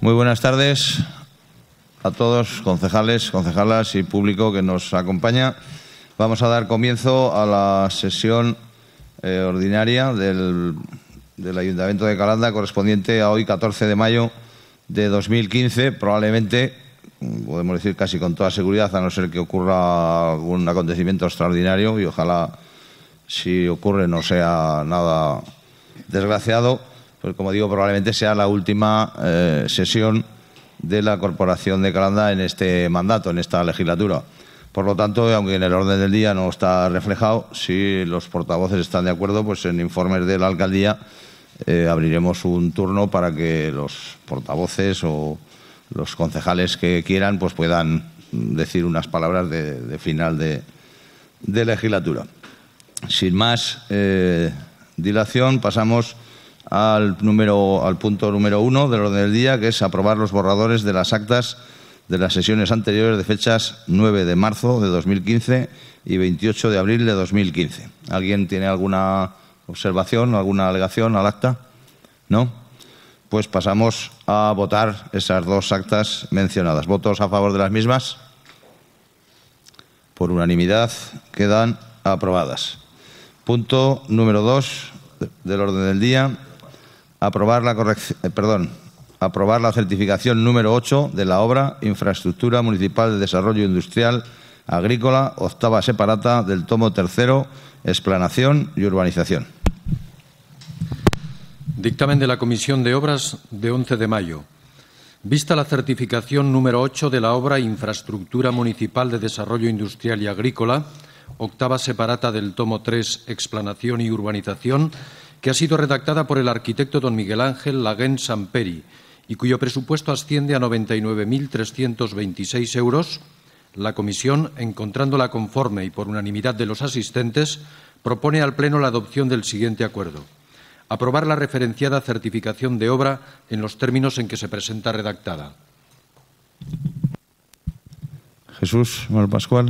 Muy buenas tardes a todos, concejales, concejalas y público que nos acompaña. Vamos a dar comienzo a la sesión ordinaria del Ayuntamiento de Calanda, correspondiente a hoy, 14 de mayo de 2015. Probablemente, podemos decir casi con toda seguridad, a no ser que ocurra algún acontecimiento extraordinario, y ojalá, si ocurre, no sea nada desgraciado, pues como digo, probablemente sea la última sesión de la Corporación de Calanda en este mandato, en esta legislatura. Por lo tanto, aunque en el orden del día no está reflejado, si los portavoces están de acuerdo, pues en informes de la alcaldía abriremos un turno para que los portavoces o los concejales que quieran pues puedan decir unas palabras de final de legislatura. Sin más dilación, pasamos al punto número 1 del orden del día, que es aprobar los borradores de las actas de las sesiones anteriores de fechas 9 de marzo de 2015 y 28 de abril de 2015. ¿Alguien tiene alguna observación, alguna alegación al acta? ¿No? Pues pasamos a votar esas dos actas mencionadas. ¿Votos a favor de las mismas? Por unanimidad quedan aprobadas. Punto número 2 del orden del día. Aprobar la certificación número 8 de la obra Infraestructura Municipal de Desarrollo Industrial Agrícola, octava separata del tomo tercero, explanación y urbanización. Dictamen de la Comisión de Obras de 11 de mayo. Vista la certificación número 8 de la obra Infraestructura Municipal de Desarrollo Industrial y Agrícola, octava separata del tomo 3, explanación y urbanización, que ha sido redactada por el arquitecto don Miguel Ángel Laguén Samperi y cuyo presupuesto asciende a 99.326 euros, la Comisión, encontrándola conforme y por unanimidad de los asistentes, propone al Pleno la adopción del siguiente acuerdo. Aprobar la referenciada certificación de obra en los términos en que se presenta redactada. Jesús Manuel Pascual.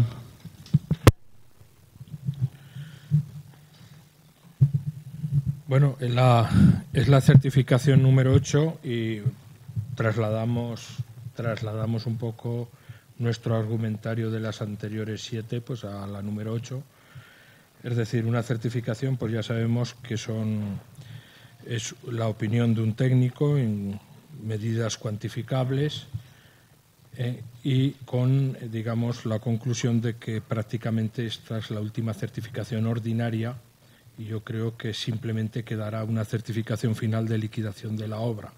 Bueno, es la certificación número 8 y trasladamos un poco nuestro argumentario de las anteriores 7 pues a la número 8. Es decir, una certificación, pues ya sabemos que es la opinión de un técnico en medidas cuantificables y con, digamos, la conclusión de que prácticamente esta es la última certificación ordinaria. Y yo creo que simplemente quedará una certificación final de liquidación de la obra.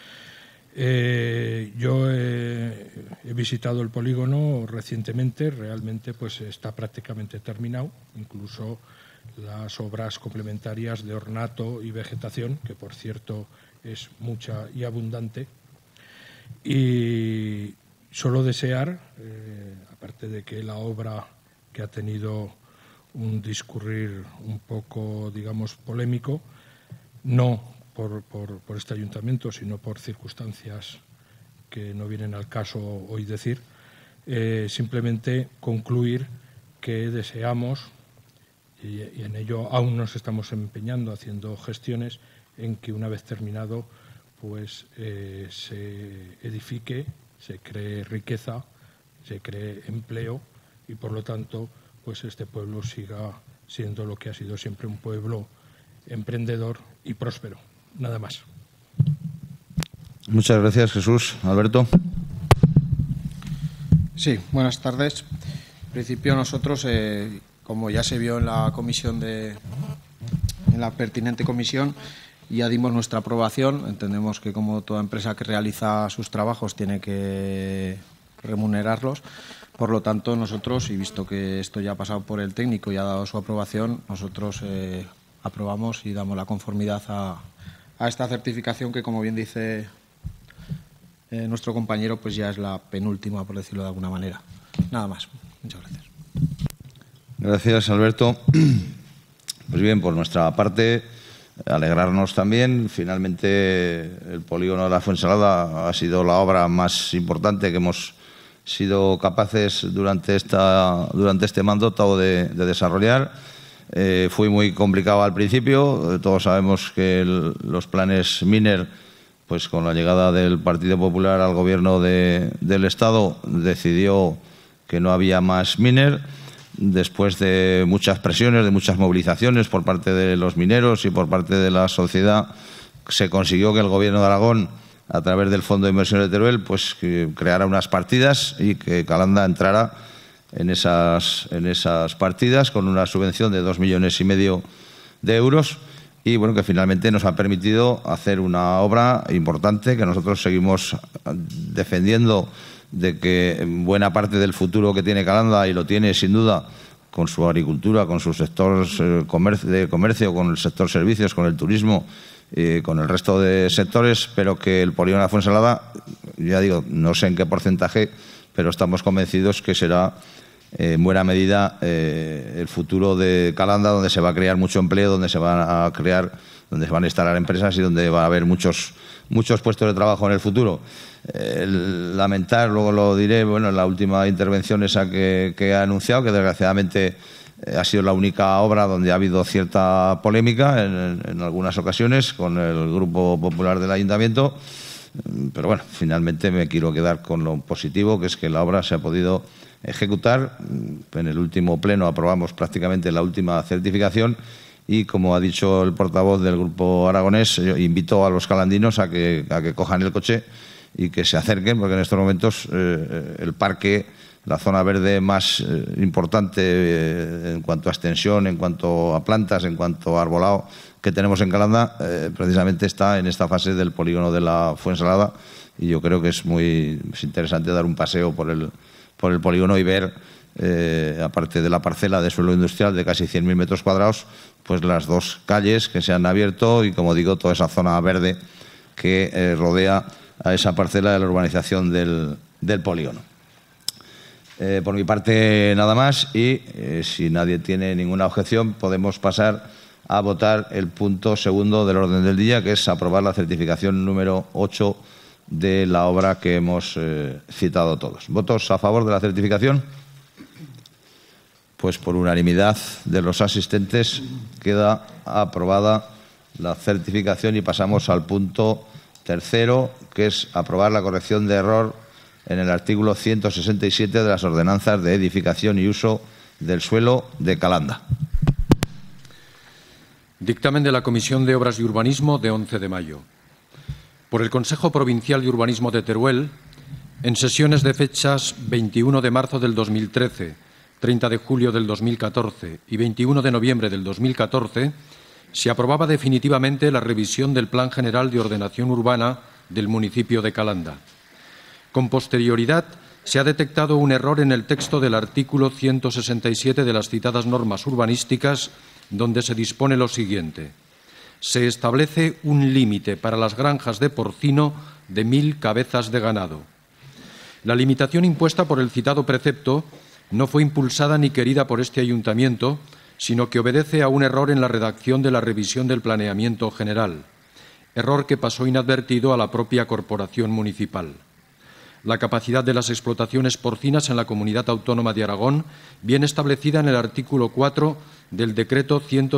Yo he visitado el polígono recientemente, realmente pues está prácticamente terminado, incluso las obras complementarias de ornato y vegetación, que por cierto es mucha y abundante. Y solo desear, aparte de que la obra, que ha tenido un discurrir un poco, digamos, polémico, no por este ayuntamiento, sino por circunstancias que no vienen al caso hoy decir, simplemente concluir que deseamos, y en ello aún nos estamos empeñando, haciendo gestiones, en que una vez terminado pues se edifique, se cree riqueza, se cree empleo y por lo tanto pues este pueblo siga siendo lo que ha sido siempre, un pueblo emprendedor y próspero. Nada más. Muchas gracias, Jesús. Alberto. Sí, buenas tardes. En principio nosotros, como ya se vio en la comisión en la pertinente comisión, ya dimos nuestra aprobación. Entendemos que como toda empresa que realiza sus trabajos tiene que remunerarlos. Por lo tanto, nosotros, y visto que esto ya ha pasado por el técnico y ha dado su aprobación, nosotros aprobamos y damos la conformidad a esta certificación que, como bien dice nuestro compañero, pues ya es la penúltima, por decirlo de alguna manera. Nada más. Muchas gracias. Gracias, Alberto. Pues bien, por nuestra parte, alegrarnos también. Finalmente, el polígono de la Fuensalada ha sido la obra más importante que hemos sido capaces durante este mandato de desarrollar. Fue muy complicado al principio. Todos sabemos que los planes Miner pues con la llegada del Partido Popular al gobierno del Estado, decidió que no había más miner. Después de muchas presiones, de muchas movilizaciones por parte de los mineros y por parte de la sociedad, se consiguió que el Gobierno de Aragón, a través del Fondo de Inversiones de Teruel, pues que creara unas partidas y que Calanda entrara en esas partidas con una subvención de 2,5 millones de euros. Y bueno, que finalmente nos ha permitido hacer una obra importante que nosotros seguimos defendiendo, de que buena parte del futuro que tiene Calanda, y lo tiene sin duda, con su agricultura, con su sector de comercio, con el sector servicios, con el turismo, con el resto de sectores, pero que el polígono de Fuensalada, ya digo, no sé en qué porcentaje, pero estamos convencidos que será en buena medida el futuro de Calanda, donde se va a crear mucho empleo, donde se van a instalar empresas y donde va a haber muchos puestos de trabajo en el futuro. Lamentar, luego lo diré, bueno, en la última intervención esa que ha anunciado, que desgraciadamente ha sido la única obra donde ha habido cierta polémica en algunas ocasiones con el Grupo Popular del Ayuntamiento, pero bueno, finalmente me quiero quedar con lo positivo, que es que la obra se ha podido ejecutar. En el último pleno aprobamos prácticamente la última certificación y, como ha dicho el portavoz del Grupo Aragonés, yo invito a los calandinos a que cojan el coche y que se acerquen, porque en estos momentos el parque, la zona verde más importante en cuanto a extensión, en cuanto a plantas, en cuanto a arbolado que tenemos en Calanda, precisamente está en esta fase del polígono de la Fuensalada, y yo creo que es interesante dar un paseo por el polígono y ver, aparte de la parcela de suelo industrial de casi 100.000 metros cuadrados, pues las dos calles que se han abierto y, como digo, toda esa zona verde que rodea a esa parcela de la urbanización del polígono. Por mi parte, nada más, y si nadie tiene ninguna objeción, podemos pasar a votar el punto segundo del orden del día, que es aprobar la certificación número 8 de la obra que hemos citado todos. ¿Votos a favor de la certificación? Pues por unanimidad de los asistentes queda aprobada la certificación, y pasamos al punto tercero, que es aprobar la corrección de error en el artículo 167 de las ordenanzas de edificación y uso del suelo de Calanda. Dictamen de la Comisión de Obras y Urbanismo de 11 de mayo. Por el Consejo Provincial de Urbanismo de Teruel, en sesiones de fechas 21 de marzo del 2013, 30 de julio del 2014 y 21 de noviembre del 2014, se aprobaba definitivamente la revisión del Plan General de Ordenación Urbana del municipio de Calanda. Con posterioridad, se ha detectado un error en el texto del artículo 167 de las citadas normas urbanísticas, donde se dispone lo siguiente. Se establece un límite para las granjas de porcino de 1.000 cabezas de ganado. La limitación impuesta por el citado precepto no fue impulsada ni querida por este ayuntamiento, sino que obedece a un error en la redacción de la revisión del planeamiento general, error que pasó inadvertido a la propia corporación municipal. La capacidad de las explotaciones porcinas en la Comunidad Autónoma de Aragón viene establecida en el artículo 4 del Decreto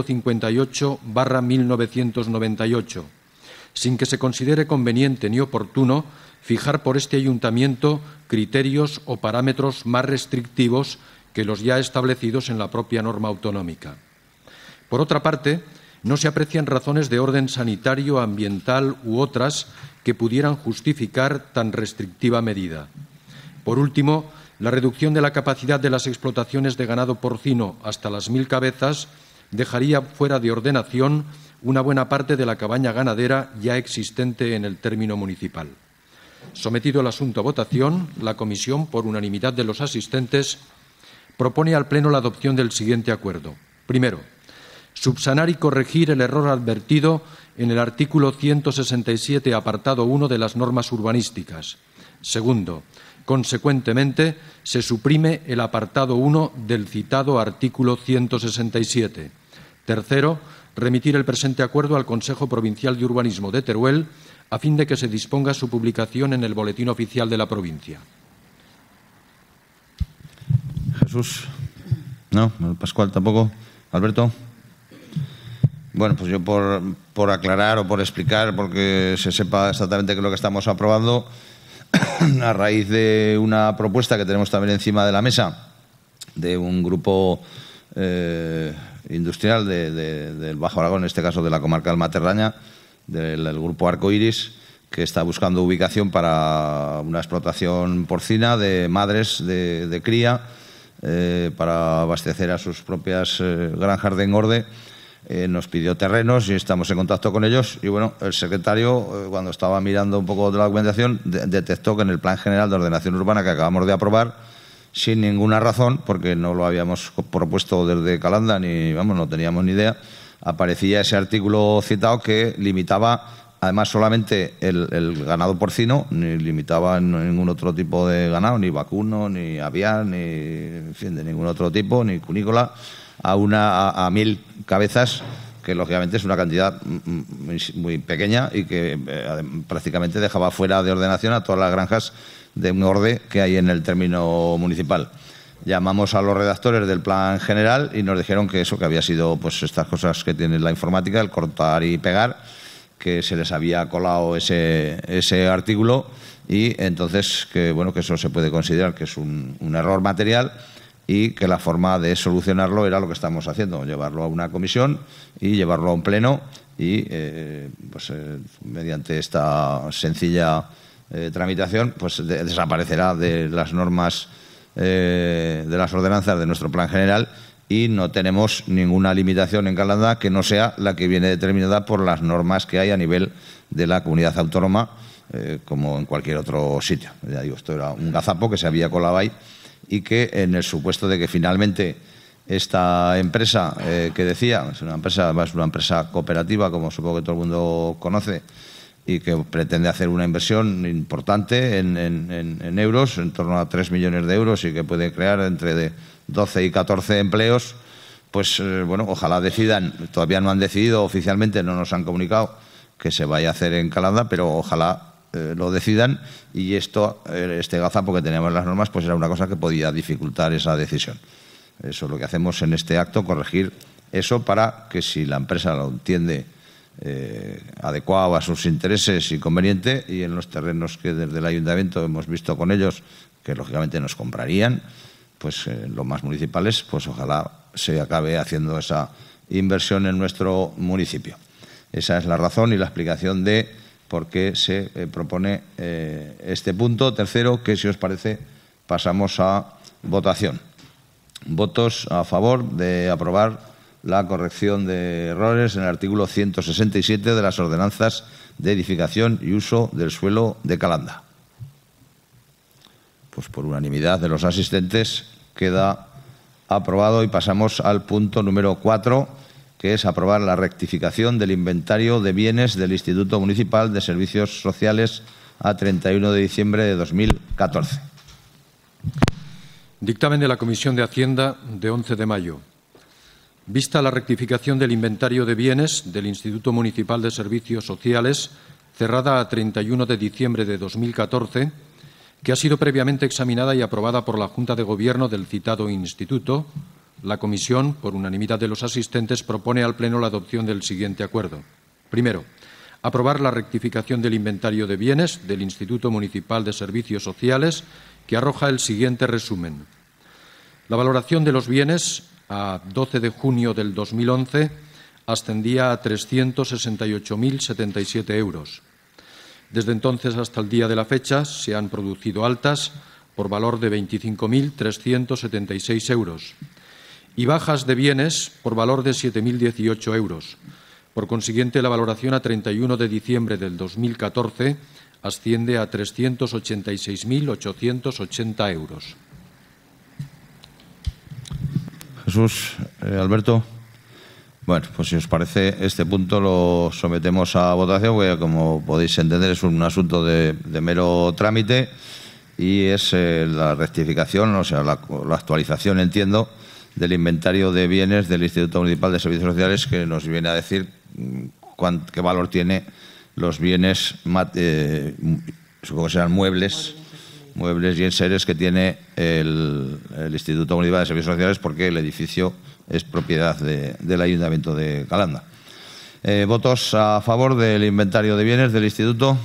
158/1998, sin que se considere conveniente ni oportuno fijar por este ayuntamiento criterios o parámetros más restrictivos que los ya establecidos en la propia norma autonómica. Por otra parte, no se aprecian razones de orden sanitario, ambiental u otras que pudieran justificar tan restrictiva medida. Por último, la reducción de la capacidad de las explotaciones de ganado porcino hasta las 1.000 cabezas dejaría fuera de ordenación una buena parte de la cabaña ganadera ya existente en el término municipal. Sometido el asunto a votación, la Comisión, por unanimidad de los asistentes, propone al Pleno la adopción del siguiente acuerdo. Primero, subsanar y corregir el error advertido en el artículo 167, apartado 1 de las normas urbanísticas. Segundo, consecuentemente, se suprime el apartado 1 del citado artículo 167. Tercero, remitir el presente acuerdo al Consejo Provincial de Urbanismo de Teruel a fin de que se disponga su publicación en el Boletín Oficial de la provincia. Jesús. No, Pascual tampoco. Alberto. Bueno, pues yo por aclarar o por explicar, porque se sepa exactamente qué es lo que estamos aprobando, a raíz de una propuesta que tenemos también encima de la mesa de un grupo industrial del Bajo Aragón, en este caso de la comarca del Materraña, del grupo Arcoiris, que está buscando ubicación para una explotación porcina de madres de cría para abastecer a sus propias granjas de engorde. Nos pidió terrenos y estamos en contacto con ellos. Y bueno, el secretario, cuando estaba mirando un poco de la documentación, detectó que en el Plan General de Ordenación Urbana que acabamos de aprobar, sin ninguna razón, porque no lo habíamos propuesto desde Calanda, no teníamos ni idea, aparecía ese artículo citado que limitaba, además, solamente el ganado porcino, ni limitaba ningún otro tipo de ganado, ni vacuno, ni aviar, ni en fin, de ningún otro tipo, ni cunícola, a 1000 cabezas, que lógicamente es una cantidad muy pequeña y que prácticamente dejaba fuera de ordenación a todas las granjas de engorde que hay en el término municipal. Llamamos a los redactores del Plan General y nos dijeron que eso, que había sido pues estas cosas que tiene la informática, el cortar y pegar, que se les había colado ese artículo, y entonces que eso se puede considerar que es un error material, y que la forma de solucionarlo era lo que estamos haciendo, llevarlo a una comisión y llevarlo a un pleno y mediante esta sencilla tramitación pues desaparecerá de las normas de las ordenanzas de nuestro Plan General, y no tenemos ninguna limitación en Calanda que no sea la que viene determinada por las normas que hay a nivel de la comunidad autónoma, como en cualquier otro sitio. Ya digo, esto era un gazapo que se había colado ahí, y que en el supuesto de que finalmente esta empresa que decía, es una empresa cooperativa, como supongo que todo el mundo conoce, y que pretende hacer una inversión importante en euros, en torno a 3 millones de euros, y que puede crear entre 12 y 14 empleos, pues ojalá decidan. Todavía no han decidido oficialmente, no nos han comunicado que se vaya a hacer en Calanda, pero ojalá lo decidan, y este gazapo que teníamos en las normas pues era una cosa que podía dificultar esa decisión. Eso es lo que hacemos en este acto, corregir eso, para que, si la empresa lo entiende adecuado a sus intereses y conveniente, y en los terrenos que desde el ayuntamiento hemos visto con ellos que lógicamente nos comprarían, pues los más municipales, pues ojalá se acabe haciendo esa inversión en nuestro municipio. Esa es la razón y la explicación de por qué se propone este punto. Tercero, que si os parece pasamos a votación. Votos a favor de aprobar la corrección de errores en el artículo 167 de las ordenanzas de edificación y uso del suelo de Calanda. Pues por unanimidad de los asistentes queda aprobado, y pasamos al punto número 4, que es aprobar la rectificación del inventario de bienes del Instituto Municipal de Servicios Sociales a 31 de diciembre de 2014. Dictamen de la Comisión de Hacienda de 11 de mayo. Vista la rectificación del inventario de bienes del Instituto Municipal de Servicios Sociales, cerrada a 31 de diciembre de 2014, que ha sido previamente examinada y aprobada por la Junta de Gobierno del citado instituto, la Comisión, por unanimidad de los asistentes, propone al Pleno la adopción del siguiente acuerdo. Primero, aprobar la rectificación del inventario de bienes del Instituto Municipal de Servicios Sociales, que arroja el siguiente resumen. La valoración de los bienes a 12 de junio del 2011 ascendía a 368.077 euros. Desde entonces hasta el día de la fecha se han producido altas por valor de 25.376 euros y bajas de bienes por valor de 7.018 euros. Por consiguiente, la valoración a 31 de diciembre del 2014 asciende a 386.880 euros. Jesús, Alberto. Bueno, pues si os parece, este punto lo sometemos a votación, porque como podéis entender es un asunto de mero trámite, y es la rectificación, o sea, la actualización, entiendo, del inventario de bienes del Instituto Municipal de Servicios Sociales, que nos viene a decir qué valor tiene los bienes, supongo que serán muebles y enseres que tiene el Instituto Municipal de Servicios Sociales, porque el edificio es propiedad del Ayuntamiento de Calanda. ¿Votos a favor del inventario de bienes del Instituto?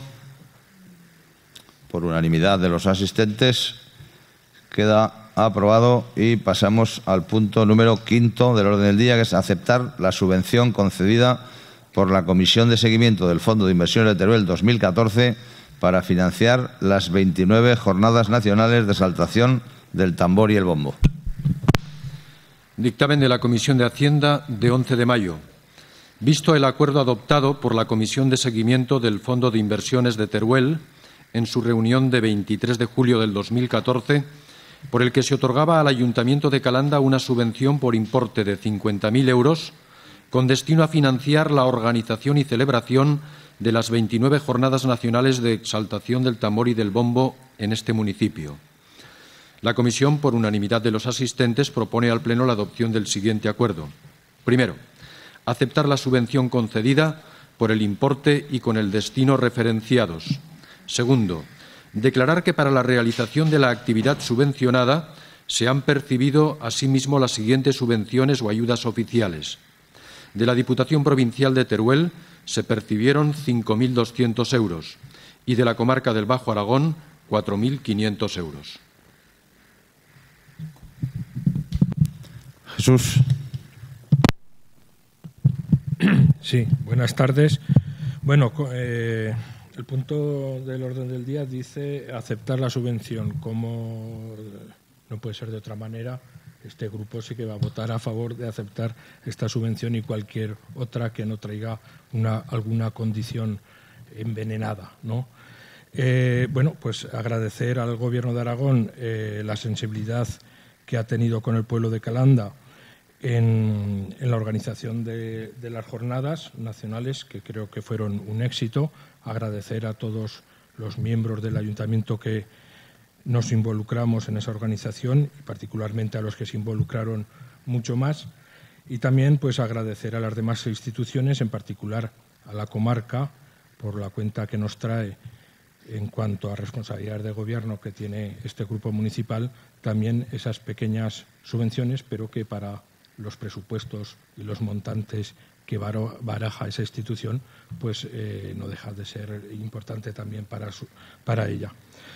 Por unanimidad de los asistentes. Queda aprobado y pasamos al punto número 5 del orden del día, que es aceptar la subvención concedida por la Comisión de Seguimiento del Fondo de Inversiones de Teruel 2014 para financiar las 29 Jornadas Nacionales de Exaltación del Tambor y el Bombo. Dictamen de la Comisión de Hacienda de 11 de mayo. Visto el acuerdo adoptado por la Comisión de Seguimiento del Fondo de Inversiones de Teruel en su reunión de 23 de julio del 2014, por el que se otorgaba al Ayuntamiento de Calanda una subvención por importe de 50.000 euros con destino a financiar la organización y celebración de las 29 Jornadas Nacionales de Exaltación del Tambor y del Bombo en este municipio. La Comisión, por unanimidad de los asistentes, propone al Pleno la adopción del siguiente acuerdo. Primero, aceptar la subvención concedida por el importe y con el destino referenciados. Segundo, declarar que para la realización de la actividad subvencionada se han percibido asimismo las siguientes subvenciones o ayudas oficiales. De la Diputación Provincial de Teruel se percibieron 5.200 euros y de la comarca del Bajo Aragón 4.500 euros. Jesús. Sí, buenas tardes. Bueno, el punto del orden del día dice aceptar la subvención. Como no puede ser de otra manera, este grupo sí que va a votar a favor de aceptar esta subvención y cualquier otra que no traiga alguna condición envenenada, ¿no? Bueno, pues agradecer al Gobierno de Aragón la sensibilidad que ha tenido con el pueblo de Calanda en la organización de las jornadas nacionales, que creo que fueron un éxito. Agradecer a todos los miembros del ayuntamiento que nos involucramos en esa organización y particularmente a los que se involucraron mucho más. Y también pues agradecer a las demás instituciones, en particular a la comarca, por la cuenta que nos trae en cuanto a responsabilidades de gobierno que tiene este grupo municipal, también esas pequeñas subvenciones, pero que para los presupuestos y los montantes que baraja esa institución, pues no deja de ser importante también para ella.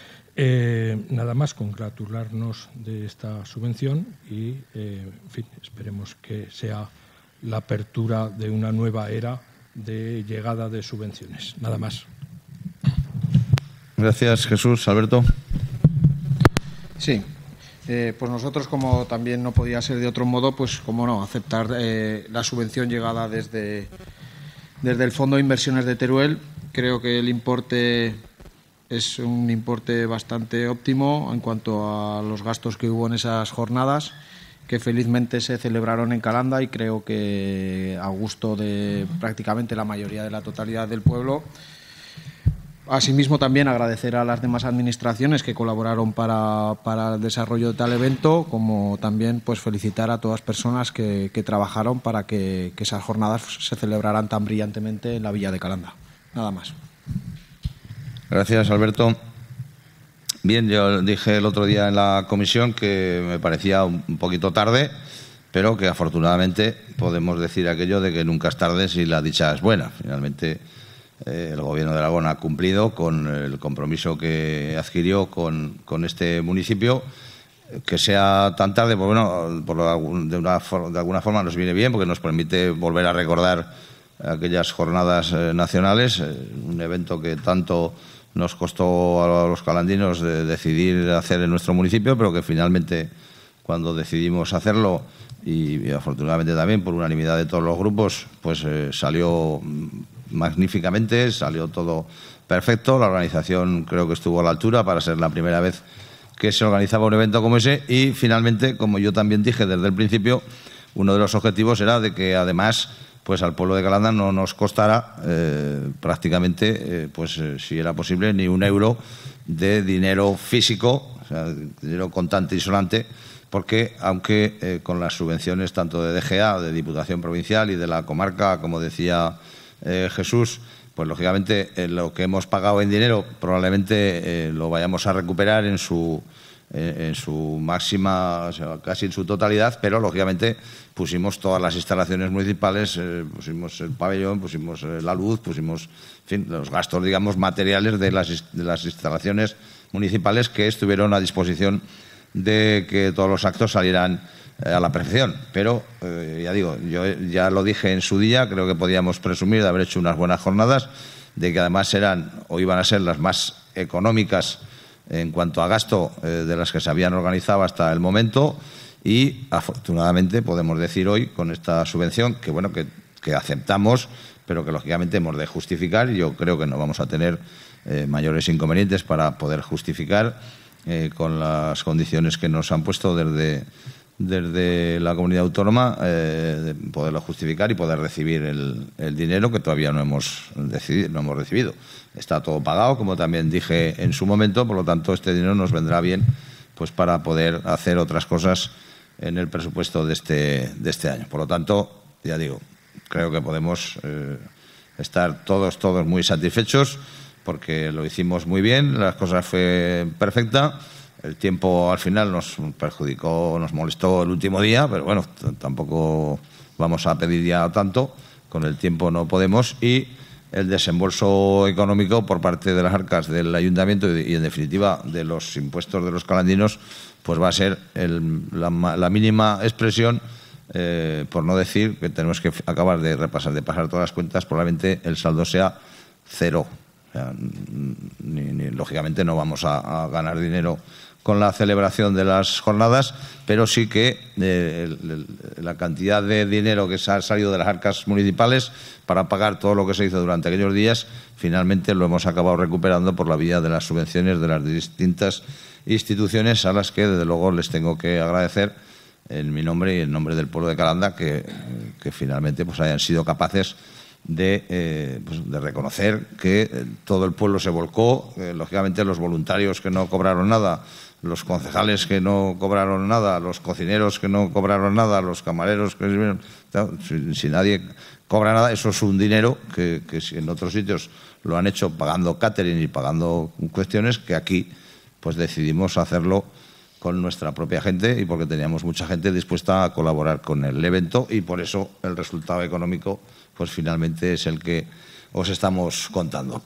Nada más, congratularnos de esta subvención y, en fin, esperemos que sea la apertura de una nueva era de llegada de subvenciones. Nada más. Gracias, Jesús. Alberto. Sí. Pues nosotros, como también no podía ser de otro modo, pues como no, aceptar la subvención llegada desde el Fondo de Inversiones de Teruel. Creo que el importe es un importe bastante óptimo en cuanto a los gastos que hubo en esas jornadas, que felizmente se celebraron en Calanda y creo que a gusto de prácticamente la mayoría de la totalidad del pueblo. Asimismo, también agradecer a las demás administraciones que colaboraron para el desarrollo de tal evento, como también pues felicitar a todas las personas que trabajaron para que esas jornadas se celebraran tan brillantemente en la villa de Calanda. Nada más. Gracias, Alberto. Bien, yo dije el otro día en la comisión que me parecía un poquito tarde, pero que afortunadamente podemos decir aquello de que nunca es tarde si la dicha es buena. Finalmente, el Gobierno de Aragón ha cumplido con el compromiso que adquirió con este municipio. Que sea tan tarde, pues bueno, de alguna forma nos viene bien, porque nos permite volver a recordar aquellas jornadas nacionales, un evento que tanto nos costó a los calandinos decidir hacer en nuestro municipio, pero que finalmente, cuando decidimos hacerlo, y afortunadamente también por unanimidad de todos los grupos, pues salió magníficamente, salió todo perfecto. La organización creo que estuvo a la altura para ser la primera vez que se organizaba un evento como ese, y finalmente, como yo también dije desde el principio, uno de los objetivos era de que además pues al pueblo de Calanda no nos costara prácticamente, si era posible, ni un euro de dinero físico, o sea, dinero contante y sonante, porque aunque con las subvenciones tanto de DGA, de Diputación Provincial y de la comarca, como decía Jesús, pues lógicamente lo que hemos pagado en dinero probablemente lo vayamos a recuperar en su en su máxima, o sea, casi en su totalidad, pero lógicamente pusimos todas las instalaciones municipales, pusimos el pabellón, pusimos la luz, pusimos, en fin, los gastos, digamos, materiales de las instalaciones municipales que estuvieron a disposición de que todos los actos salieran a la perfección. Pero, ya digo, yo ya lo dije en su día, creo que podíamos presumir de haber hecho unas buenas jornadas, de que además eran o iban a ser las más económicas en cuanto a gasto de las que se habían organizado hasta el momento, y afortunadamente podemos decir hoy con esta subvención que, bueno, que aceptamos, pero que lógicamente hemos de justificar, y yo creo que no vamos a tener mayores inconvenientes para poder justificar con las condiciones que nos han puesto desde la comunidad autónoma, de poderlo justificar y poder recibir el dinero que todavía no hemos recibido. Está todo pagado, como también dije en su momento, por lo tanto este dinero nos vendrá bien pues para poder hacer otras cosas en el presupuesto de este año. Por lo tanto, ya digo, creo que podemos estar todos muy satisfechos, porque lo hicimos muy bien, las cosas fue perfecta. El tiempo al final nos perjudicó, nos molestó el último día, pero bueno, tampoco vamos a pedir ya tanto, con el tiempo no podemos, y el desembolso económico por parte de las arcas del ayuntamiento y en definitiva de los impuestos de los calandinos, pues va a ser la mínima expresión, por no decir que tenemos que acabar de pasar todas las cuentas, probablemente el saldo sea cero. O sea, lógicamente no vamos a ganar dinero con la celebración de las jornadas, pero sí que la cantidad de dinero que se ha salido de las arcas municipales para pagar todo lo que se hizo durante aquellos días, finalmente lo hemos acabado recuperando por la vía de las subvenciones de las distintas instituciones, a las que desde luego les tengo que agradecer en mi nombre y en nombre del pueblo de Calanda que finalmente pues hayan sido capaces de reconocer que todo el pueblo se volcó. Lógicamente los voluntarios que no cobraron nada, los concejales que no cobraron nada, los cocineros que no cobraron nada, los camareros que si nadie cobra nada, eso es un dinero que si en otros sitios lo han hecho pagando catering y pagando cuestiones, que aquí pues decidimos hacerlo con nuestra propia gente y porque teníamos mucha gente dispuesta a colaborar con el evento, y por eso el resultado económico pues finalmente es el que os estamos contando.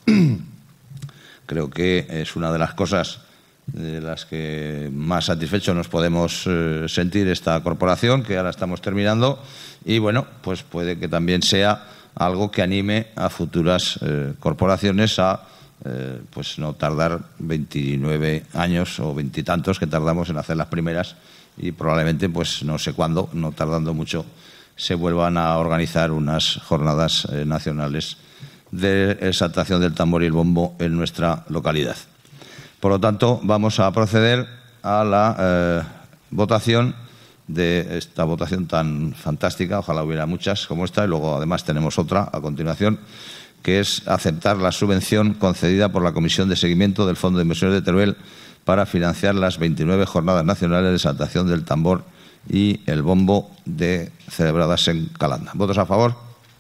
Creo que es una de las cosas de las que más satisfechos nos podemos sentir esta corporación, que ahora estamos terminando, y bueno, pues puede que también sea algo que anime a futuras corporaciones a pues no tardar 29 años o veintitantos que tardamos en hacer las primeras, y probablemente pues no sé cuándo, no tardando mucho, se vuelvan a organizar unas jornadas nacionales de exaltación del tambor y el bombo en nuestra localidad. Por lo tanto, vamos a proceder a la votación de esta votación tan fantástica. Ojalá hubiera muchas como esta, y luego además tenemos otra a continuación, que es aceptar la subvención concedida por la Comisión de Seguimiento del Fondo de Inversiones de Teruel para financiar las 29 jornadas nacionales de exaltación del tambor y el bombo celebradas en Calanda. ¿Votos a favor?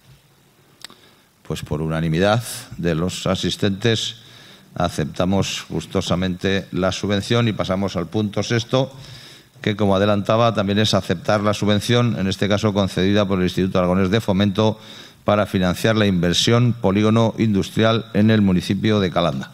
Pues por unanimidad de los asistentes aceptamos gustosamente la subvención, y pasamos al punto sexto, que, como adelantaba, también es aceptar la subvención, en este caso concedida por el Instituto Aragonés de Fomento, para financiar la inversión polígono industrial en el municipio de Calanda.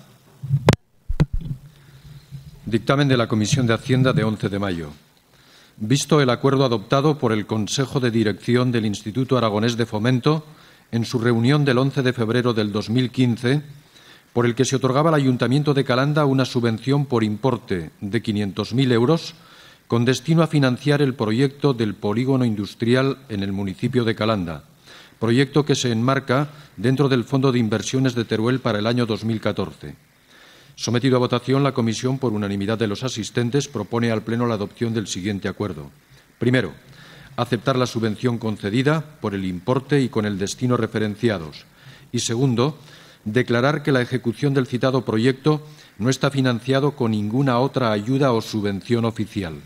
Dictamen de la Comisión de Hacienda de 11 de mayo. Visto el acuerdo adoptado por el Consejo de Dirección del Instituto Aragonés de Fomento en su reunión del 11 de febrero del 2015, por el que se otorgaba al Ayuntamiento de Calanda una subvención por importe de 500.000 euros con destino a financiar el proyecto del polígono industrial en el municipio de Calanda, proyecto que se enmarca dentro del Fondo de Inversiones de Teruel para el año 2014. Sometido a votación, la Comisión, por unanimidad de los asistentes, propone al Pleno la adopción del siguiente acuerdo. Primero, aceptar la subvención concedida por el importe y con el destino referenciados. Y segundo, declarar que la ejecución del citado proyecto no está financiado con ninguna otra ayuda o subvención oficial.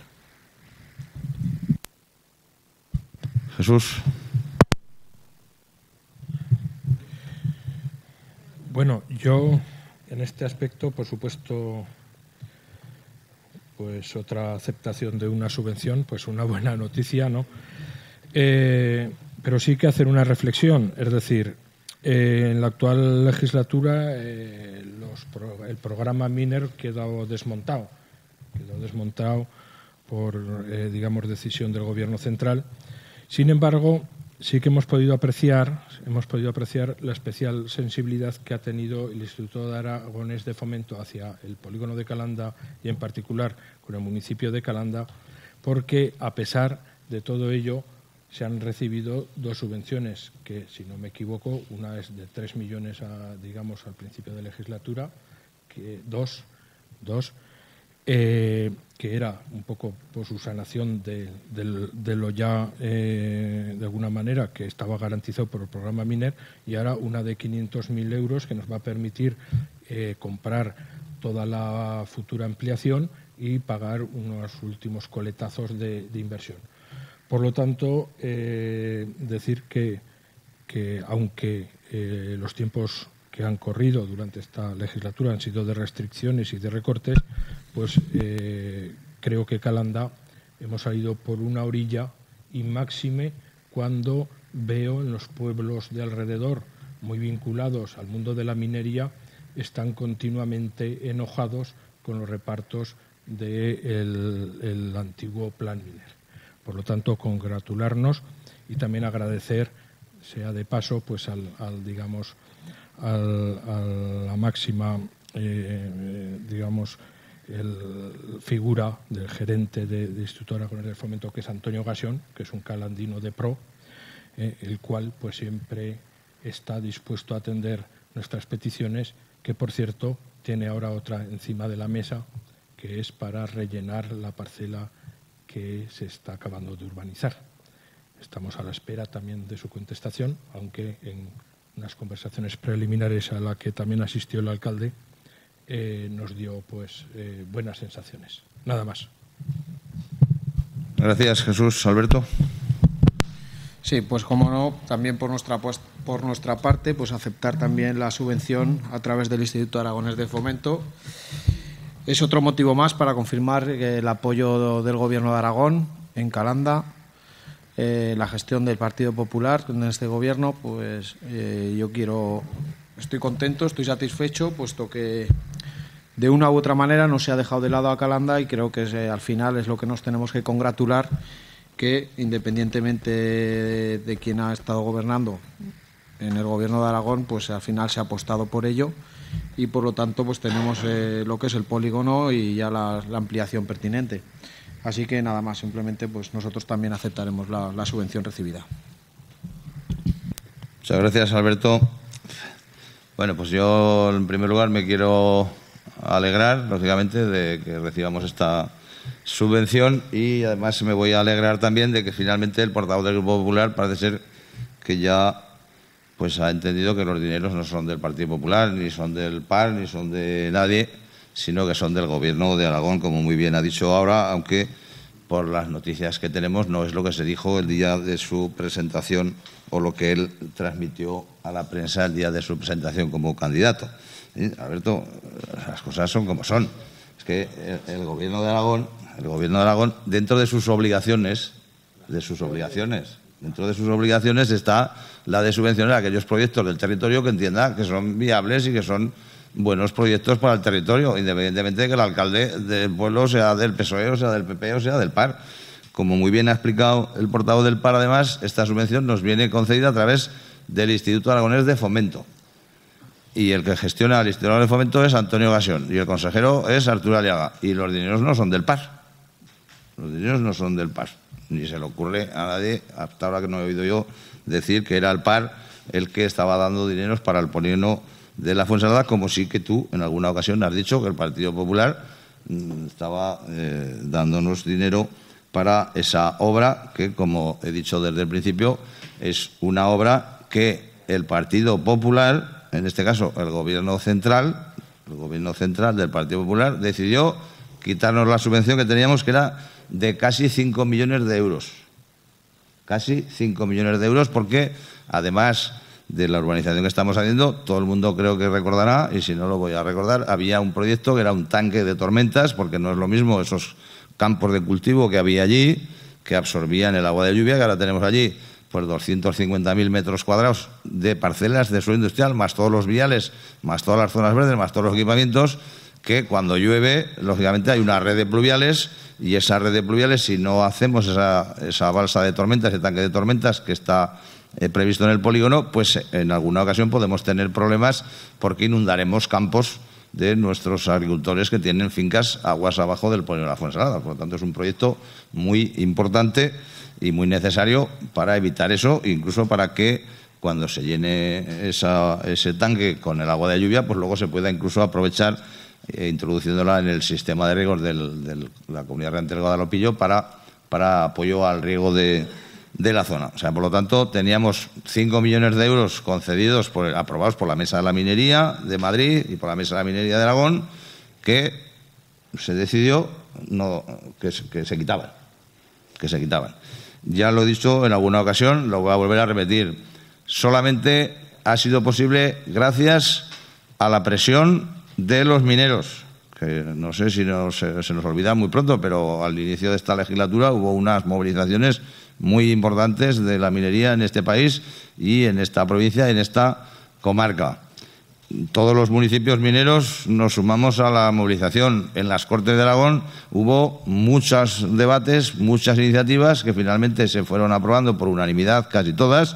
Jesús. Bueno, yo en este aspecto, por supuesto, pues otra aceptación de una subvención, pues una buena noticia, ¿no? Pero sí que hacer una reflexión, es decir, en la actual legislatura el programa Miner quedó desmontado por, digamos, decisión del Gobierno central. Sin embargo, sí que hemos podido apreciar la especial sensibilidad que ha tenido el Instituto Aragonés de Fomento hacia el polígono de Calanda y en particular con el municipio de Calanda, porque a pesar de todo ello se han recibido dos subvenciones que, si no me equivoco, una es de 3 millones digamos al principio de legislatura, que dos que era un poco por su sanación de lo ya, de alguna manera, que estaba garantizado por el programa Miner, y ahora una de 500.000 euros que nos va a permitir comprar toda la futura ampliación y pagar unos últimos coletazos de inversión. Por lo tanto, decir que aunque los tiempos que han corrido durante esta legislatura han sido de restricciones y de recortes, pues creo que Calanda hemos salido por una orilla, y máxime cuando veo en los pueblos de alrededor, muy vinculados al mundo de la minería, están continuamente enojados con los repartos del antiguo plan Miner. Por lo tanto, congratularnos y también agradecer, sea de paso, pues a la máxima, digamos, figura del gerente del Instituto Aragonés de Fomento, que es Antonio Gasión, que es un calandino de pro, el cual pues siempre está dispuesto a atender nuestras peticiones, que por cierto tiene ahora otra encima de la mesa, que es para rellenar la parcela que se está acabando de urbanizar. Estamos a la espera también de su contestación, aunque en unas conversaciones preliminares a la que también asistió el alcalde nos dio pues buenas sensaciones. Nada más. Gracias, Jesús. Alberto. Sí, pues como no, también por nuestra parte, pues aceptar también la subvención a través del Instituto Aragonés de Fomento. Es otro motivo más para confirmar el apoyo del Gobierno de Aragón en Calanda, la gestión del Partido Popular en este Gobierno. Pues estoy contento, estoy satisfecho, puesto que de una u otra manera no se ha dejado de lado a Calanda, y creo que al final es lo que nos tenemos que congratular, que independientemente de quién ha estado gobernando en el Gobierno de Aragón, pues al final se ha apostado por ello. Y por lo tanto pues tenemos lo que es el polígono y ya la ampliación pertinente. Así que nada más, simplemente pues nosotros también aceptaremos la subvención recibida. Muchas gracias, Alberto. Bueno, pues yo en primer lugar me quiero alegrar, lógicamente, de que recibamos esta subvención, y además me voy a alegrar también de que finalmente el portavoz del Grupo Popular parece ser que ya pues ha entendido que los dineros no son del Partido Popular, ni son del PAR, ni son de nadie, sino que son del Gobierno de Aragón, como muy bien ha dicho ahora, aunque por las noticias que tenemos no es lo que se dijo el día de su presentación o lo que él transmitió a la prensa el día de su presentación como candidato. ¿Sí? Alberto, las cosas son como son. Es que el Gobierno de Aragón, dentro de sus obligaciones, está la de subvencionar aquellos proyectos del territorio que entienda que son viables y que son buenos proyectos para el territorio, independientemente de que el alcalde del pueblo sea del PSOE, o sea del PP, o sea del PAR. Como muy bien ha explicado el portavoz del PAR, además, esta subvención nos viene concedida a través del Instituto Aragonés de Fomento. Y el que gestiona el Instituto Aragonés de Fomento es Antonio Gasión, y el consejero es Arturo Aliaga. Y los dineros no son del PAR. Los dineros no son del PAR. Ni se le ocurre a nadie, hasta ahora que no he oído yo, decir que era el PAR el que estaba dando dineros para el polígono de la Fuensalada, como sí que tú en alguna ocasión has dicho que el Partido Popular estaba dándonos dinero para esa obra que, como he dicho desde el principio, es una obra que el Partido Popular, en este caso el Gobierno central del Partido Popular, decidió quitarnos la subvención que teníamos, que era de casi 5 millones de euros. Casi 5 millones de euros, porque además de la urbanización que estamos haciendo. Todo el mundo creo que recordará, y si no lo voy a recordar, había un proyecto que era un tanque de tormentas, porque no es lo mismo esos campos de cultivo que había allí, que absorbían el agua de lluvia, que ahora tenemos allí pues 250.000 metros cuadrados de parcelas de suelo industrial, más todos los viales, más todas las zonas verdes, más todos los equipamientos, que cuando llueve, lógicamente hay una red de pluviales, y esa red de pluviales, si no hacemos esa balsa de tormentas, ese tanque de tormentas que está previsto en el polígono, pues en alguna ocasión podemos tener problemas porque inundaremos campos de nuestros agricultores que tienen fincas aguas abajo del polígono de la Fuensalada. Por lo tanto, es un proyecto muy importante y muy necesario para evitar eso, incluso para que cuando se llene ese tanque con el agua de lluvia, pues luego se pueda incluso aprovechar introduciéndola en el sistema de riegos de la Comunidad Regante del Guadalopillo para apoyo al riego de la zona. O sea, por lo tanto, teníamos 5 millones de euros concedidos, aprobados por la Mesa de la Minería de Madrid y por la Mesa de la Minería de Aragón, que se decidió que se quitaban. Ya lo he dicho en alguna ocasión, lo voy a volver a repetir. Solamente ha sido posible gracias a la presión de los mineros, que no sé si se nos olvida muy pronto, pero al inicio de esta legislatura hubo unas movilizaciones muy importantes de la minería en este país y en esta provincia y en esta comarca. Todos los municipios mineros nos sumamos a la movilización. En las Cortes de Aragón hubo muchos debates, muchas iniciativas que finalmente se fueron aprobando por unanimidad, casi todas,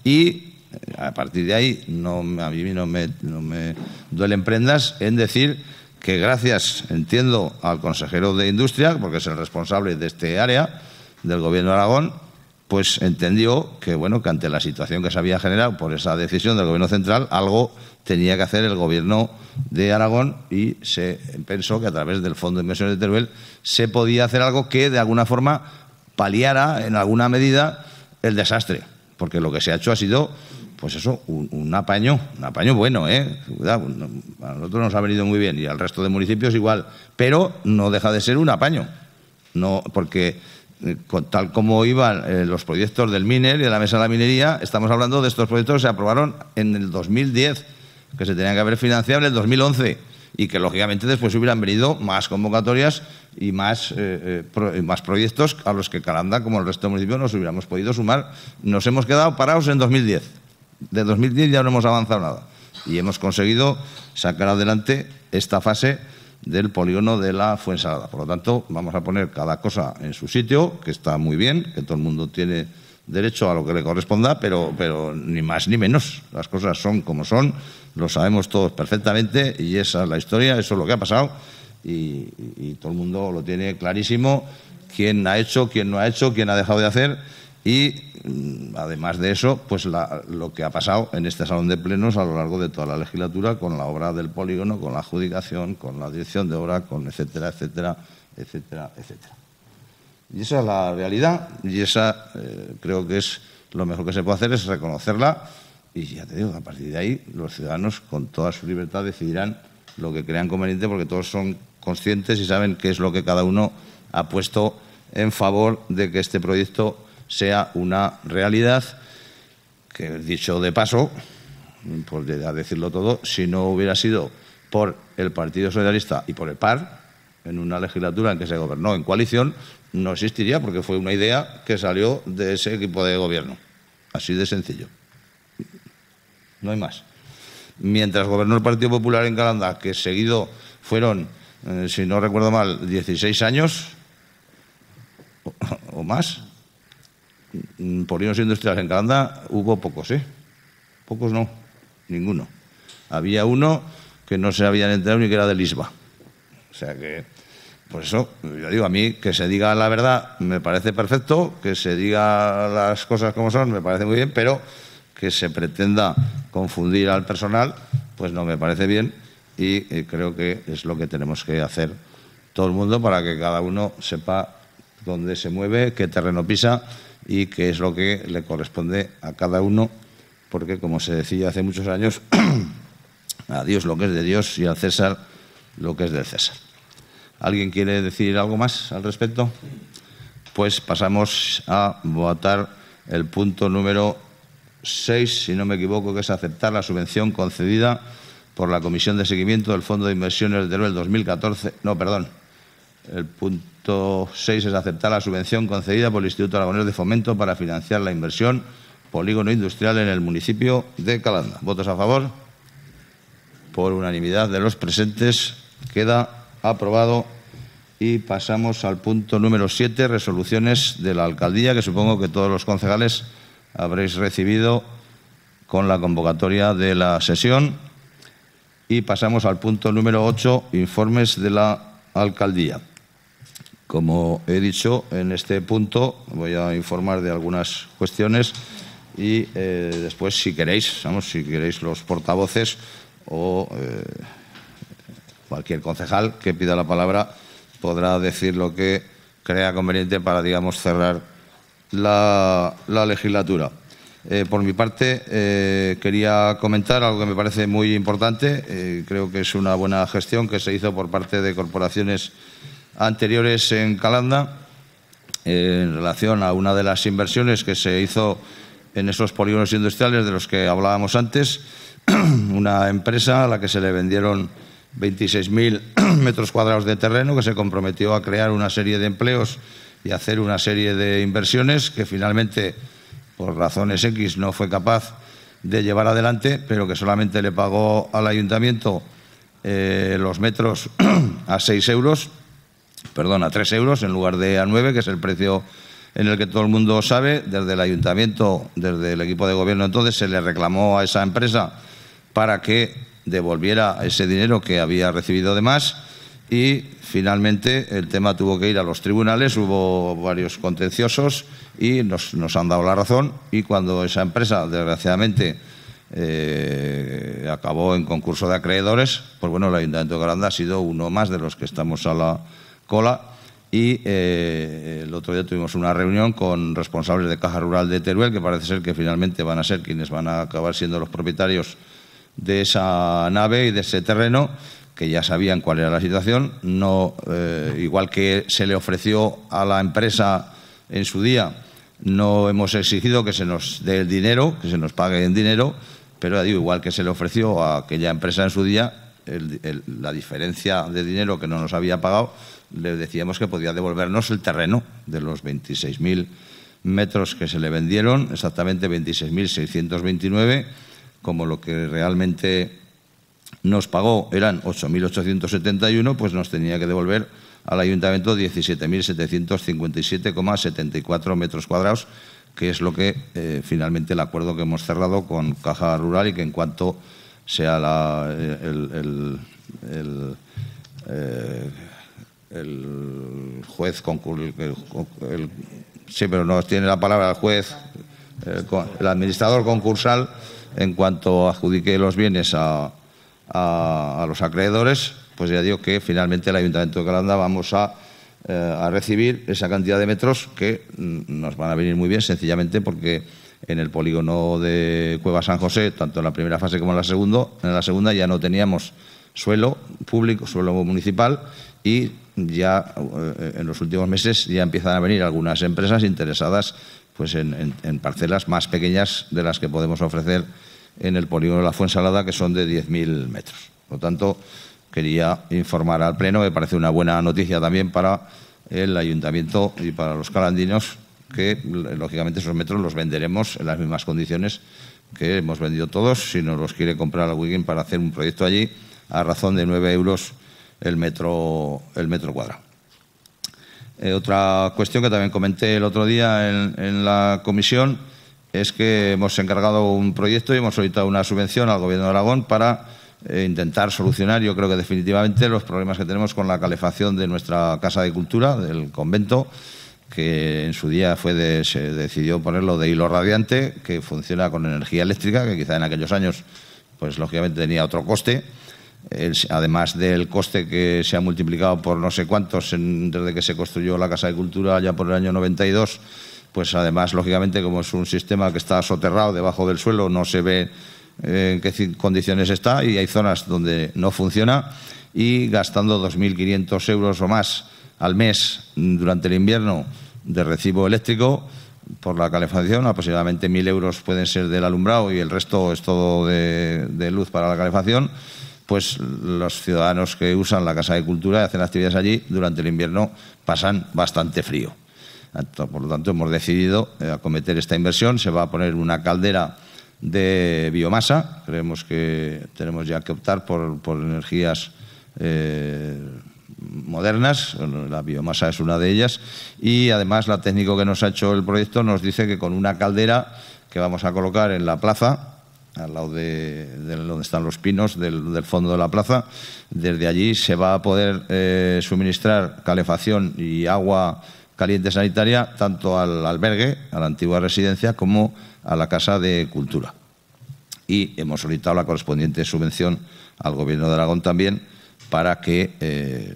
y a partir de ahí a mí no me duelen prendas en decir que gracias, entiendo, al consejero de Industria, porque es el responsable de este área del Gobierno de Aragón, pues entendió que, bueno, que ante la situación que se había generado por esa decisión del Gobierno central, algo tenía que hacer el Gobierno de Aragón, y se pensó que a través del Fondo de Inversiones de Teruel se podía hacer algo que de alguna forma paliara en alguna medida el desastre, porque lo que se ha hecho ha sido, pues eso, un apaño bueno, cuidado, a nosotros nos ha venido muy bien y al resto de municipios igual, pero no deja de ser un apaño, no, porque tal como iban los proyectos del MINER y de la Mesa de la Minería, estamos hablando de estos proyectos que se aprobaron en el 2010, que se tenían que haber financiado en el 2011 y que lógicamente después hubieran venido más convocatorias y más proyectos a los que Calanda, como el resto de municipios, nos hubiéramos podido sumar. Nos hemos quedado parados en 2010. De 2010 ya no hemos avanzado nada y hemos conseguido sacar adelante esta fase del polígono de la Fuensalada. Por lo tanto, vamos a poner cada cosa en su sitio, que está muy bien, que todo el mundo tiene derecho a lo que le corresponda, pero ni más ni menos. Las cosas son como son, lo sabemos todos perfectamente y esa es la historia, eso es lo que ha pasado y todo el mundo lo tiene clarísimo, quién ha hecho, quién no ha hecho, quién ha dejado de hacer y, además de eso, pues lo que ha pasado en este salón de plenos a lo largo de toda la legislatura con la obra del polígono, con la adjudicación, con la dirección de obra, con etcétera, etcétera, etcétera, etcétera. Y esa es la realidad y esa creo que es lo mejor que se puede hacer, es reconocerla y ya te digo, a partir de ahí los ciudadanos con toda su libertad decidirán lo que crean conveniente porque todos son conscientes y saben qué es lo que cada uno ha puesto en favor de que este proyecto sea una realidad, que dicho de paso, por decirlo todo, si no hubiera sido por el Partido Socialista y por el PAR, en una legislatura en que se gobernó en coalición, no existiría porque fue una idea que salió de ese equipo de gobierno. Así de sencillo. No hay más. Mientras gobernó el Partido Popular en Calanda, que seguido fueron, si no recuerdo mal, 16 años o más, polígonos industriales en Calanda hubo pocos, Pocos no, ninguno. Había uno que no se habían enterado ni que era de Lisba. O sea que, por eso, yo digo, a mí que se diga la verdad me parece perfecto, que se diga las cosas como son me parece muy bien, pero que se pretenda confundir al personal, pues no me parece bien y creo que es lo que tenemos que hacer todo el mundo para que cada uno sepa dónde se mueve, qué terreno pisa y qué es lo que le corresponde a cada uno, porque, como se decía hace muchos años, a Dios lo que es de Dios y al César lo que es del César. ¿Alguien quiere decir algo más al respecto? Pues pasamos a votar el punto número 6, si no me equivoco, que es aceptar la subvención concedida por la Comisión de Seguimiento del Fondo de Inversiones de Teruel 2014. No, perdón. El punto 6 es aceptar la subvención concedida por el Instituto Aragonés de Fomento para financiar la inversión polígono industrial en el municipio de Calanda. ¿Votos a favor? Por unanimidad de los presentes queda aprobado. Y pasamos al punto número 7, resoluciones de la alcaldía, que supongo que todos los concejales habréis recibido con la convocatoria de la sesión. Y pasamos al punto número 8, informes de la alcaldía. Como he dicho, en este punto voy a informar de algunas cuestiones y después, si queréis los portavoces o cualquier concejal que pida la palabra podrá decir lo que crea conveniente para, digamos, cerrar la legislatura. Por mi parte, quería comentar algo que me parece muy importante. Creo que es una buena gestión que se hizo por parte de corporaciones anteriores en Calanda en relación a una de las inversiones que se hizo en esos polígonos industriales de los que hablábamos antes. Una empresa a la que se le vendieron 26.000 metros cuadrados de terreno, que se comprometió a crear una serie de empleos y hacer una serie de inversiones que finalmente, por razones X, no fue capaz de llevar adelante, pero que solamente le pagó al ayuntamiento los metros a 3 euros en lugar de a 9, que es el precio en el que todo el mundo sabe. Desde el ayuntamiento, desde el equipo de gobierno entonces, se le reclamó a esa empresa para que devolviera ese dinero que había recibido de más y finalmente el tema tuvo que ir a los tribunales, hubo varios contenciosos y nos han dado la razón, y cuando esa empresa desgraciadamente acabó en concurso de acreedores, pues bueno, el Ayuntamiento de Calanda ha sido uno más de los que estamos a la cola. Y el otro día tuvimos una reunión con responsables de Caja Rural de Teruel, que parece ser que finalmente van a ser quienes van a acabar siendo los propietarios de esa nave y de ese terreno, que ya sabían cuál era la situación. No, igual que se le ofreció a la empresa en su día, no hemos exigido que se nos dé el dinero, que se nos pague en dinero, pero digo, igual que se le ofreció a aquella empresa en su día, la diferencia de dinero que no nos había pagado, le decíamos que podía devolvernos el terreno de los 26.000 metros que se le vendieron, exactamente 26.629, como lo que realmente nos pagó eran 8.871, pues nos tenía que devolver al ayuntamiento 17.757,74 metros cuadrados, que es lo que finalmente el acuerdo que hemos cerrado con Caja Rural, y que en cuanto sea el juez sí, pero no tiene la palabra el juez, el administrador concursal, en cuanto adjudique los bienes a los acreedores, pues ya digo que finalmente el Ayuntamiento de Calanda vamos a recibir esa cantidad de metros que nos van a venir muy bien, sencillamente porque en el polígono de Cueva San José, tanto en la primera fase como en la segunda ya no teníamos suelo público, suelo municipal, y ya en los últimos meses ya empiezan a venir algunas empresas interesadas pues en parcelas más pequeñas de las que podemos ofrecer en el polígono de la Fuensalada, que son de 10.000 metros. Por lo tanto, quería informar al Pleno, me parece una buena noticia también para el Ayuntamiento y para los calandinos, que lógicamente esos metros los venderemos en las mismas condiciones que hemos vendido todos, si nos los quiere comprar a Wiggin para hacer un proyecto allí, a razón de 9 euros el metro cuadrado. Otra cuestión que también comenté el otro día en la comisión es que hemos encargado un proyecto y hemos solicitado una subvención al Gobierno de Aragón para intentar solucionar, yo creo que definitivamente, los problemas que tenemos con la calefacción de nuestra Casa de Cultura, del convento, que en su día se decidió ponerlo de hilo radiante, que funciona con energía eléctrica, que quizá en aquellos años pues lógicamente tenía otro coste. Además del coste que se ha multiplicado por no sé cuántos desde que se construyó la Casa de Cultura ya por el año 92, pues además, lógicamente, como es un sistema que está soterrado debajo del suelo, no se ve en qué condiciones está, y hay zonas donde no funciona, y gastando 2.500 euros o más al mes durante el invierno de recibo eléctrico, por la calefacción, aproximadamente 1.000 euros pueden ser del alumbrado y el resto es todo de luz para la calefacción, pues los ciudadanos que usan la Casa de Cultura y hacen actividades allí durante el invierno pasan bastante frío. Por lo tanto, hemos decidido acometer esta inversión. Se va a poner una caldera de biomasa. Creemos que tenemos ya que optar por energías modernas. La biomasa es una de ellas. Y además, la técnico que nos ha hecho el proyecto nos dice que con una caldera que vamos a colocar en la plaza, al lado de donde están los pinos del fondo de la plaza, desde allí se va a poder suministrar calefacción y agua caliente sanitaria tanto al albergue, a la antigua residencia, como a la Casa de Cultura. Y hemos solicitado la correspondiente subvención al Gobierno de Aragón también para que,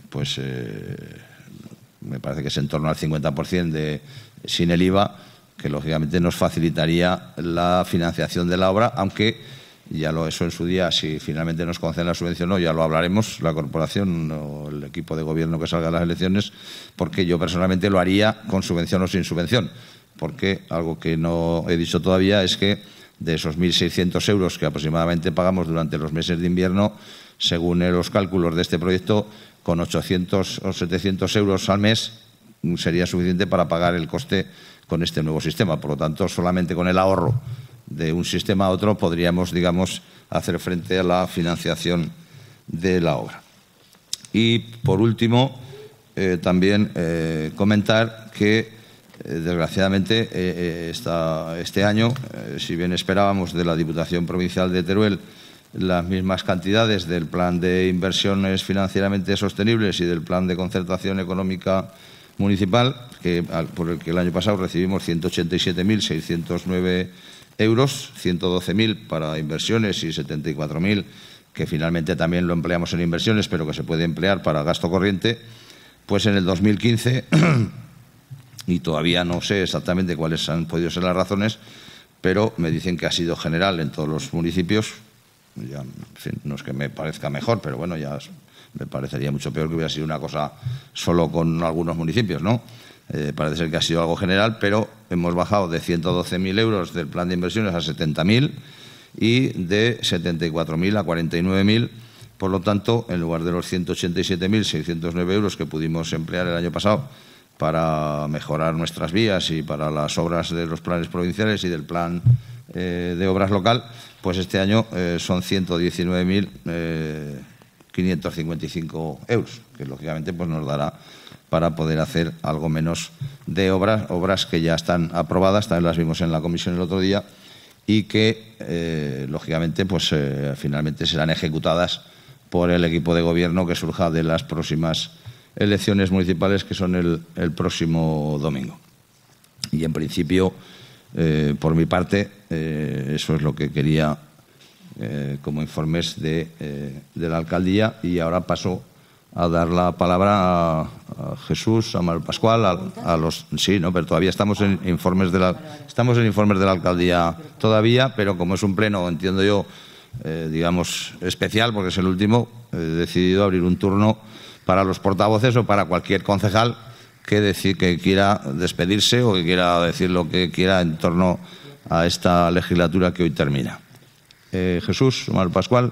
me parece que es en torno al 50% sin el IVA, que lógicamente nos facilitaría la financiación de la obra, aunque eso en su día, si finalmente nos conceden la subvención o no, ya lo hablaremos, la corporación o el equipo de gobierno que salga a las elecciones, porque yo personalmente lo haría con subvención o sin subvención, porque algo que no he dicho todavía es que de esos 1.600 euros que aproximadamente pagamos durante los meses de invierno, según los cálculos de este proyecto, con 800 o 700 euros al mes sería suficiente para pagar el coste con este nuevo sistema. Por lo tanto, solamente con el ahorro de un sistema a otro podríamos, digamos, hacer frente a la financiación de la obra. Y, por último, también comentar que, desgraciadamente, este año, si bien esperábamos de la Diputación Provincial de Teruel las mismas cantidades del Plan de Inversiones Financieramente Sostenibles y del Plan de Concertación Económica Municipal, por el que el año pasado recibimos 187.609 euros, 112.000 para inversiones y 74.000 que finalmente también lo empleamos en inversiones, pero que se puede emplear para gasto corriente, pues en el 2015, y todavía no sé exactamente cuáles han podido ser las razones, pero me dicen que ha sido general en todos los municipios. Ya, en fin, no es que me parezca mejor, pero bueno, ya me parecería mucho peor que hubiera sido una cosa solo con algunos municipios, ¿no? Parece ser que ha sido algo general, pero hemos bajado de 112.000 euros del plan de inversiones a 70.000 y de 74.000 a 49.000. Por lo tanto, en lugar de los 187.609 euros que pudimos emplear el año pasado para mejorar nuestras vías y para las obras de los planes provinciales y del plan de obras local, pues este año son 119.555 euros, que lógicamente pues nos dará para poder hacer algo menos de obras que ya están aprobadas, también las vimos en la comisión el otro día, y que lógicamente pues finalmente serán ejecutadas por el equipo de gobierno que surja de las próximas elecciones municipales, que son el próximo domingo. Y en principio, por mi parte, eso es lo que quería como informes de la alcaldía. Y ahora paso a dar la palabra a Jesús, a Manuel Pascual, a los... Sí, no, pero todavía estamos en informes de la alcaldía todavía, pero como es un pleno, entiendo yo, digamos, especial, porque es el último, he decidido abrir un turno para los portavoces o para cualquier concejal que quiera despedirse o que quiera decir lo que quiera en torno a esta legislatura que hoy termina. Jesús, Manuel Pascual.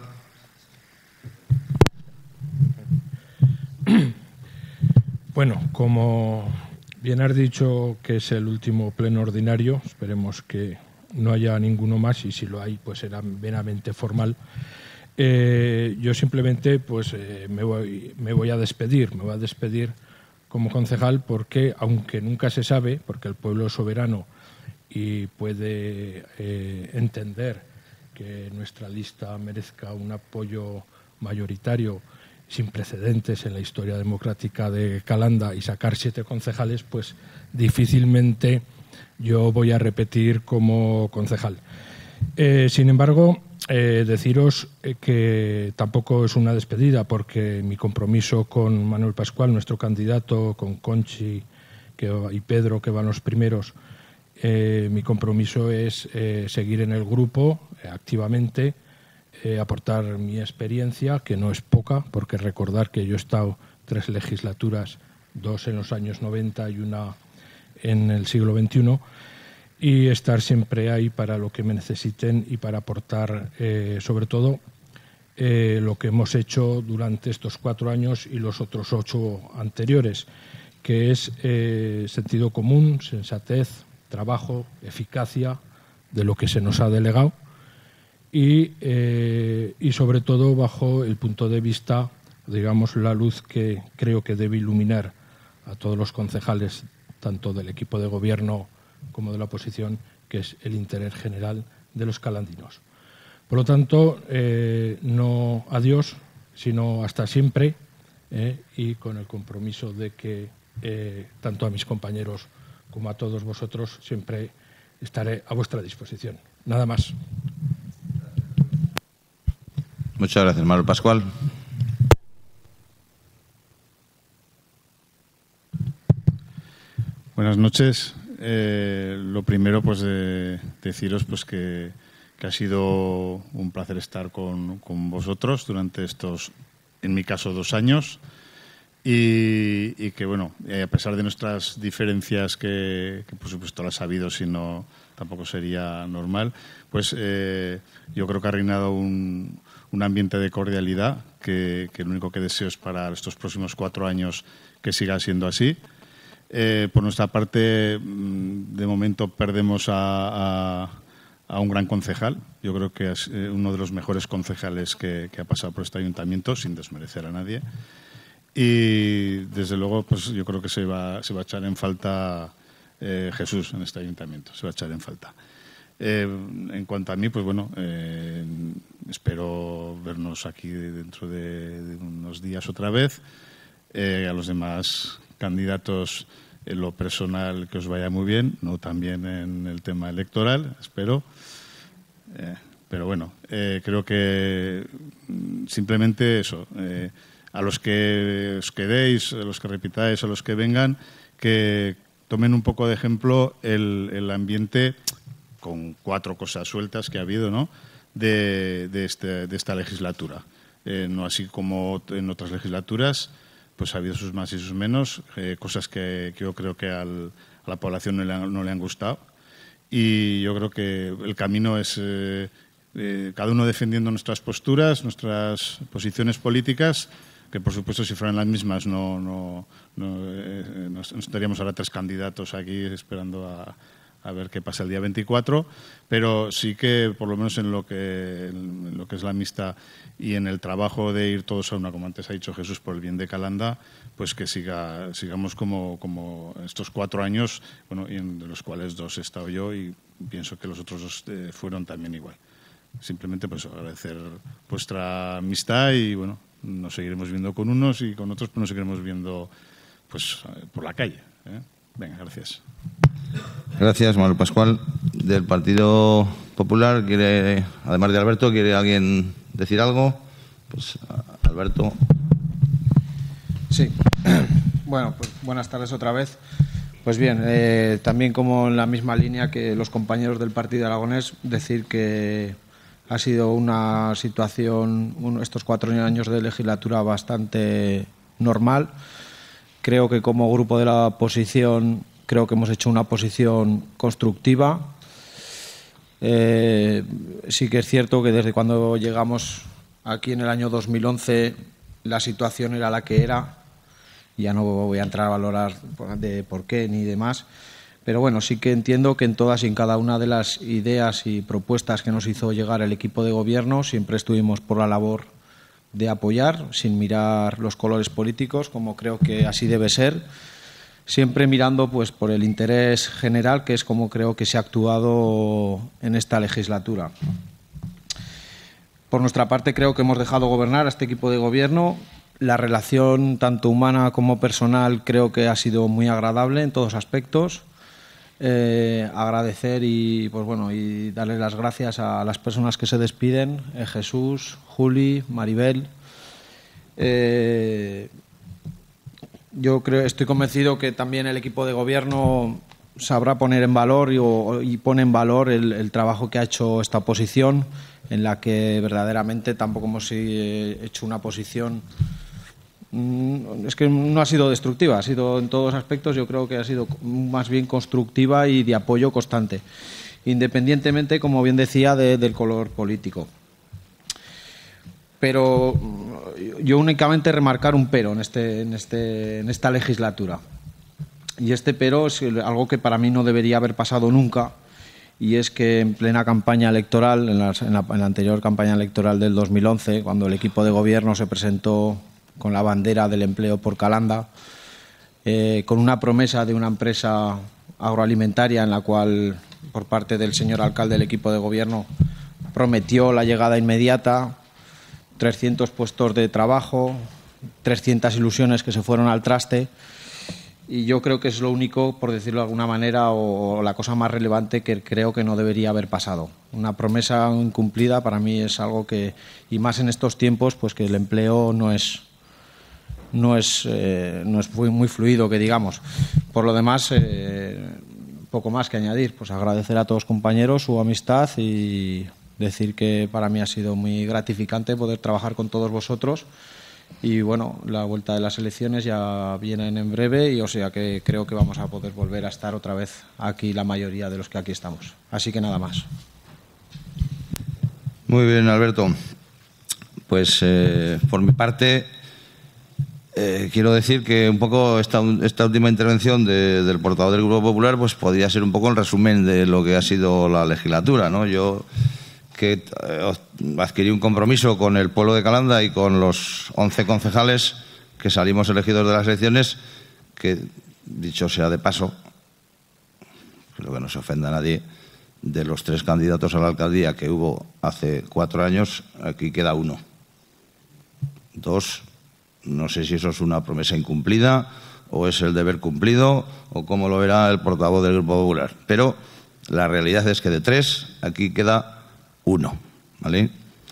Bueno, como bien has dicho que es el último pleno ordinario, esperemos que no haya ninguno más, y si lo hay, pues será meramente formal. Yo simplemente pues me voy a despedir como concejal, porque aunque nunca se sabe, porque el pueblo es soberano y puede entender que nuestra lista merezca un apoyo mayoritario sin precedentes en la historia democrática de Calanda y sacar 7 concejales, pues difícilmente yo voy a repetir como concejal. Sin embargo, deciros que tampoco es una despedida, porque mi compromiso con Manuel Pascual, nuestro candidato, con Conchi y Pedro, que van los primeros, mi compromiso es seguir en el grupo activamente, aportar mi experiencia, que no es poca, porque recordar que yo he estado 3 legislaturas, 2 en los años 90 y una en el siglo XXI, y estar siempre ahí para lo que me necesiten y para aportar, sobre todo, lo que hemos hecho durante estos 4 años y los otros 8 anteriores, que es sentido común, sensatez, trabajo, eficacia de lo que se nos ha delegado y sobre todo bajo el punto de vista, digamos, la luz que creo que debe iluminar a todos los concejales, tanto del equipo de gobierno como de la oposición, que es el interés general de los calandinos. Por lo tanto, no adiós, sino hasta siempre, y con el compromiso de que tanto a mis compañeros como a todos vosotros siempre estaré a vuestra disposición. Nada más. Muchas gracias, Manuel Pascual. Buenas noches. Lo primero, pues, deciros pues que ha sido un placer estar con vosotros durante estos, en mi caso, 2 años y que, bueno, a pesar de nuestras diferencias que por supuesto las ha habido, si no tampoco sería normal, pues yo creo que ha reinado un ambiente de cordialidad que lo único que deseo es para estos próximos 4 años que siga siendo así. Por nuestra parte, de momento perdemos a un gran concejal. Yo creo que es uno de los mejores concejales que ha pasado por este ayuntamiento, sin desmerecer a nadie. Y, desde luego, pues yo creo que se va a echar en falta Jesús en este ayuntamiento. Se va a echar en falta. En cuanto a mí, pues bueno, espero vernos aquí dentro de unos días otra vez. A los demás candidatos, en lo personal, que os vaya muy bien, no también en el tema electoral, espero. Pero bueno, creo que simplemente eso, a los que os quedéis, a los que repitáis, a los que vengan, que tomen un poco de ejemplo el ambiente, con 4 cosas sueltas que ha habido, ¿no?, de esta legislatura. No así como en otras legislaturas, pues ha habido sus más y sus menos, cosas que yo creo que a la población no le han gustado. Y yo creo que el camino es cada uno defendiendo nuestras posturas, nuestras posiciones políticas, que por supuesto si fueran las mismas no estaríamos ahora 3 candidatos aquí esperando a ver qué pasa el día 24, pero sí que por lo menos en lo que es la amistad y en el trabajo de ir todos a una, como antes ha dicho Jesús, por el bien de Calanda, pues que sigamos como estos 4 años, bueno, y de los cuales 2 he estado yo y pienso que los otros 2 fueron también igual. Simplemente pues agradecer vuestra amistad y bueno, nos seguiremos viendo con unos y con otros pues nos seguiremos viendo pues por la calle. Venga, gracias. Gracias, Manuel Pascual. Del Partido Popular, quiere, además de Alberto, ¿quiere alguien decir algo? Pues Alberto. Sí. Bueno, pues buenas tardes otra vez. Pues bien, también como en la misma línea que los compañeros del Partido Aragonés, decir que ha sido una situación, estos 4 años de legislatura bastante normal. Creo que como grupo de la oposición creo que hemos hecho una posición constructiva. Sí que es cierto que desde cuando llegamos aquí en el año 2011 la situación era la que era. Ya no voy a entrar a valorar de por qué ni demás. Pero bueno, sí que entiendo que en todas y en cada una de las ideas y propuestas que nos hizo llegar el equipo de gobierno siempre estuvimos por la labor de apoyar, sin mirar los colores políticos, como creo que así debe ser, siempre mirando pues por el interés general, que es como creo que se ha actuado en esta legislatura. Por nuestra parte, creo que hemos dejado gobernar a este equipo de gobierno. La relación, tanto humana como personal, creo que ha sido muy agradable en todos aspectos. Agradecer y pues bueno, y darles las gracias a las personas que se despiden, Jesús, Juli, Maribel. Yo estoy convencido que también el equipo de gobierno sabrá poner en valor y pone en valor el trabajo que ha hecho esta oposición, en la que verdaderamente tampoco hemos hecho una posición es que no ha sido destructiva, ha sido en todos aspectos, yo creo que ha sido más bien constructiva y de apoyo constante, independientemente, como bien decía, del color político. Pero yo únicamente remarcar un pero en esta legislatura. Y este pero es algo que para mí no debería haber pasado nunca, y es que en plena campaña electoral, en la anterior campaña electoral del 2011, cuando el equipo de gobierno se presentó con la bandera del empleo por Calanda, con una promesa de una empresa agroalimentaria en la cual, por parte del señor alcalde del equipo de gobierno, prometió la llegada inmediata, 300 puestos de trabajo, 300 ilusiones que se fueron al traste. Y yo creo que es lo único, por decirlo de alguna manera, o la cosa más relevante que creo que no debería haber pasado. Una promesa incumplida para mí es algo que, y más en estos tiempos, pues que el empleo no es muy fluido, que digamos. Por lo demás, poco más que añadir. Pues agradecer a todos los compañeros su amistad y decir que para mí ha sido muy gratificante poder trabajar con todos vosotros. Y bueno, la vuelta de las elecciones ya vienen en breve, y o sea que creo que vamos a poder volver a estar otra vez aquí la mayoría de los que aquí estamos. Así que nada más. Muy bien, Alberto. Pues por mi parte quiero decir que un poco esta última intervención del portavoz del Grupo Popular pues podría ser un poco el resumen de lo que ha sido la legislatura, ¿no? Yo que adquirí un compromiso con el pueblo de Calanda y con los 11 concejales que salimos elegidos de las elecciones, que, dicho sea de paso, creo que no se ofenda a nadie, de los 3 candidatos a la alcaldía que hubo hace 4 años, aquí queda 1. 2, no sé si eso es una promesa incumplida o es el deber cumplido o cómo lo verá el portavoz del Grupo Popular. Pero la realidad es que de 3, aquí queda 1, ¿vale?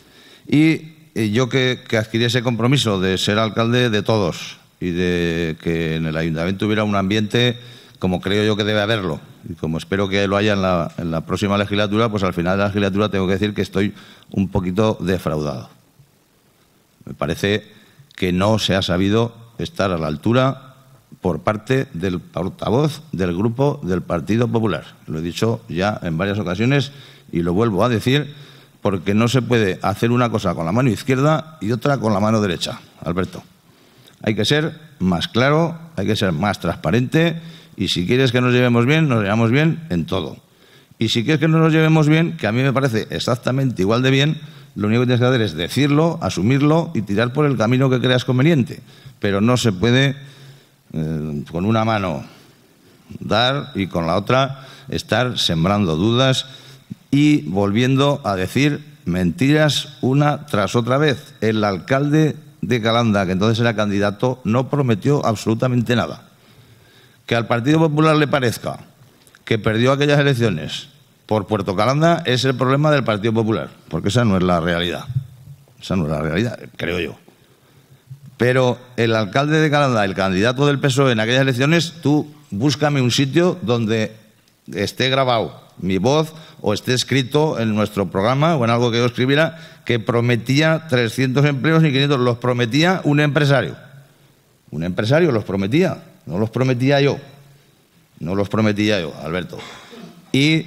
Y yo que adquirí ese compromiso de ser alcalde de todos y de que en el ayuntamiento hubiera un ambiente como creo yo que debe haberlo y como espero que lo haya en la próxima legislatura, pues al final de la legislatura tengo que decir que estoy un poquito defraudado. Me parece que no se ha sabido estar a la altura por parte del portavoz del Grupo del Partido Popular. Lo he dicho ya en varias ocasiones y lo vuelvo a decir, porque no se puede hacer una cosa con la mano izquierda y otra con la mano derecha, Alberto. Hay que ser más claro, hay que ser más transparente, y si quieres que nos llevemos bien, nos llevamos bien en todo. Y si quieres que no nos llevemos bien, que a mí me parece exactamente igual de bien, lo único que tienes que hacer es decirlo, asumirlo y tirar por el camino que creas conveniente. Pero no se puede con una mano dar y con la otra estar sembrando dudas y volviendo a decir mentiras una tras otra vez. El alcalde de Calanda, que entonces era candidato, no prometió absolutamente nada. Que al Partido Popular le parezca que perdió aquellas elecciones por Puerto Calanda es el problema del Partido Popular, porque esa no es la realidad. Esa no es la realidad, creo yo. Pero el alcalde de Calanda, el candidato del PSOE en aquellas elecciones, tú búscame un sitio donde esté grabado mi voz o esté escrito en nuestro programa o en algo que yo escribiera que prometía 300 empleos y 500. Los prometía un empresario. Un empresario los prometía, no los prometía yo. No los prometía yo, Alberto. Y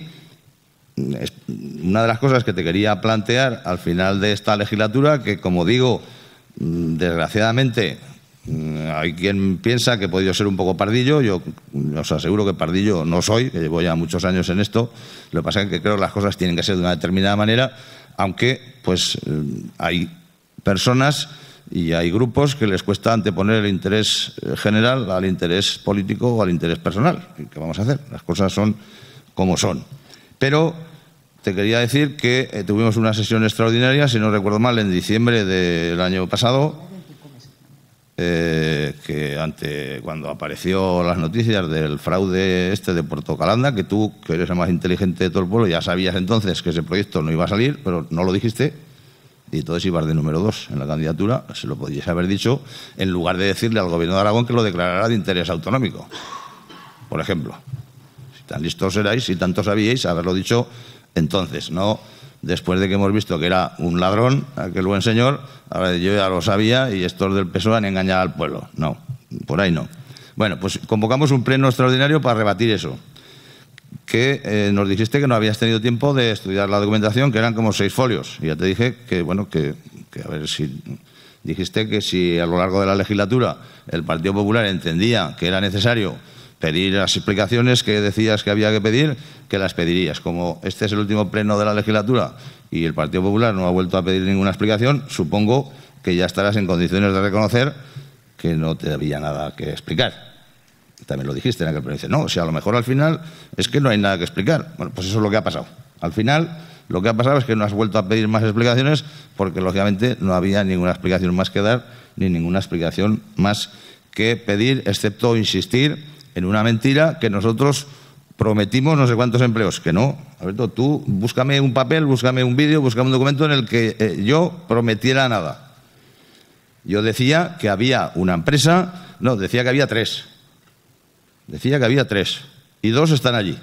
una de las cosas que te quería plantear al final de esta legislatura, que como digo, desgraciadamente hay quien piensa que he podido ser un poco pardillo. Yo os aseguro que pardillo no soy, que llevo ya muchos años en esto. Lo que pasa es que creo que las cosas tienen que ser de una determinada manera, aunque pues hay personas y hay grupos que les cuesta anteponer el interés general al interés político o al interés personal. ¿Qué vamos a hacer? Las cosas son como son. Pero te quería decir que tuvimos una sesión extraordinaria, si no recuerdo mal, en diciembre del año pasado, que cuando apareció las noticias del fraude de Puerto Calanda, que tú, que eres el más inteligente de todo el pueblo, ya sabías entonces que ese proyecto no iba a salir, pero no lo dijiste, y entonces ibas de número 2 en la candidatura. Se lo podías haber dicho en lugar de decirle al Gobierno de Aragón que lo declarara de interés autonómico, por ejemplo. Si tan listos erais, si tanto sabíais, haberlo dicho entonces, no después de que hemos visto que era un ladrón, aquel buen señor, ahora yo ya lo sabía y estos del PSOE han engañado al pueblo. No, por ahí no. Bueno, pues convocamos un pleno extraordinario para rebatir eso. Que nos dijiste que no habías tenido tiempo de estudiar la documentación, que eran como 6 folios. Y ya te dije que, bueno, que a ver si... Dijiste que si a lo largo de la legislatura el Partido Popular entendía que era necesario pedir las explicaciones que decías que había que pedir, que las pedirías. Como este es el último pleno de la legislatura y el Partido Popular no ha vuelto a pedir ninguna explicación, supongo que ya estarás en condiciones de reconocer que no te había nada que explicar. También lo dijiste en aquel pleno. Dice, no, o sea, a lo mejor al final es que no hay nada que explicar. Bueno, pues eso es lo que ha pasado. Al final, lo que ha pasado es que no has vuelto a pedir más explicaciones porque, lógicamente, no había ninguna explicación más que dar ni ninguna explicación más que pedir, excepto insistir en una mentira que nosotros prometimos no sé cuántos empleos. Que no, Alberto, tú búscame un papel, búscame un vídeo, búscame un documento en el que yo prometiera nada. Yo decía que había una empresa, no, decía que había 3. Decía que había 3 y 2 están allí.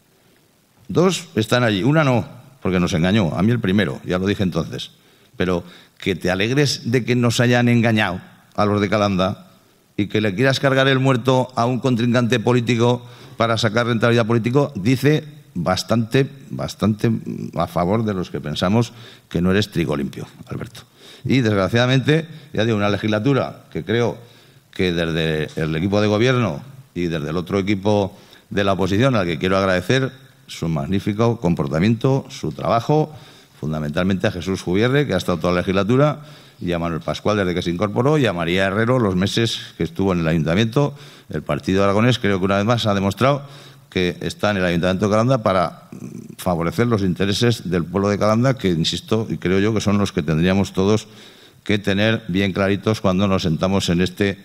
2 están allí, una no, porque nos engañó, a mí el primero, ya lo dije entonces. Pero que te alegres de que nos hayan engañado a los de Calanda y que le quieras cargar el muerto a un contrincante político para sacar rentabilidad político, dice bastante a favor de los que pensamos que no eres trigo limpio, Alberto. Y desgraciadamente, ya digo, una legislatura que creo que desde el equipo de gobierno y desde el otro equipo de la oposición, al que quiero agradecer su magnífico comportamiento, su trabajo, fundamentalmente a Jesús Jubierre, que ha estado toda la legislatura, y a Manuel Pascual desde que se incorporó, y a María Herrero los meses que estuvo en el Ayuntamiento. El Partido Aragonés creo que una vez más ha demostrado que está en el Ayuntamiento de Calanda para favorecer los intereses del pueblo de Calanda, que, insisto, y creo yo que son los que tendríamos todos que tener bien claritos cuando nos sentamos en este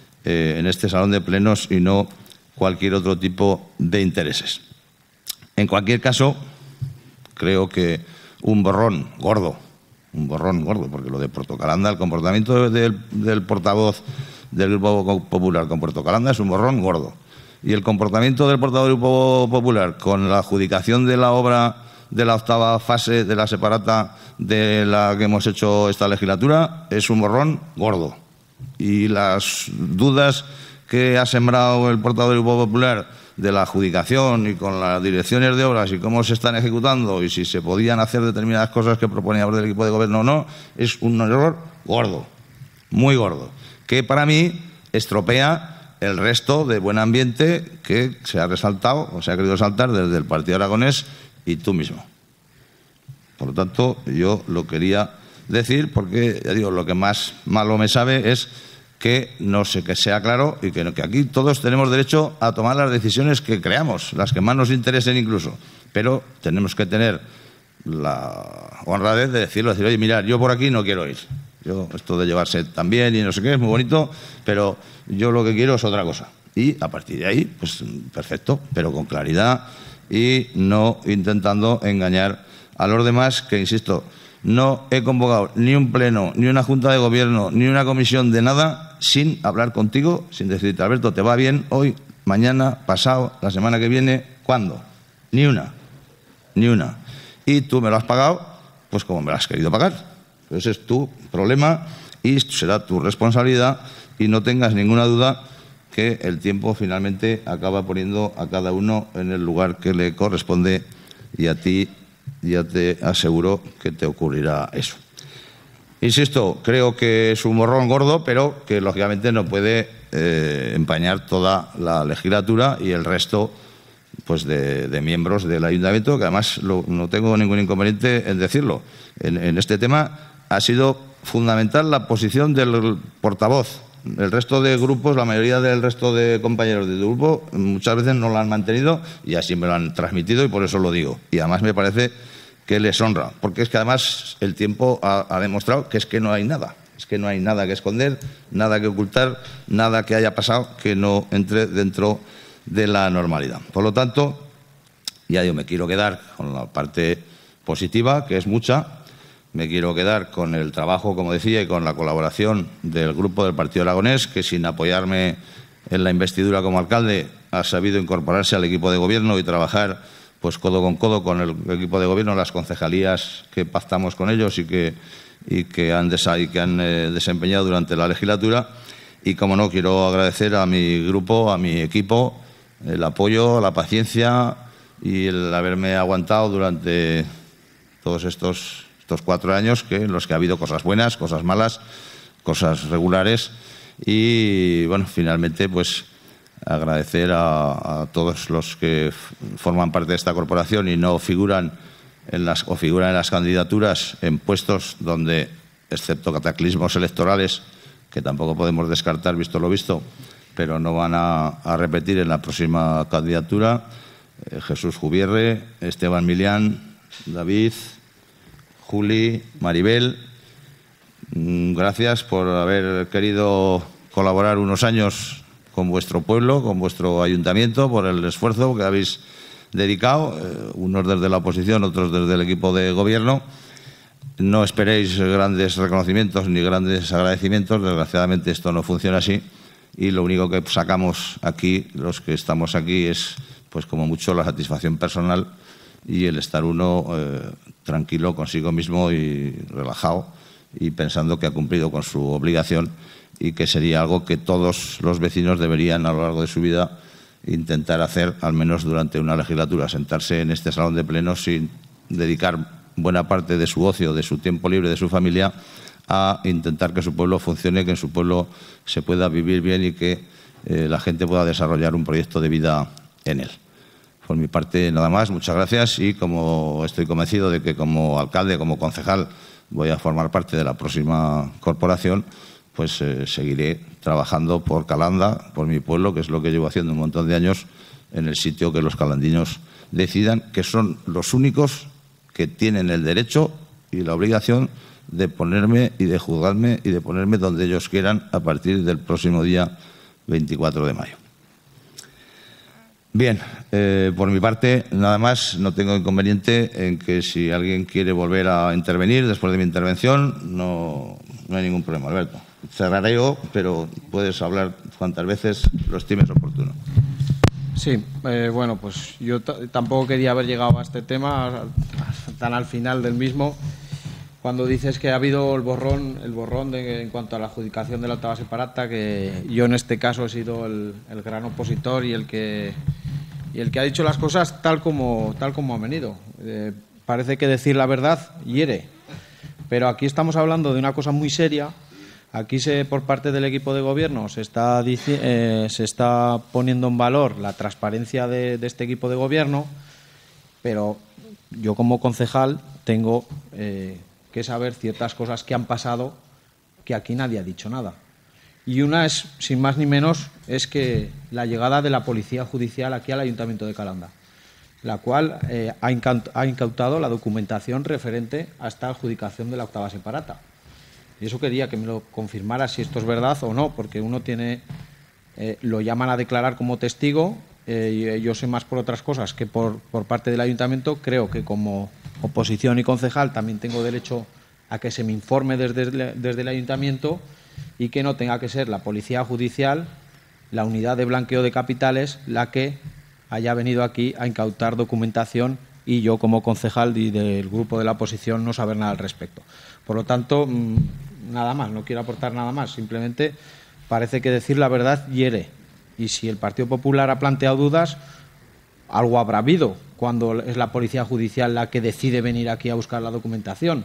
salón de plenos y no cualquier otro tipo de intereses. En cualquier caso, creo que un borrón gordo, porque lo de Puerto Calanda, el comportamiento del portavoz del Grupo Popular con Puerto Calanda es un borrón gordo. Y el comportamiento del portavoz del Grupo Popular con la adjudicación de la obra de la 8ª fase de la separata de la que hemos hecho esta legislatura es un borrón gordo. Y las dudas que ha sembrado el portavoz del Grupo Popular de la adjudicación y con las direcciones de obras y cómo se están ejecutando y si se podían hacer determinadas cosas que proponíamos del equipo de gobierno o no, es un error gordo, muy gordo, que para mí estropea el resto de buen ambiente que se ha resaltado o se ha querido resaltar desde el Partido Aragonés y tú mismo. Por lo tanto, yo lo quería decir porque, ya digo, lo que más malo me sabe es que no sé, que sea claro y que aquí todos tenemos derecho a tomar las decisiones que creamos, las que más nos interesen incluso, pero tenemos que tener la honradez de decir, oye, mirad, yo por aquí no quiero ir. Yo esto de llevarse tan bien y no sé qué es muy bonito, pero yo lo que quiero es otra cosa. Y a partir de ahí, pues perfecto, pero con claridad y no intentando engañar a los demás, que insisto, no he convocado ni un pleno, ni una junta de gobierno, ni una comisión de nada sin hablar contigo, sin decirte, Alberto, ¿te va bien hoy, mañana, pasado, la semana que viene? ¿Cuándo? Ni una. Y tú me lo has pagado, pues como me lo has querido pagar. Ese es tu problema y será tu responsabilidad y no tengas ninguna duda que el tiempo finalmente acaba poniendo a cada uno en el lugar que le corresponde y a ti ya te aseguro que te ocurrirá eso. Insisto, creo que es un borrón gordo, pero que lógicamente no puede empañar toda la legislatura y el resto pues de miembros del Ayuntamiento, que además no tengo ningún inconveniente en decirlo. En este tema ha sido fundamental la posición del portavoz. El resto de grupos, la mayoría del resto de compañeros de tu grupo, muchas veces no lo han mantenido y así me lo han transmitido y por eso lo digo. Y además me parece que les honra, porque es que además el tiempo ha demostrado que es que no hay nada. Es que no hay nada que esconder, nada que ocultar, nada que haya pasado que no entre dentro de la normalidad. Por lo tanto, ya yo me quiero quedar con la parte positiva, que es mucha. Me quiero quedar con el trabajo, como decía, y con la colaboración del Grupo del Partido Aragonés, que sin apoyarme en la investidura como alcalde ha sabido incorporarse al equipo de gobierno y trabajar pues codo con codo con el equipo de gobierno, las concejalías que pactamos con ellos y que han desempeñado durante la legislatura. Y, como no, quiero agradecer a mi grupo, a mi equipo, el apoyo, la paciencia y el haberme aguantado durante todos estos 4 años, en los que ha habido cosas buenas, cosas malas, cosas regulares. Y, bueno, finalmente, pues agradecer a todos los que forman parte de esta corporación y no figuran en las candidaturas en puestos donde, excepto cataclismos electorales, que tampoco podemos descartar visto lo visto, pero no van a repetir en la próxima candidatura. Jesús Jubierre, Esteban Milián, David, Juli, Maribel, gracias por haber querido colaborar unos años con vuestro pueblo, con vuestro ayuntamiento, por el esfuerzo que habéis dedicado, unos desde la oposición, otros desde el equipo de gobierno. No esperéis grandes reconocimientos ni grandes agradecimientos, desgraciadamente esto no funciona así, y lo único que sacamos aquí, los que estamos aquí, es pues como mucho la satisfacción personal y el estar uno tranquilo consigo mismo y relajado y pensando que ha cumplido con su obligación y que sería algo que todos los vecinos deberían a lo largo de su vida intentar hacer, al menos durante una legislatura, sentarse en este salón de plenos sin dedicar buena parte de su ocio, de su tiempo libre, de su familia, a intentar que su pueblo funcione, que en su pueblo se pueda vivir bien y que la gente pueda desarrollar un proyecto de vida en él. Por mi parte, nada más. Muchas gracias y, como estoy convencido de que como alcalde, como concejal, voy a formar parte de la próxima corporación, pues seguiré trabajando por Calanda, por mi pueblo, que es lo que llevo haciendo un montón de años, en el sitio que los calandinos decidan, que son los únicos que tienen el derecho y la obligación de ponerme y de juzgarme y de ponerme donde ellos quieran a partir del próximo día 24 de mayo. Bien, por mi parte, nada más. No tengo inconveniente en que si alguien quiere volver a intervenir después de mi intervención, no hay ningún problema, Alberto. Cerraré yo, pero puedes hablar cuantas veces lo estimes oportuno. Sí, bueno, pues yo tampoco quería haber llegado a este tema tan al final del mismo. Cuando dices que ha habido el borrón en cuanto a la adjudicación de la octava separata, que yo en este caso he sido el gran opositor y el que ha dicho las cosas tal como han venido. Parece que decir la verdad hiere, pero aquí estamos hablando de una cosa muy seria. Aquí por parte del equipo de gobierno se está poniendo en valor la transparencia de este equipo de gobierno, pero yo como concejal tengo que saber ciertas cosas que han pasado que aquí nadie ha dicho nada. Y una es, sin más ni menos, es que la llegada de la Policía Judicial aquí al Ayuntamiento de Calanda, la cual ha incautado la documentación referente a esta adjudicación de la octava separata. Y eso quería que me lo confirmara si esto es verdad o no, porque uno lo llaman a declarar como testigo. Yo sé más por otras cosas que por parte del Ayuntamiento. Creo que como oposición y concejal también tengo derecho a que se me informe desde el Ayuntamiento y que no tenga que ser la Policía Judicial, la unidad de blanqueo de capitales, la que haya venido aquí a incautar documentación y yo como concejal y del grupo de la oposición no saber nada al respecto. Por lo tanto, nada más, no quiero aportar nada más. Simplemente parece que decir la verdad hiere. Y si el Partido Popular ha planteado dudas, algo habrá habido cuando es la Policía Judicial la que decide venir aquí a buscar la documentación.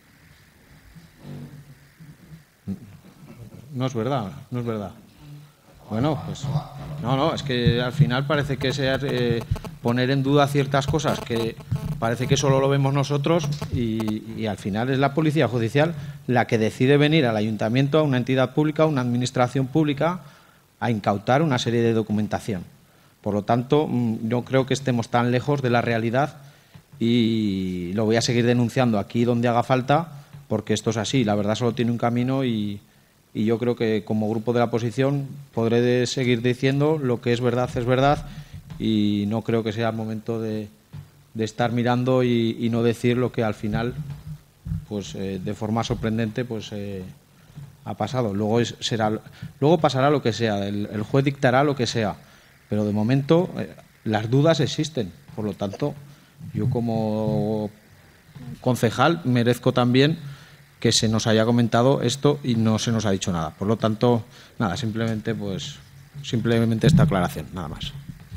No es verdad, no es verdad. Bueno, pues no, es que al final parece que poner en duda ciertas cosas que parece que solo lo vemos nosotros y al final es la Policía Judicial la que decide venir al Ayuntamiento, a una entidad pública, a una administración pública, a incautar una serie de documentación. Por lo tanto, no creo que estemos tan lejos de la realidad y lo voy a seguir denunciando aquí donde haga falta, porque esto es así, la verdad solo tiene un camino y yo creo que como grupo de la oposición podré seguir diciendo lo que es verdad y no creo que sea el momento de estar mirando y no decir lo que al final, pues de forma sorprendente, pues ha pasado. Luego pasará lo que sea, el juez dictará lo que sea, pero de momento las dudas existen Por lo tanto, yo como concejal merezco también que se nos haya comentado esto y no se nos ha dicho nada. Por lo tanto, nada, simplemente esta aclaración, nada más.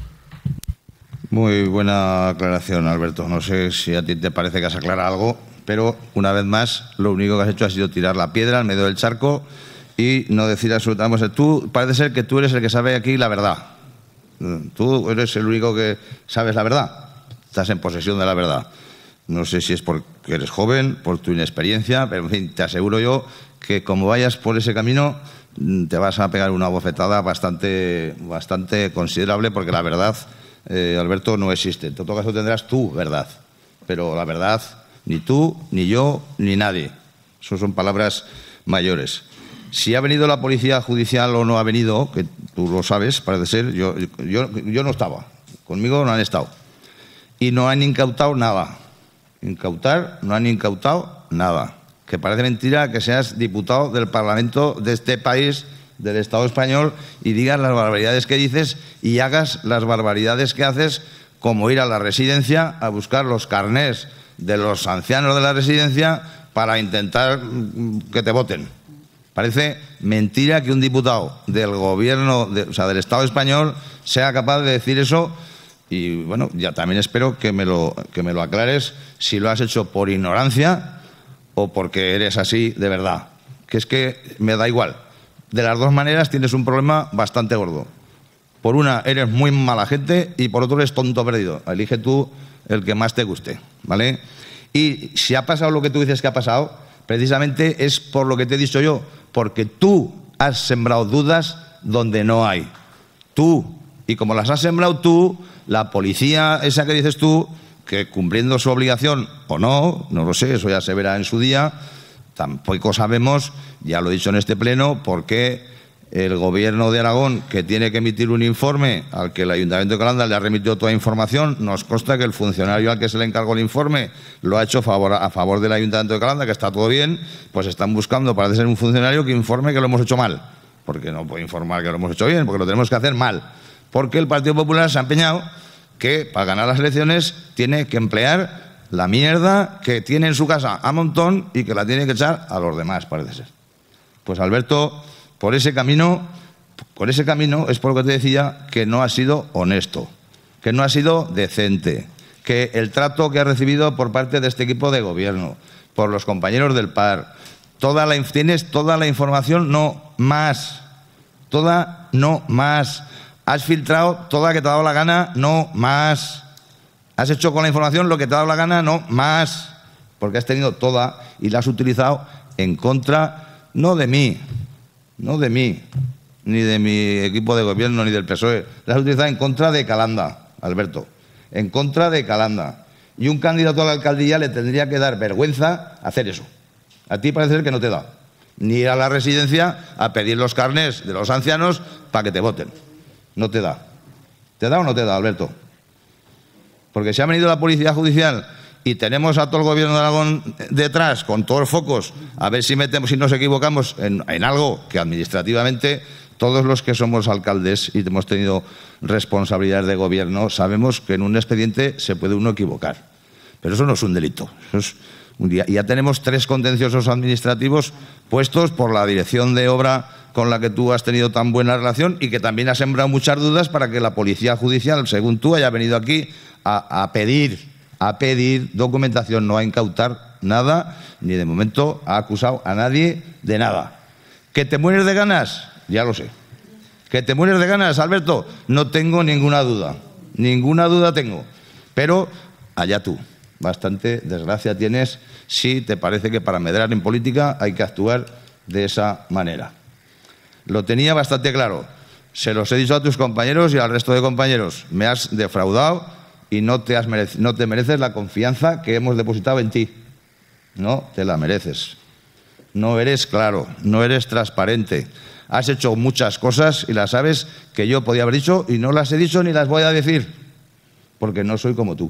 Muy buena aclaración, Alberto. No sé si a ti te parece que has aclarado algo, pero una vez más lo único que has hecho ha sido tirar la piedra al medio del charco y no decir absolutamente. Tú parece ser que tú eres el que sabe aquí la verdad. Tú eres el único que sabes la verdad. Estás en posesión de la verdad. No sé si es porque eres joven, por tu inexperiencia, pero en fin, te aseguro yo que como vayas por ese camino te vas a pegar una bofetada bastante considerable, porque la verdad, Alberto, no existe. En todo caso tendrás tu verdad, pero la verdad ni tú, ni yo, ni nadie. Eso son palabras mayores. Si ha venido la policía judicial o no ha venido, que tú lo sabes, parece ser, yo no estaba, conmigo no han estado. Y no han incautado nada. No han incautado nada. Que parece mentira que seas diputado del Parlamento de este país, del Estado español, y digas las barbaridades que dices y hagas las barbaridades que haces, como ir a la residencia a buscar los carnés de los ancianos de la residencia para intentar que te voten. Parece mentira que un diputado del gobierno, del Estado español, sea capaz de decir eso. Y bueno, ya también espero que me lo aclares si lo has hecho por ignorancia o porque eres así de verdad. Que es que me da igual. De las dos maneras tienes un problema bastante gordo. Por una, eres muy mala gente, y por otro, eres tonto perdido. Elige tú el que más te guste, ¿vale? Y si ha pasado lo que tú dices que ha pasado, precisamente es por lo que te he dicho yo, porque tú has sembrado dudas donde no hay. Tú. Y como las has sembrado tú, la policía esa que dices tú, que cumpliendo su obligación o no lo sé, eso ya se verá en su día, tampoco sabemos, ya lo he dicho en este pleno, por qué el Gobierno de Aragón, que tiene que emitir un informe al que el Ayuntamiento de Calanda le ha remitido toda información, nos consta que el funcionario al que se le encargó el informe lo ha hecho a favor del Ayuntamiento de Calanda, que está todo bien, pues están buscando, parece ser un funcionario que informe que lo hemos hecho mal, porque no puede informar que lo hemos hecho bien, porque lo tenemos que hacer mal. Porque el Partido Popular se ha empeñado que para ganar las elecciones tiene que emplear la mierda que tiene en su casa a montón y que la tiene que echar a los demás, parece ser. Pues Alberto, por ese camino es por lo que te decía que no ha sido honesto, que no ha sido decente, que el trato que ha recibido por parte de este equipo de gobierno, por los compañeros del PAR, tienes toda la información, no más. Has filtrado toda la que te ha dado la gana, no más. Has hecho con la información lo que te ha dado la gana, no más. Porque has tenido toda y la has utilizado en contra, no de mí, ni de mi equipo de gobierno, ni del PSOE. La has utilizado en contra de Calanda, Alberto. En contra de Calanda. Y un candidato a la alcaldía le tendría que dar vergüenza hacer eso. A ti parece ser que no te da. Ni ir a la residencia a pedir los carnés de los ancianos para que te voten. No te da. ¿Te da o no te da, Alberto? Porque si ha venido la policía judicial y tenemos a todo el gobierno de Aragón detrás con todos los focos, a ver si nos equivocamos en algo que administrativamente todos los que somos alcaldes y hemos tenido responsabilidades de gobierno sabemos que en un expediente se puede uno equivocar. Pero eso no es un delito. Eso es un día. Y ya tenemos 3 contenciosos administrativos puestos por la dirección de obra con la que tú has tenido tan buena relación y que también ha sembrado muchas dudas para que la policía judicial, según tú, haya venido aquí a pedir documentación, no a incautar nada, ni de momento ha acusado a nadie de nada. ¿Que te mueres de ganas? Ya lo sé. ¿Que te mueres de ganas, Alberto? No tengo ninguna duda tengo, pero allá tú. Bastante desgracia tienes si te parece que para medrar en política hay que actuar de esa manera. Lo tenía bastante claro. Se los he dicho a tus compañeros y al resto de compañeros. Me has defraudado y no te mereces la confianza que hemos depositado en ti. No te la mereces. No eres claro, no eres transparente. Has hecho muchas cosas y las sabes que yo podía haber dicho y no las he dicho ni las voy a decir, porque no soy como tú.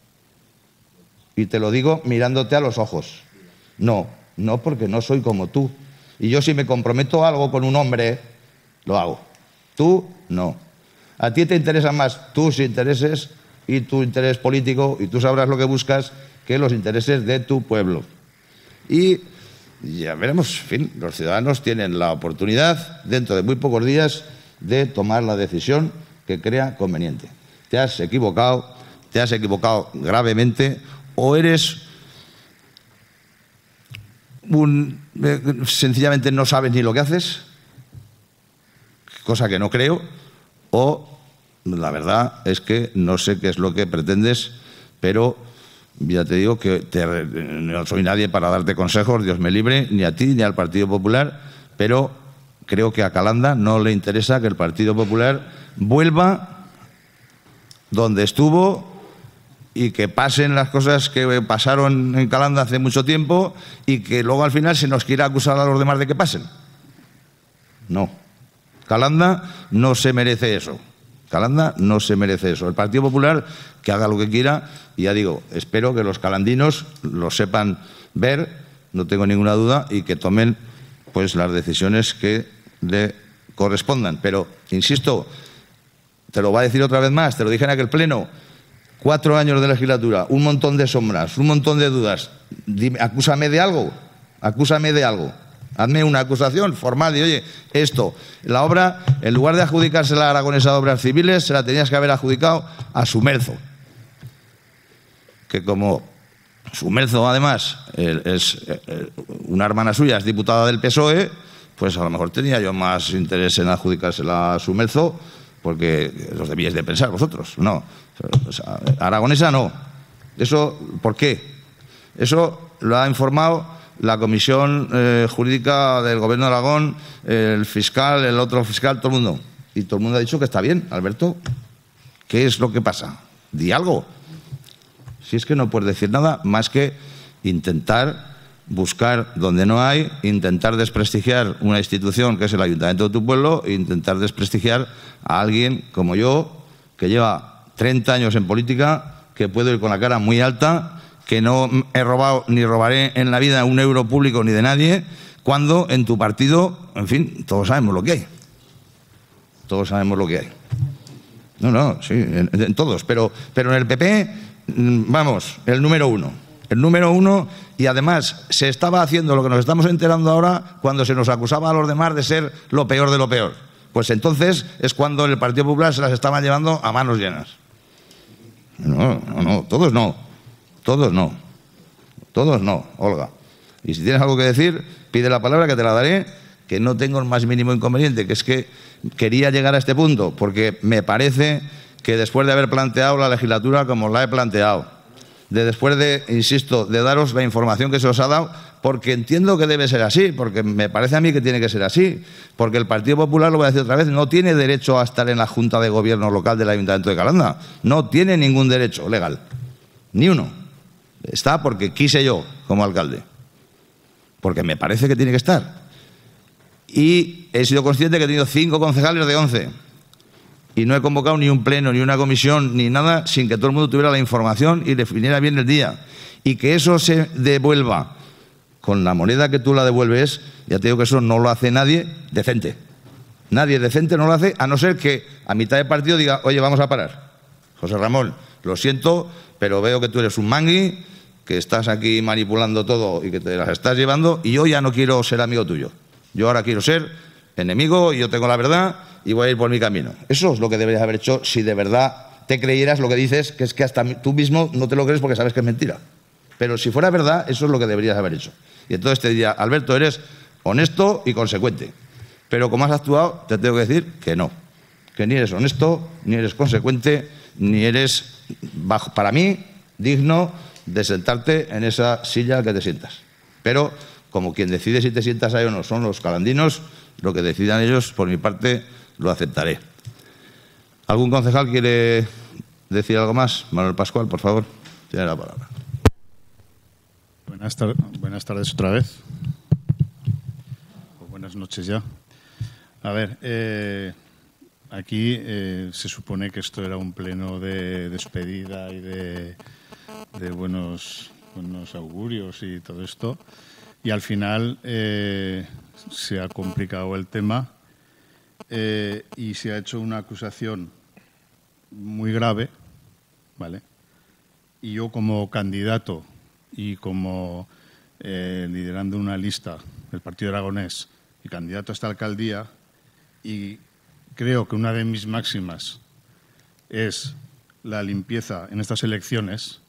Y te lo digo mirándote a los ojos. No porque no soy como tú. Y yo si me comprometo a algo con un hombre, lo hago. Tú, no. A ti te interesan más tus intereses y tu interés político, y tú sabrás lo que buscas, que los intereses de tu pueblo. Y ya veremos, en fin, los ciudadanos tienen la oportunidad, dentro de muy pocos días, de tomar la decisión que crea conveniente. Te has equivocado gravemente, o eres sencillamente no sabes ni lo que haces, cosa que no creo, o la verdad es que no sé qué es lo que pretendes, pero ya te digo que no soy nadie para darte consejos, Dios me libre, ni a ti ni al Partido Popular, pero creo que a Calanda no le interesa que el Partido Popular vuelva donde estuvo y que pasen las cosas que pasaron en Calanda hace mucho tiempo y que luego al final se nos quiera acusar a los demás de que pasen. No. Calanda no se merece eso. Calanda no se merece eso. El Partido Popular que haga lo que quiera, y ya digo, espero que los calandinos lo sepan ver, no tengo ninguna duda, y que tomen pues las decisiones que le correspondan. Pero, insisto, te lo voy a decir otra vez más, te lo dije en aquel pleno, 4 años de legislatura, un montón de sombras, un montón de dudas. Dime, acúsame de algo, Hazme una acusación formal de, oye, esto, la obra, en lugar de adjudicársela a Aragonesa de Obras Civiles, se la tenías que haber adjudicado a Sumerzo. Que como Sumerzo, además, es una hermana suya, es diputada del PSOE, pues a lo mejor tenía yo más interés en adjudicársela a Sumerzo, porque los debíais de pensar vosotros. No, pues Aragonesa no. ¿Eso por qué? Eso lo ha informado la Comisión Jurídica del Gobierno de Aragón, el fiscal, el otro fiscal, todo el mundo. Y todo el mundo ha dicho que está bien. Alberto, ¿qué es lo que pasa? Di algo. Si es que no puedes decir nada más que intentar buscar donde no hay, intentar desprestigiar una institución que es el Ayuntamiento de tu pueblo e intentar desprestigiar a alguien como yo, que lleva 30 años en política, que puedo ir con la cara muy alta, que no he robado ni robaré en la vida un euro público ni de nadie, cuando en tu partido, en fin, todos sabemos lo que hay. Todos sabemos lo que hay. No, sí, en todos, pero en el PP, vamos, el número uno. El número uno, y además se estaba haciendo lo que nos estamos enterando ahora cuando se nos acusaba a los demás de ser lo peor de lo peor. Pues entonces es cuando el Partido Popular se las estaban llevando a manos llenas. No, todos no. Todos no, Olga. Y si tienes algo que decir, pide la palabra que te la daré, que no tengo el más mínimo inconveniente, que es que quería llegar a este punto, porque me parece que después de haber planteado la legislatura como la he planteado, después de, insisto, de daros la información que se os ha dado, porque entiendo que debe ser así, porque me parece a mí que tiene que ser así, porque el Partido Popular, lo voy a decir otra vez, no tiene derecho a estar en la Junta de Gobierno local del Ayuntamiento de Calanda. No tiene ningún derecho legal, ni uno. Está porque quise yo como alcalde, porque me parece que tiene que estar. Y he sido consciente que he tenido 5 concejales de 11 y no he convocado ni un pleno, ni una comisión, ni nada, sin que todo el mundo tuviera la información y definiera bien el día. Y que eso se devuelva con la moneda que tú la devuelves, ya te digo que eso no lo hace nadie decente. Nadie decente no lo hace, a no ser que a mitad de partido diga, oye, vamos a parar. José Ramón, lo siento, pero veo que tú eres un mangui, que estás aquí manipulando todo y que te las estás llevando, y yo ya no quiero ser amigo tuyo. Yo ahora quiero ser enemigo, y yo tengo la verdad y voy a ir por mi camino. Eso es lo que deberías haber hecho si de verdad te creyeras lo que dices, que es que hasta tú mismo no te lo crees porque sabes que es mentira. Pero si fuera verdad, eso es lo que deberías haber hecho. Y entonces te diría, Alberto, eres honesto y consecuente. Pero como has actuado, te tengo que decir que no. Que ni eres honesto, ni eres consecuente, ni eres, para mí, digno de sentarte en esa silla que te sientas. Pero, como quien decide si te sientas ahí o no son los calandinos, lo que decidan ellos, por mi parte, lo aceptaré. ¿Algún concejal quiere decir algo más? Manuel Pascual, por favor, tiene la palabra. Buenas tardes otra vez. O buenas noches ya. A ver, aquí se supone que esto era un pleno de despedida y de buenos augurios y todo esto. Y al final se ha complicado el tema y se ha hecho una acusación muy grave ¿vale? Y yo como candidato y como liderando una lista del Partido Aragonés y candidato a esta alcaldía, y creo que una de mis máximas es la limpieza en estas elecciones,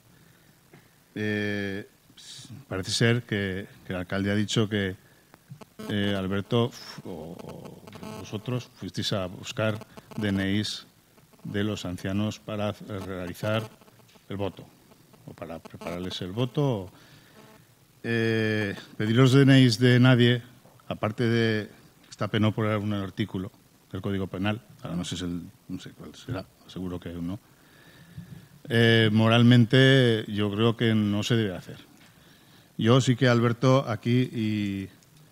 parece ser que el alcalde ha dicho que Alberto o vosotros fuisteis a buscar DNIs de los ancianos para realizar el voto o para prepararles el voto. Pedir los DNIs de nadie, aparte de está penado por algún artículo del Código Penal, ahora no sé cuál será, seguro que no. Moralmente yo creo que no se debe hacer. Yo sí que, Alberto, aquí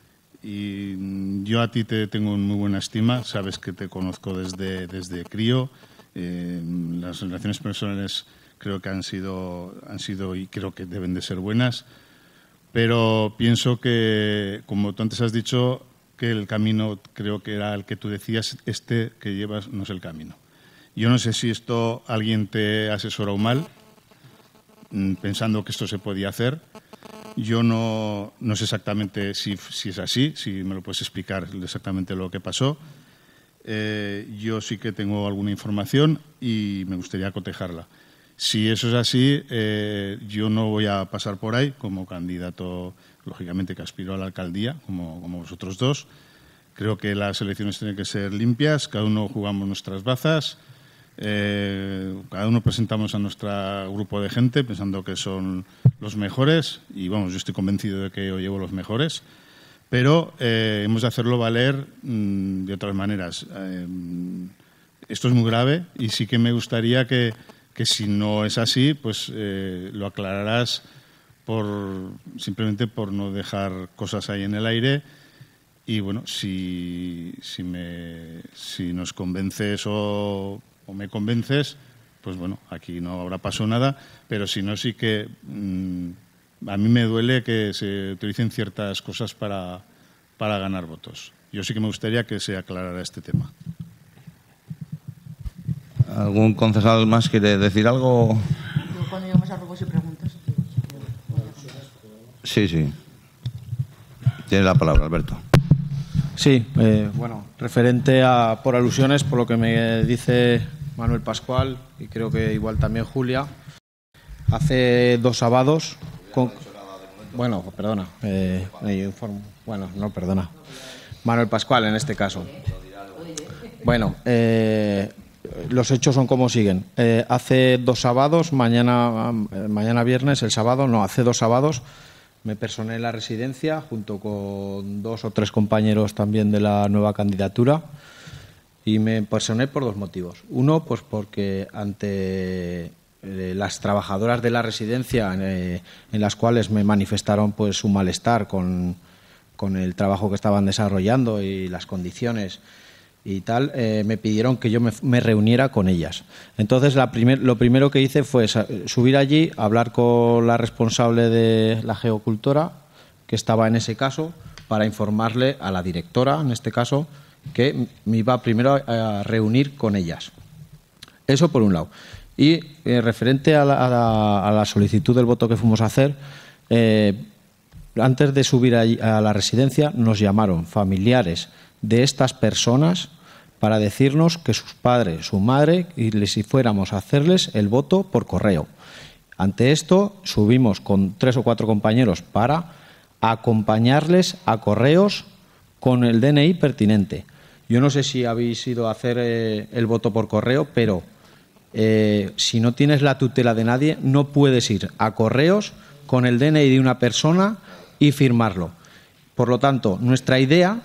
y yo a ti te tengo muy buena estima, sabes que te conozco desde crío, las relaciones personales creo que han sido y creo que deben de ser buenas, pero pienso que, como tú antes has dicho, que el camino creo que era el que tú decías, este que llevas no es el camino. Yo no sé si esto alguien te asesoró mal, pensando que esto se podía hacer. Yo no sé exactamente si es así, si me lo puedes explicar exactamente lo que pasó. Yo sí que tengo alguna información y me gustaría cotejarla. Si eso es así, yo no voy a pasar por ahí como candidato, lógicamente, que aspiro a la alcaldía, como vosotros dos. Creo que las elecciones tienen que ser limpias, cada uno jugamos nuestras bazas, cada uno presentamos a nuestro grupo de gente pensando que son los mejores y, vamos, yo estoy convencido de que yo llevo los mejores, pero hemos de hacerlo valer de otras maneras. Esto es muy grave y sí que me gustaría que si no es así, pues lo aclararás simplemente por no dejar cosas ahí en el aire. Y bueno, si nos convences o me convences, pues bueno, aquí no habrá pasado nada, pero si no, sí que a mí me duele que se utilicen ciertas cosas para ganar votos. Yo sí que me gustaría que se aclarara este tema. ¿Algún concejal más quiere decir algo? Cuando lleguemos a ruegos y preguntas. Sí. Tiene la palabra, Alberto. Sí, bueno, referente a, por alusiones, por lo que me dice Manuel Pascual, y creo que igual también Julia, hace 2 sábados... Bueno, perdona, perdona. Manuel Pascual, en este caso. Bueno, los hechos son como siguen. Hace 2 sábados, mañana viernes, hace 2 sábados, me personé en la residencia junto con 2 o 3 compañeros también de la nueva candidatura y me personé por 2 motivos. Uno, pues porque ante las trabajadoras de la residencia en las cuales me manifestaron pues su malestar con el trabajo que estaban desarrollando y las condiciones y tal, me pidieron que yo me reuniera con ellas. Entonces, lo primero que hice fue subir allí, hablar con la responsable de la geocultora, que estaba en ese caso, para informarle a la directora, en este caso, que me iba primero a reunir con ellas. Eso por un lado. Y referente a la solicitud del voto que fuimos a hacer, antes de subir allí a la residencia, nos llamaron familiares de estas personas para decirnos que sus padres, su madre, y si fuéramos a hacerles el voto por correo. Ante esto, subimos con 3 o 4 compañeros para acompañarles a correos con el DNI pertinente. Yo no sé si habéis ido a hacer el voto por correo, pero si no tienes la tutela de nadie, no puedes ir a correos con el DNI de una persona y firmarlo. Por lo tanto, nuestra idea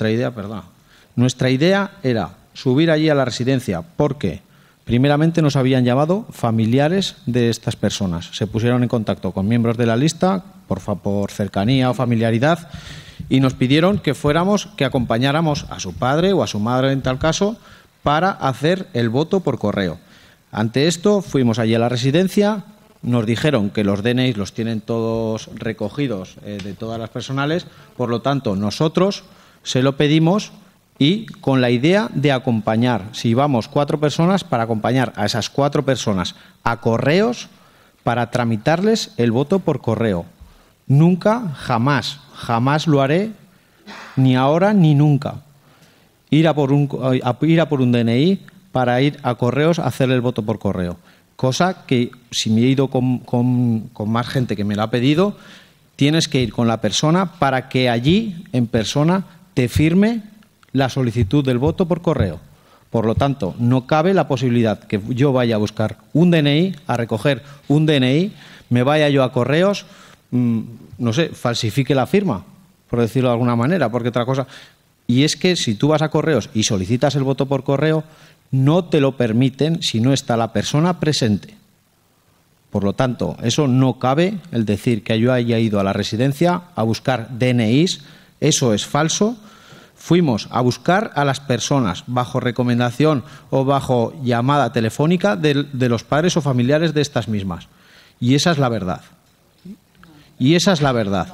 era subir allí a la residencia porque, primeramente, nos habían llamado familiares de estas personas. Se pusieron en contacto con miembros de la lista por cercanía o familiaridad y nos pidieron que acompañáramos a su padre o a su madre, en tal caso, para hacer el voto por correo. Ante esto, fuimos allí a la residencia. Nos dijeron que los DNIs los tienen todos recogidos de todas las personales, por lo tanto, nosotros se lo pedimos y con la idea de acompañar, si vamos 4 personas, para acompañar a esas 4 personas a correos para tramitarles el voto por correo. Nunca, jamás lo haré, ni ahora ni nunca. Ir a por un DNI para ir a correos a hacerle el voto por correo. Cosa que, si me he ido con más gente que me lo ha pedido, tienes que ir con la persona para que allí, en persona, te firme la solicitud del voto por correo. Por lo tanto, no cabe la posibilidad que yo vaya a buscar un DNI, a recoger un DNI, me vaya yo a correos, no sé, falsifique la firma, por decirlo de alguna manera, porque otra cosa. Y es que si tú vas a correos y solicitas el voto por correo, no te lo permiten si no está la persona presente. Por lo tanto, eso no cabe, el decir que yo haya ido a la residencia a buscar DNIs, eso es falso. Fuimos a buscar a las personas bajo recomendación o bajo llamada telefónica de los padres o familiares de estas mismas. Y esa es la verdad. Y esa es la verdad.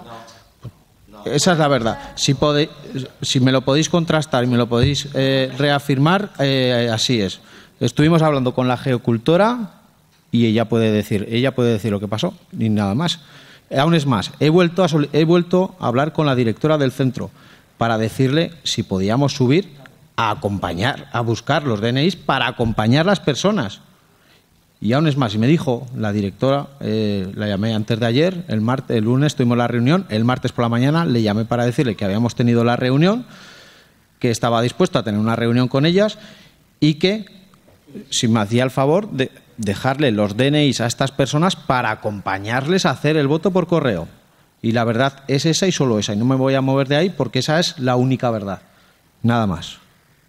Esa es la verdad. Si me lo podéis contrastar y me lo podéis reafirmar, así es. Estuvimos hablando con la geocultora y ella puede decir lo que pasó, ni nada más. Aún es más, he vuelto a hablar con la directora del centro para decirle si podíamos subir a acompañar, a buscar los DNIs para acompañar a las personas. Y aún es más, y me dijo la directora, la llamé antes de ayer, el lunes tuvimos la reunión, el martes por la mañana le llamé para decirle que habíamos tenido la reunión, que estaba dispuesto a tener una reunión con ellas y que si me hacía el favor de dejarle los DNIs a estas personas para acompañarles a hacer el voto por correo. Y la verdad es esa y solo esa. Y no me voy a mover de ahí porque esa es la única verdad. Nada más.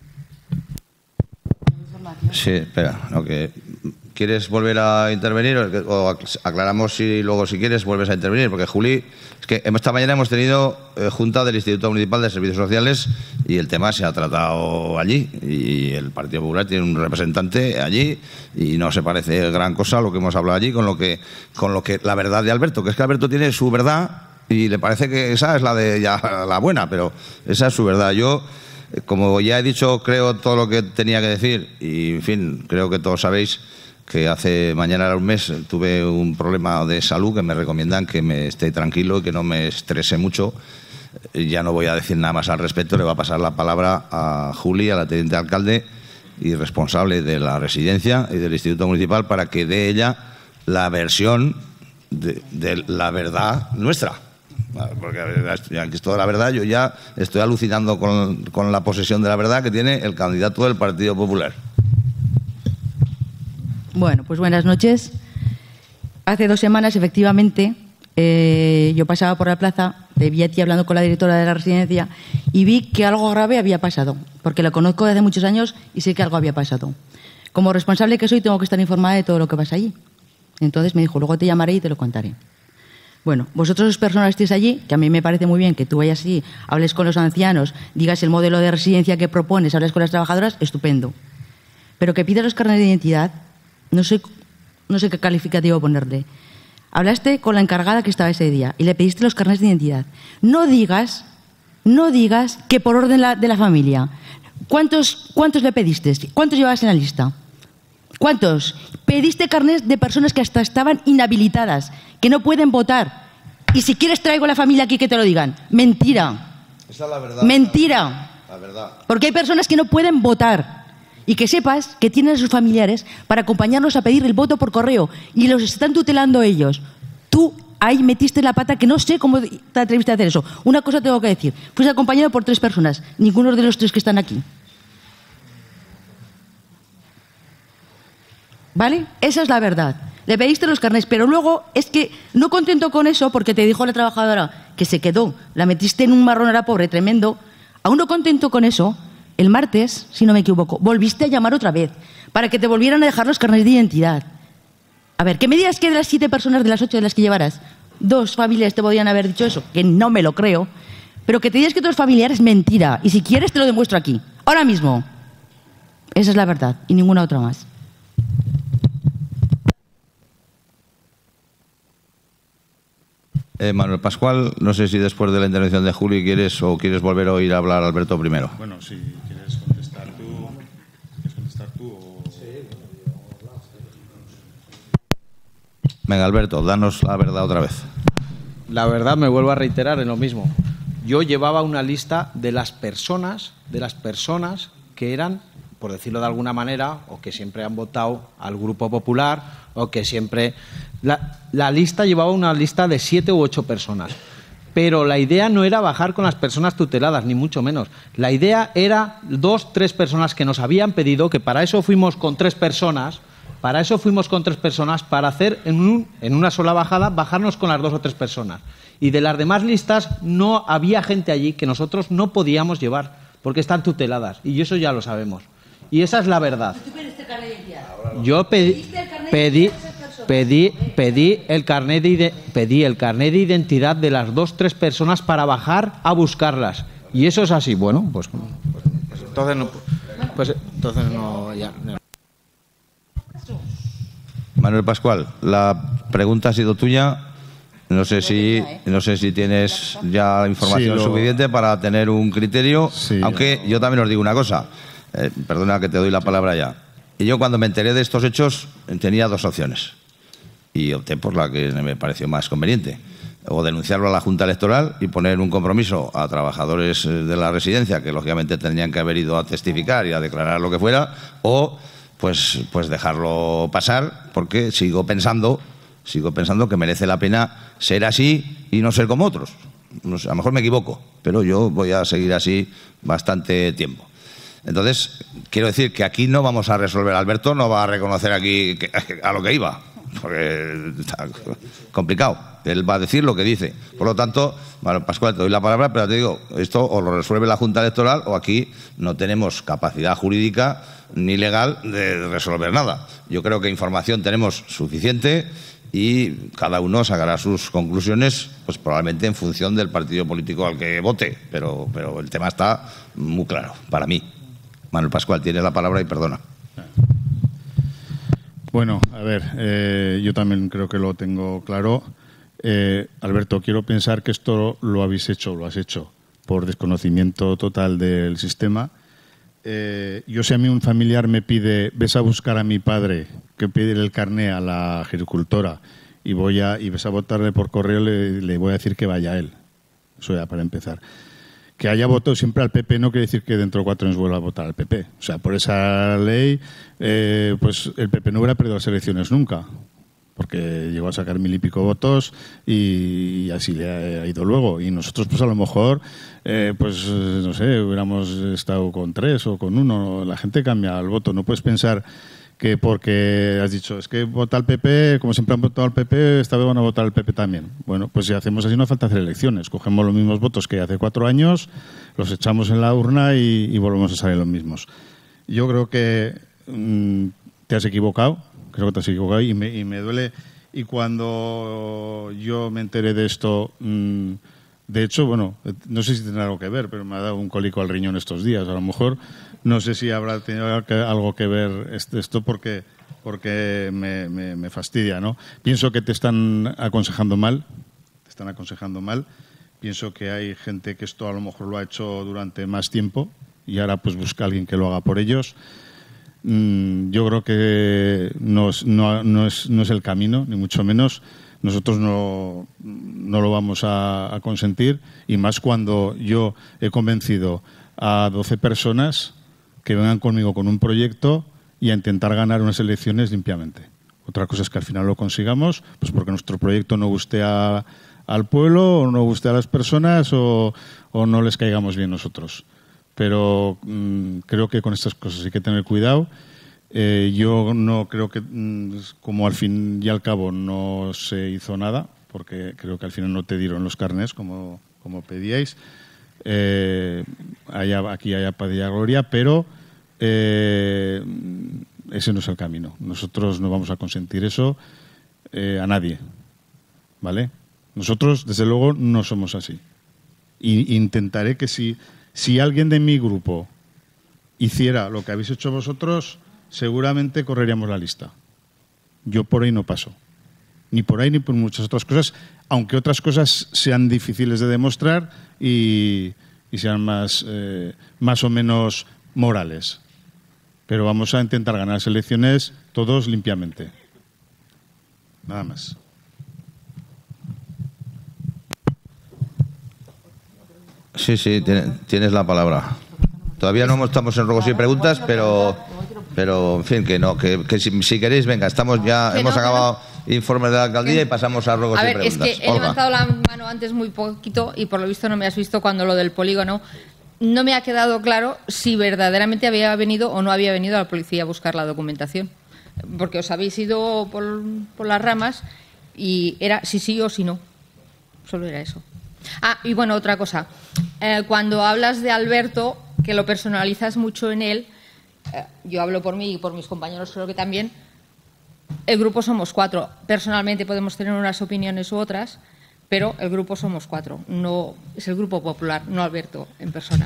Sí, espera. ¿No? ¿Quieres volver a intervenir o aclaramos y luego si quieres vuelves a intervenir? Porque Juli, es que esta mañana hemos tenido junta del Instituto Municipal de Servicios Sociales y el tema se ha tratado allí y el Partido Popular tiene un representante allí y no se parece gran cosa a lo que hemos hablado allí con lo que la verdad de Alberto, que es que Alberto tiene su verdad y le parece que esa es la buena, pero esa es su verdad. Yo, como ya he dicho, creo todo lo que tenía que decir y, en fin, creo que todos sabéis que hace mañana era un mes tuve un problema de salud que me recomiendan que me esté tranquilo y que no me estrese mucho. Ya no voy a decir nada más al respecto, le voy a pasar la palabra a Juli, a la teniente alcalde y responsable de la residencia y del Instituto Municipal para que dé ella la versión de la verdad nuestra. Porque aquí es toda la verdad, yo ya estoy alucinando con la posesión de la verdad que tiene el candidato del Partido Popular. Bueno, pues buenas noches. Hace 2 semanas, efectivamente, yo pasaba por la plaza, te vi a ti hablando con la directora de la residencia y vi que algo grave había pasado, porque la conozco desde hace muchos años y sé que algo había pasado. Como responsable que soy, tengo que estar informada de todo lo que pasa allí. Entonces me dijo, luego te llamaré y te lo contaré. Bueno, vosotros personas estéis allí, que a mí me parece muy bien que tú vayas allí, hables con los ancianos, digas el modelo de residencia que propones, hables con las trabajadoras, estupendo. Pero que pidas los carnets de identidad, no sé qué calificativo ponerle. Hablaste con la encargada que estaba ese día y le pediste los carnets de identidad. No digas que por orden de la familia. ¿Cuántos le pediste? ¿Cuántos llevabas en la lista? ¿Cuántos? Pediste carnets de personas que hasta estaban inhabilitadas, que no pueden votar. Y si quieres traigo a la familia aquí que te lo digan. Mentira. Esa es la verdad. Mentira. La verdad. Porque hay personas que no pueden votar. Y que sepas que tienen a sus familiares para acompañarnos a pedir el voto por correo. Y los están tutelando ellos. Tú ahí metiste la pata que no sé cómo te atreviste a hacer eso. Una cosa tengo que decir. Fuiste acompañado por 3 personas. Ninguno de los 3 que están aquí. ¿Vale? Esa es la verdad. Le pediste los carnets, pero luego es que no contento con eso, porque te dijo la trabajadora que se quedó, la metiste en un marrón a la pobre tremendo, aún no contento con eso, el martes, si no me equivoco, volviste a llamar otra vez para que te volvieran a dejar los carnets de identidad. A ver, que me digas que de las 7 personas de las 8 de las que llevaras, 2 familiares te podían haber dicho eso, que no me lo creo, pero que te digas que 2 familiares, mentira. Y si quieres te lo demuestro aquí, ahora mismo. Esa es la verdad y ninguna otra más. Manuel Pascual, no sé si después de la intervención de Juli quieres volver a oír hablar a Alberto primero. Bueno, si quieres contestar tú o... Venga, Alberto, danos la verdad otra vez. La verdad, me vuelvo a reiterar en lo mismo. Yo llevaba una lista de las personas que eran, por decirlo de alguna manera, o que siempre han votado al Grupo Popular, o que siempre... La lista llevaba una lista de 7 u 8 personas. Pero la idea no era bajar con las personas tuteladas, ni mucho menos. La idea era 2, 3 personas que nos habían pedido, que para eso fuimos con 3 personas, para hacer en una sola bajada, bajarnos con las 2 o 3 personas. Y de las demás listas no había gente allí que nosotros no podíamos llevar, porque están tuteladas. Y eso ya lo sabemos. Y esa es la verdad. Yo pedí el carnet de identidad de las 2 o 3 personas para bajar a buscarlas. Y eso es así. Bueno, pues entonces no, ya. Manuel Pascual, la pregunta ha sido tuya. No sé si tienes ya información suficiente para tener un criterio, aunque yo también os digo una cosa. Perdona que te doy la palabra ya. Y yo cuando me enteré de estos hechos tenía 2 opciones y opté por la que me pareció más conveniente. O denunciarlo a la Junta Electoral y poner un compromiso a trabajadores de la residencia que lógicamente tendrían que haber ido a testificar y a declarar lo que fuera, o pues dejarlo pasar, porque sigo pensando que merece la pena ser así y no ser como otros. No sé, a lo mejor me equivoco, pero yo voy a seguir así bastante tiempo. Entonces, quiero decir que aquí no vamos a resolver. Alberto no va a reconocer aquí a lo que iba, porque está complicado. Él va a decir lo que dice. Por lo tanto, bueno, Pascual, te doy la palabra, pero te digo, esto o lo resuelve la Junta Electoral o aquí no tenemos capacidad jurídica ni legal de resolver nada. Yo creo que información tenemos suficiente y cada uno sacará sus conclusiones, pues probablemente en función del partido político al que vote, pero el tema está muy claro para mí. Manuel Pascual, tienes la palabra y perdona. Bueno, a ver, yo también creo que lo tengo claro. Alberto, quiero pensar que esto lo has hecho por desconocimiento total del sistema. Yo, si a mí un familiar me pide, ves a buscar a mi padre, que pide el carné a la agricultora y ves a votarle por correo, le voy a decir que vaya a él. Eso ya para empezar. Que haya votado siempre al PP no quiere decir que dentro de 4 años vuelva a votar al PP. O sea, por esa ley, pues el PP no hubiera perdido las elecciones nunca, porque llegó a sacar 1000 y pico votos y así le ha ido luego. Y nosotros, pues a lo mejor, pues no sé, hubiéramos estado con 3 o con 1. La gente cambia el voto. No puedes pensar que porque has dicho, es que vota al PP, como siempre han votado al PP, esta vez van a votar al PP también. Bueno, pues si hacemos así no hace falta hacer elecciones. Cogemos los mismos votos que hace 4 años, los echamos en la urna y volvemos a salir los mismos. Yo creo que te has equivocado, y me duele. Y cuando yo me enteré de esto, de hecho, bueno, no sé si tendrá algo que ver, pero me ha dado un cólico al riñón estos días. A lo mejor no sé si habrá tenido algo que ver esto porque me fastidia, ¿no? Pienso que te están aconsejando mal. Pienso que hay gente que esto a lo mejor lo ha hecho durante más tiempo y ahora pues busca a alguien que lo haga por ellos. Yo creo que no es el camino, ni mucho menos. Nosotros no lo vamos a consentir, y más cuando yo he convencido a 12 personas que vengan conmigo con un proyecto y a intentar ganar unas elecciones limpiamente. Otra cosa es que al final lo consigamos, pues porque nuestro proyecto no guste al pueblo o no guste a las personas o no les caigamos bien nosotros. Pero creo que con estas cosas hay que tener cuidado. Yo no creo que, como al fin y al cabo no se hizo nada, porque creo que al final no te dieron los carnés como pedíais. Aquí haya paz y gloria, pero ese no es el camino. Nosotros no vamos a consentir eso a nadie, ¿vale? Nosotros, desde luego, no somos así. Y intentaré que si alguien de mi grupo hiciera lo que habéis hecho vosotros, seguramente correríamos la lista. Yo por ahí no paso. ni por ahí ni por muchas otras cosas, aunque otras cosas sean difíciles de demostrar y sean más o menos morales. Pero vamos a intentar ganar las elecciones todos limpiamente. Nada más. Sí, tienes la palabra. Todavía no estamos en ruegos y preguntas, pero en fin, que si queréis, venga, hemos acabado informes de la alcaldía y pasamos a ruegos y preguntas. A ver, es que he levantado la mano antes muy poquito y por lo visto no me has visto cuando lo del polígono. No me ha quedado claro si verdaderamente había venido o no había venido a la policía a buscar la documentación. Porque os habéis ido por las ramas y era si sí o si no. Solo era eso. Y bueno, otra cosa. Cuando hablas de Alberto, que lo personalizas mucho en él, yo hablo por mí y por mis compañeros, creo que también, el grupo somos 4. Personalmente podemos tener unas opiniones u otras, pero el grupo somos 4. No, es el Grupo Popular, no Alberto en persona.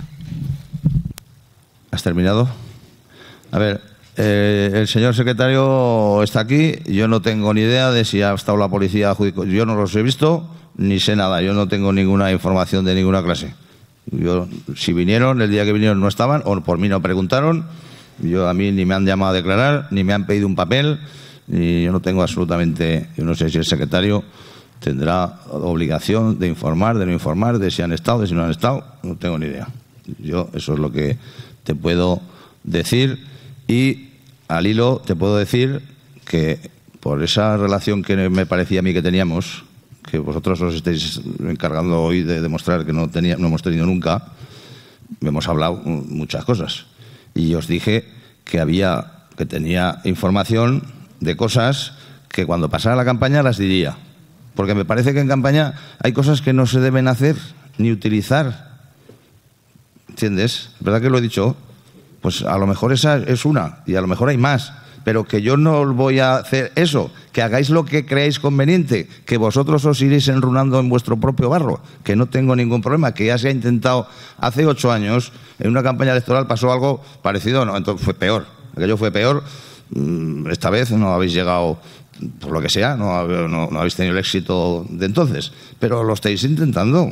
¿Has terminado? A ver, el señor secretario está aquí. Yo no tengo ni idea de si ha estado la policía judicial. Yo no los he visto, ni sé nada. Yo no tengo ninguna información de ninguna clase. Si vinieron, el día que vinieron no estaban, o por mí no preguntaron. A mí ni me han llamado a declarar, ni me han pedido un papel, y yo no tengo absolutamente. Yo no sé si el secretario tendrá obligación de informar, de no informar, de si han estado, de si no han estado. No tengo ni idea. Eso es lo que te puedo decir. Y al hilo te puedo decir que por esa relación que me parecía a mí que teníamos, que vosotros os estáis encargando hoy de demostrar que no hemos tenido nunca, hemos hablado muchas cosas. Y os dije que tenía información de cosas que cuando pasara la campaña las diría. Porque me parece que en campaña hay cosas que no se deben hacer ni utilizar. ¿Entiendes? ¿Verdad que lo he dicho? Pues a lo mejor esa es una y a lo mejor hay más. Pero que yo no voy a hacer eso, que hagáis lo que creáis conveniente, que vosotros os iréis enrunando en vuestro propio barro, que no tengo ningún problema, que ya se ha intentado hace 8 años, en una campaña electoral pasó algo parecido, no, entonces fue peor, aquello fue peor, esta vez no habéis llegado, por lo que sea, no habéis tenido el éxito de entonces, pero lo estáis intentando.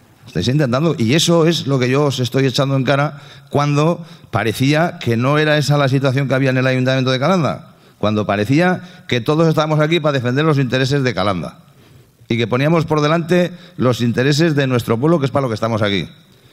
Y eso es lo que yo os estoy echando en cara cuando parecía que no era esa la situación que había en el Ayuntamiento de Calanda. Cuando parecía que todos estábamos aquí para defender los intereses de Calanda y que poníamos por delante los intereses de nuestro pueblo, que es para lo que estamos aquí.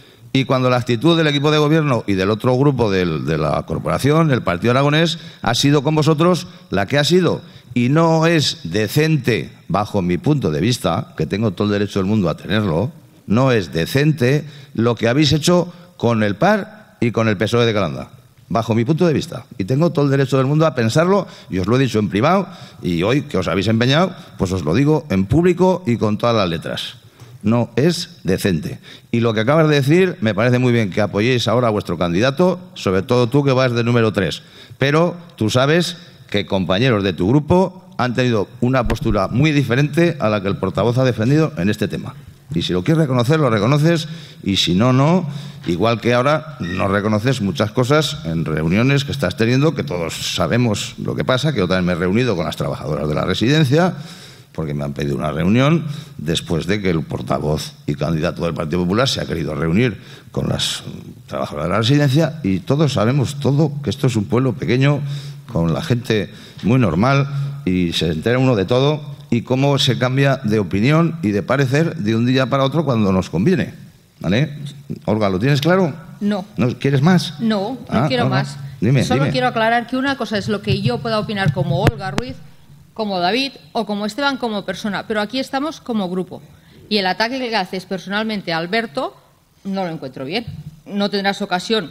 Y cuando la actitud del equipo de gobierno y del otro grupo de la corporación, el Partido Aragonés, ha sido con vosotros la que ha sido. Y no es decente, bajo mi punto de vista, que tengo todo el derecho del mundo a tenerlo, no es decente lo que habéis hecho con el PAR y con el PSOE de Calanda, bajo mi punto de vista. Y tengo todo el derecho del mundo a pensarlo, y os lo he dicho en privado, y hoy que os habéis empeñado, pues os lo digo en público y con todas las letras. No es decente. Y lo que acabas de decir, me parece muy bien que apoyéis ahora a vuestro candidato, sobre todo tú que vas de número 3. Pero tú sabes que compañeros de tu grupo han tenido una postura muy diferente a la que el portavoz ha defendido en este tema. Y si lo quieres reconocer, lo reconoces, y si no, no. Igual que ahora no reconoces muchas cosas en reuniones que estás teniendo, que todos sabemos lo que pasa, que yo también me he reunido con las trabajadoras de la residencia, porque me han pedido una reunión después de que el portavoz y candidato del Partido Popular se ha querido reunir con las trabajadoras de la residencia, y todos sabemos que esto es un pueblo pequeño, con la gente muy normal, y se entera uno de todo, y cómo se cambia de opinión y de parecer de un día para otro cuando nos conviene. ¿Vale? Olga, ¿lo tienes claro? No. ¿Quieres más? No quiero más. Solo quiero aclarar que una cosa es lo que yo pueda opinar como Olga Ruiz, como David o como Esteban como persona, pero aquí estamos como grupo. Y el ataque que le haces personalmente a Alberto no lo encuentro bien. No tendrás ocasión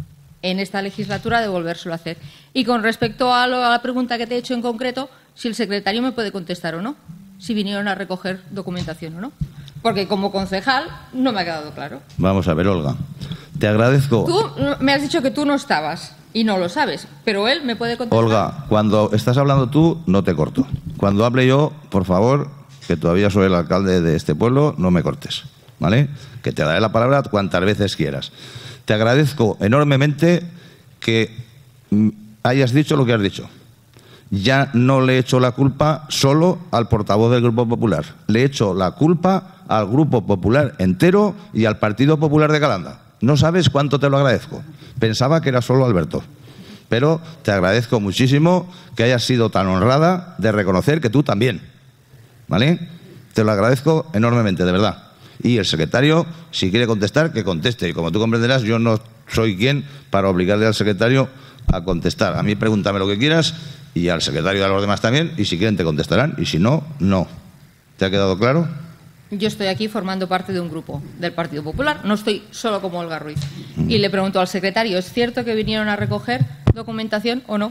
en esta legislatura de volvérselo a hacer. Y con respecto a la pregunta que te he hecho en concreto, si el secretario me puede contestar o no, si vinieron a recoger documentación o no. Porque como concejal no me ha quedado claro. Vamos a ver, Olga, te agradezco. Tú me has dicho que tú no estabas y no lo sabes, pero él me puede contestar. Olga, cuando estás hablando tú, no te corto. Cuando hable yo, por favor, que todavía soy el alcalde de este pueblo, no me cortes, ¿vale? Que te daré la palabra cuantas veces quieras. Te agradezco enormemente que hayas dicho lo que has dicho. ya no le echo la culpa solo al portavoz del Grupo Popular. Le echo la culpa al Grupo Popular entero y al Partido Popular de Calanda. No sabes cuánto te lo agradezco. Pensaba que era solo Alberto. Pero te agradezco muchísimo que hayas sido tan honrada de reconocer que tú también. ¿Vale? Te lo agradezco enormemente, de verdad. Y el secretario, si quiere contestar, que conteste. Y como tú comprenderás, yo no soy quien para obligarle al secretario a contestar. A mí pregúntame lo que quieras y al secretario y a los demás también, y si quieren te contestarán, y si no, no. ¿Te ha quedado claro? Yo estoy aquí formando parte de un grupo del Partido Popular, no estoy solo como Olga Ruiz. Y le pregunto al secretario, ¿es cierto que vinieron a recoger documentación o no?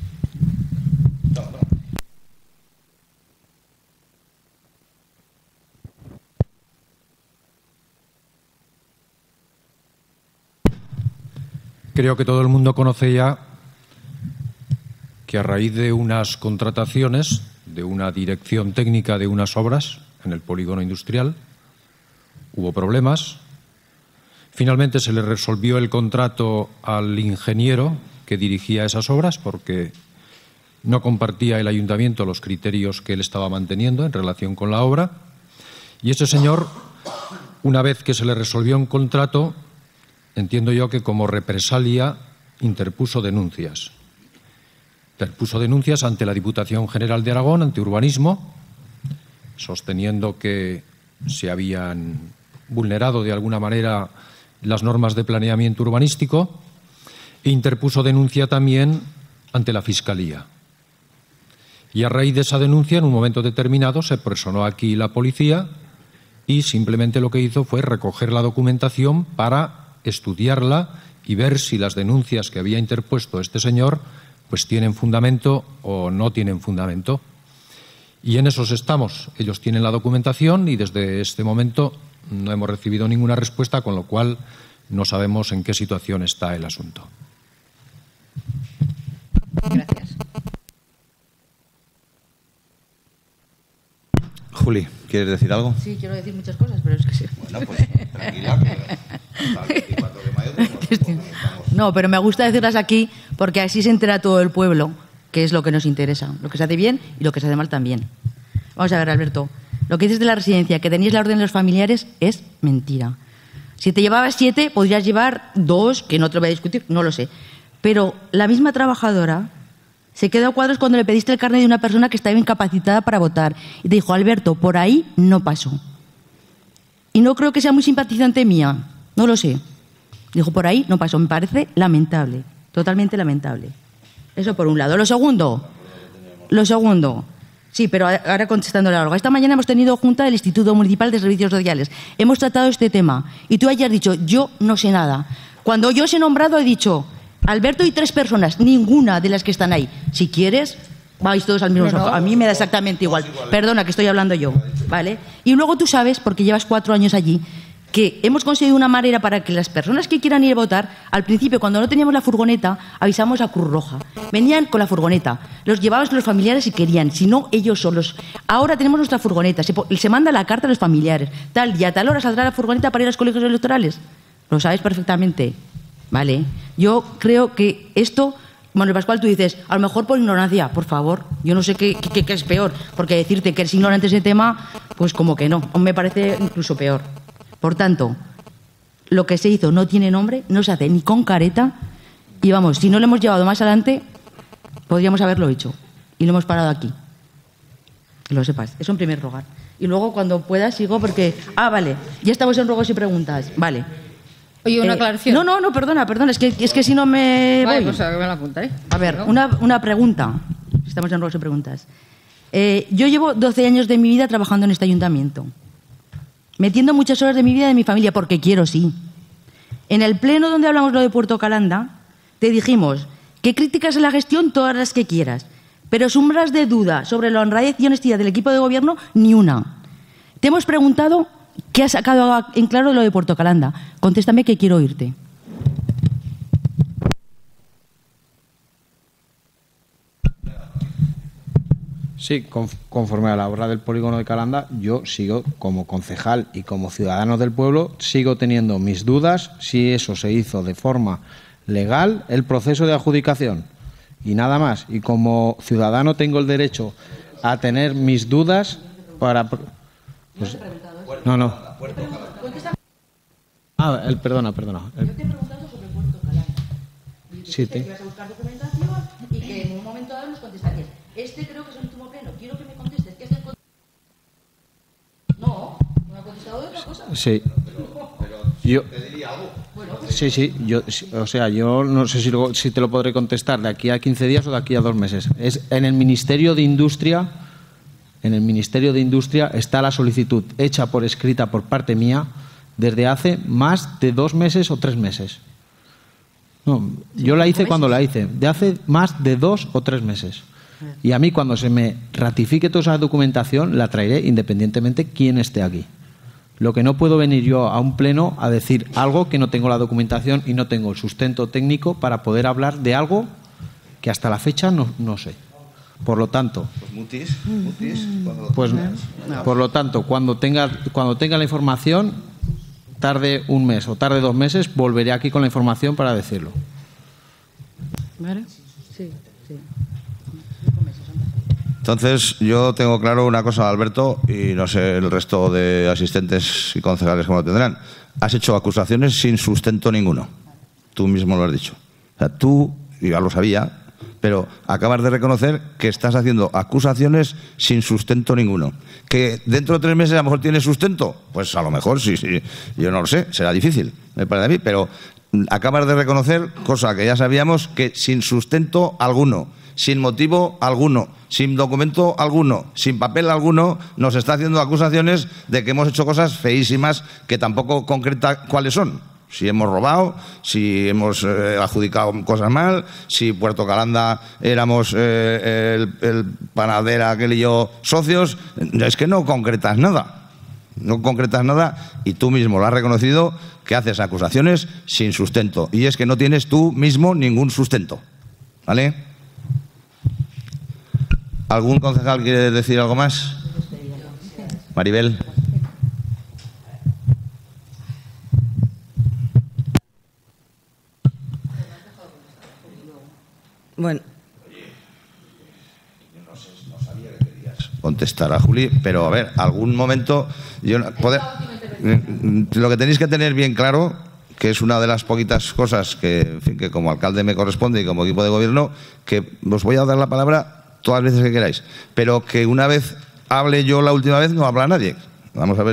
Creo que todo el mundo conoce ya que a raíz de unas contrataciones de una dirección técnica de unas obras en el polígono industrial hubo problemas. Finalmente se le resolvió el contrato al ingeniero que dirigía esas obras porque no compartía el ayuntamiento los criterios que él estaba manteniendo en relación con la obra. Y ese señor, una vez que se le resolvió un contrato, entiendo yo que como represalia interpuso denuncias. Interpuso denuncias ante la Diputación General de Aragón, ante Urbanismo, sosteniendo que se habían vulnerado de alguna manera las normas de planeamiento urbanístico, e interpuso denuncia también ante la Fiscalía. Y a raíz de esa denuncia, en un momento determinado, se personó aquí la policía y simplemente lo que hizo fue recoger la documentación para estudiarla y ver si las denuncias que había interpuesto este señor pues tienen fundamento o no tienen fundamento. Y en esos estamos. Ellos tienen la documentación y desde este momento no hemos recibido ninguna respuesta, con lo cual no sabemos en qué situación está el asunto. Gracias. Juli, ¿quieres decir algo? Sí, quiero decir muchas cosas, pero es que sí. Bueno, pues tranquila, que hasta el 24 de mayo tenemos. No, pero me gusta decirlas aquí porque así se entera todo el pueblo, que es lo que nos interesa, lo que se hace bien y lo que se hace mal también. Vamos a ver, Alberto, lo que dices de la residencia, que tenías la orden de los familiares, es mentira. Si te llevabas 7, podrías llevar 2, que no te lo voy a discutir, no lo sé. Pero la misma trabajadora se quedó a cuadros cuando le pediste el carnet de una persona que estaba incapacitada para votar y te dijo, Alberto, por ahí no pasó. Y no creo que sea muy simpatizante mía, no lo sé. Dijo, por ahí no pasó. Me parece lamentable, totalmente lamentable. Eso por un lado. Lo segundo, sí, pero ahora contestándole algo. Esta mañana hemos tenido junta del Instituto Municipal de Servicios Sociales. Hemos tratado este tema y tú hayas dicho, yo no sé nada. Cuando yo os he nombrado he dicho, Alberto y 3 personas, ninguna de las que están ahí. Si quieres, vais todos al mismo sofá. A mí me da exactamente igual. Perdona, que estoy hablando yo, ¿vale? Y luego tú sabes, porque llevas 4 años allí, que hemos conseguido una manera para que las personas que quieran ir a votar, al principio, cuando no teníamos la furgoneta, avisamos a Cruz Roja. Venían con la furgoneta, los llevaban los familiares si querían, si no, ellos solos. Ahora tenemos nuestra furgoneta, se manda la carta a los familiares. Tal día, tal hora saldrá la furgoneta para ir a los colegios electorales. Lo sabes perfectamente, ¿vale? Yo creo que esto, Manuel Pascual, tú dices, a lo mejor por ignorancia, por favor. Yo no sé qué es peor, porque decirte que eres ignorante de ese tema, pues como que no, me parece incluso peor. Por tanto, lo que se hizo no tiene nombre, no se hace ni con careta y vamos, si no lo hemos llevado más adelante, podríamos haberlo hecho y lo hemos parado aquí. Que lo sepas, eso en primer lugar. Y luego cuando puedas sigo porque... vale, ya estamos en ruegos y preguntas, vale. Oye, una aclaración. No, perdona, es que si no me vale, voy. pues me la apuntaré. A ver, una pregunta. Estamos en ruegos y preguntas. Yo llevo 12 años de mi vida trabajando en este ayuntamiento. Metiendo muchas horas de mi vida y de mi familia, porque quiero, sí. En el pleno donde hablamos lo de Puerto Calanda, te dijimos que críticas en la gestión todas las que quieras, pero sombras de duda sobre la honradez y honestidad del equipo de gobierno, ni una. Te hemos preguntado qué has sacado en claro de lo de Puerto Calanda. Contéstame que quiero oírte. Sí, conforme a la obra del polígono de Calanda, yo sigo como concejal y como ciudadano del pueblo, sigo teniendo mis dudas si eso se hizo de forma legal, el proceso de adjudicación. Y nada más. Y como ciudadano tengo el derecho a tener mis dudas para... Pues, no. Perdona. Yo te he preguntado sobre Puerto Calanda. Sí, que ibas a buscar documentación y que en un momento dado nos contestarías. Creo que es el último pleno. Quiero que me contestes. ¿Qué es el... No me ha contestado de otra cosa. Sí. Yo, sí, yo no sé si te lo podré contestar de aquí a 15 días o de aquí a 2 meses. Es en el Ministerio de Industria. En el Ministerio de Industria está la solicitud hecha por escrita por parte mía desde hace más de 2 meses o 3 meses. No, yo la hice cuando la hice, de hace más de 2 o 3 meses. Y a mí, cuando se me ratifique toda esa documentación, la traeré independientemente quién esté aquí. Lo que no puedo venir yo a un pleno a decir algo que no tengo la documentación y no tengo el sustento técnico para poder hablar de algo que hasta la fecha no sé. Por lo tanto, cuando tenga la información, tarde 1 mes o tarde 2 meses, volveré aquí con la información para decirlo. ¿Vale? Sí. Entonces, yo tengo claro una cosa, Alberto, y no sé el resto de asistentes y concejales cómo lo tendrán. Has hecho acusaciones sin sustento ninguno. Tú mismo lo has dicho. O sea, tú, ya lo sabía, pero acabas de reconocer que estás haciendo acusaciones sin sustento ninguno. ¿Que dentro de 3 meses a lo mejor tienes sustento? Pues a lo mejor sí. Yo no lo sé, será difícil, me parece a mí, pero acabas de reconocer, cosa que ya sabíamos, que sin sustento alguno, sin motivo alguno, sin documento alguno, sin papel alguno, nos está haciendo acusaciones de que hemos hecho cosas feísimas que tampoco concreta cuáles son. Si hemos robado, si hemos adjudicado cosas mal, si Puerto Calanda éramos el panadera aquel y yo socios, es que no concretas nada. No concretas nada y tú mismo lo has reconocido que haces acusaciones sin sustento. Y es que no tienes tú mismo ningún sustento. ¿Vale? ¿Algún concejal quiere decir algo más? Maribel. Bueno. No sabía que querías contestar a Juli, pero a ver, algún momento... lo que tenéis que tener bien claro, que es una de las poquitas cosas que, en fin, que como alcalde me corresponde y como equipo de gobierno, que os voy a dar la palabra todas las veces que queráis, pero que una vez hable yo la última vez no habla nadie. Vamos a ver,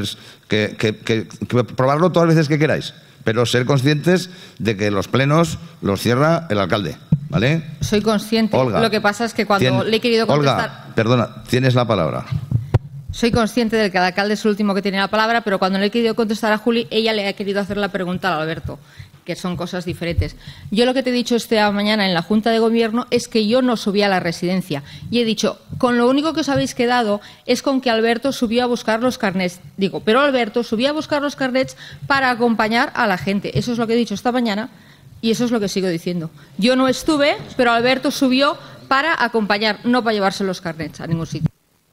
que probarlo todas las veces que queráis, pero ser conscientes de que los plenos los cierra el alcalde. ¿Vale? Soy consciente. Olga, lo que pasa es que cuando le he querido contestar... Olga, perdona, tienes la palabra. Soy consciente de que el alcalde es el último que tiene la palabra, pero cuando le he querido contestar a Juli, ella le ha querido hacer la pregunta a Alberto, que son cosas diferentes. Yo lo que te he dicho esta mañana en la Junta de Gobierno es que yo no subí a la residencia. Y he dicho, con lo único que os habéis quedado es con que Alberto subió a buscar los carnets. Digo, pero Alberto subió a buscar los carnets para acompañar a la gente. Eso es lo que he dicho esta mañana. Y eso es lo que sigo diciendo. Yo no estuve, pero Alberto subió para acompañar, no para llevarse los carnets a ningún sitio.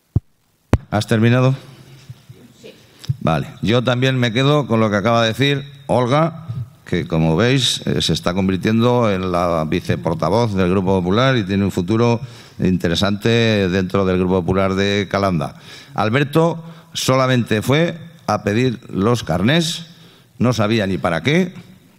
¿Has terminado? Sí. Vale. Yo también me quedo con lo que acaba de decir Olga, que como veis se está convirtiendo en la viceportavoz del Grupo Popular y tiene un futuro interesante dentro del Grupo Popular de Calanda. Alberto solamente fue a pedir los carnés, no sabía ni para qué.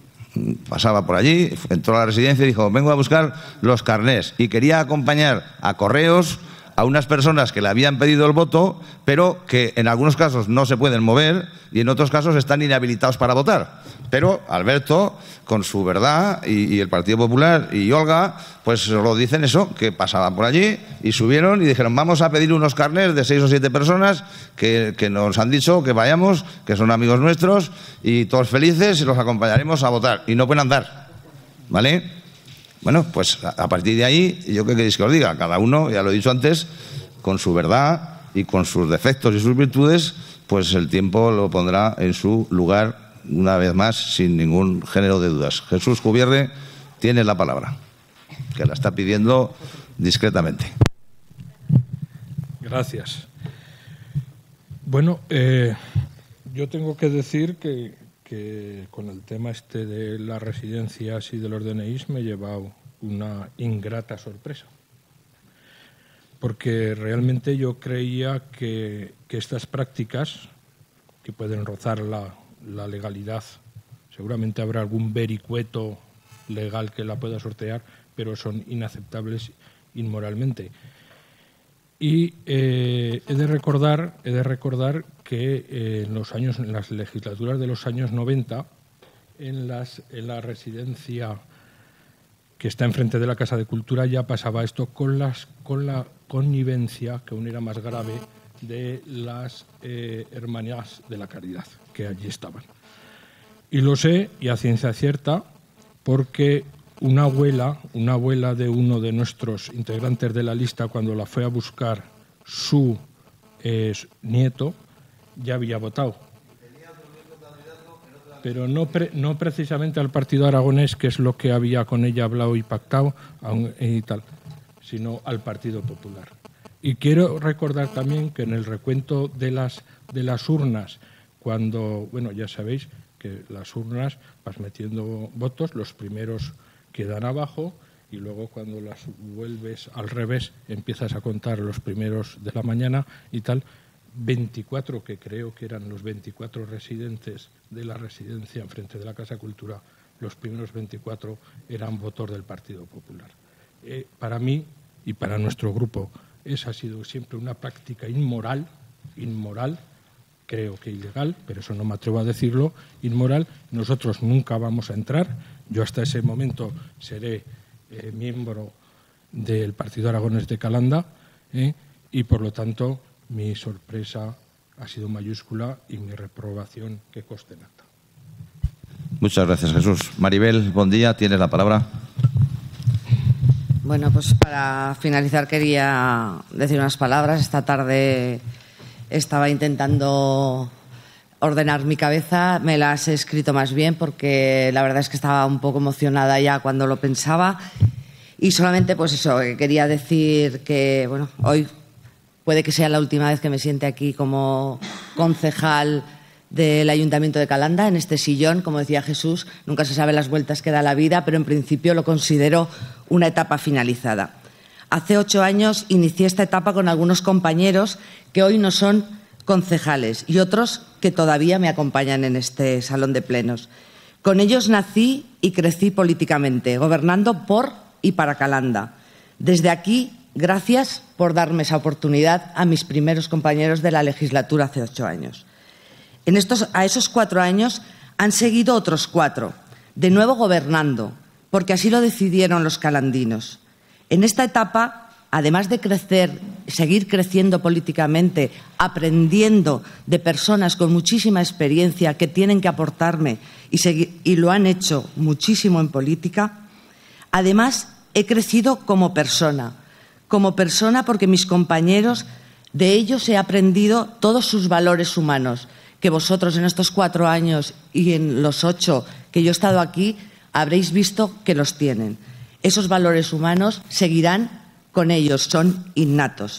Pasaba por allí, entró a la residencia y dijo, vengo a buscar los carnés. Y quería acompañar a correos a unas personas que le habían pedido el voto, pero que en algunos casos no se pueden mover y en otros casos están inhabilitados para votar. Pero Alberto, con su verdad, y el Partido Popular y Olga, pues lo dicen eso, que pasaban por allí y subieron y dijeron, vamos a pedir unos carnés de 6 o 7 personas que nos han dicho que vayamos, que son amigos nuestros, y todos felices y los acompañaremos a votar. Y no pueden andar, ¿vale? Bueno, pues a partir de ahí, ¿yo qué queréis que os diga? Cada uno, ya lo he dicho antes, con su verdad y con sus defectos y sus virtudes, pues el tiempo lo pondrá en su lugar una vez más, sin ningún género de dudas. Jesús Cubierre tiene la palabra, que la está pidiendo discretamente. Gracias. Bueno, yo tengo que decir que con el tema este de las residencias y de los DNIs me he llevado una ingrata sorpresa. Porque realmente yo creía que estas prácticas, que pueden rozar la legalidad, seguramente habrá algún vericueto legal que la pueda sortear, pero son inaceptables inmoralmente. Y he de recordar que en las legislaturas de los años 90, en la residencia que está enfrente de la Casa de Cultura, ya pasaba esto con la connivencia, que aún era más grave, de las hermanas de la caridad, que allí estaban. Y lo sé, y a ciencia cierta, porque una abuela de uno de nuestros integrantes de la lista, cuando la fue a buscar su nieto, ya había votado. Pero no precisamente al Partido Aragonés, que es lo que había con ella hablado y pactado y tal, sino al Partido Popular. Y quiero recordar también que en el recuento de las urnas, cuando, bueno, ya sabéis que las urnas vas metiendo votos, los primeros quedan abajo y luego cuando las vuelves al revés empiezas a contar los primeros de la mañana y tal. 24, que creo que eran los 24 residentes de la residencia enfrente de la Casa Cultura, los primeros 24 eran votos del Partido Popular. Para mí y para nuestro grupo, esa ha sido siempre una práctica inmoral, creo que ilegal, pero eso no me atrevo a decirlo, inmoral. Nosotros nunca vamos a entrar. Yo hasta ese momento seré miembro del Partido Aragonés de Calanda y, por lo tanto, mi sorpresa ha sido mayúscula y mi reprobación que conste en acta. Muchas gracias, Jesús. Maribel, buen día, tienes la palabra. Bueno, pues para finalizar quería decir unas palabras. Esta tarde estaba intentando ordenar mi cabeza, me las he escrito más bien porque la verdad es que estaba un poco emocionada ya cuando lo pensaba y solamente pues eso, quería decir que bueno, hoy puede que sea la última vez que me siente aquí como concejal del Ayuntamiento de Calanda, en este sillón. Como decía Jesús, nunca se sabe las vueltas que da la vida, pero en principio lo considero una etapa finalizada. Hace 8 años inicié esta etapa con algunos compañeros que hoy no son concejales y otros que todavía me acompañan en este salón de plenos. Con ellos nací y crecí políticamente, gobernando por y para Calanda. Desde aquí, gracias por darme esa oportunidad a mis primeros compañeros de la legislatura hace 8 años. A esos 4 años han seguido otros 4, de nuevo gobernando, porque así lo decidieron los calandinos. En esta etapa, además de seguir creciendo políticamente, aprendiendo de personas con muchísima experiencia que tienen que aportarme y lo han hecho muchísimo en política, además he crecido como persona porque mis compañeros, de ellos he aprendido todos sus valores humanos, que vosotros en estos 4 años y en los 8 que yo he estado aquí habréis visto que los tienen. Esos valores humanos seguirán con ellos, son innatos.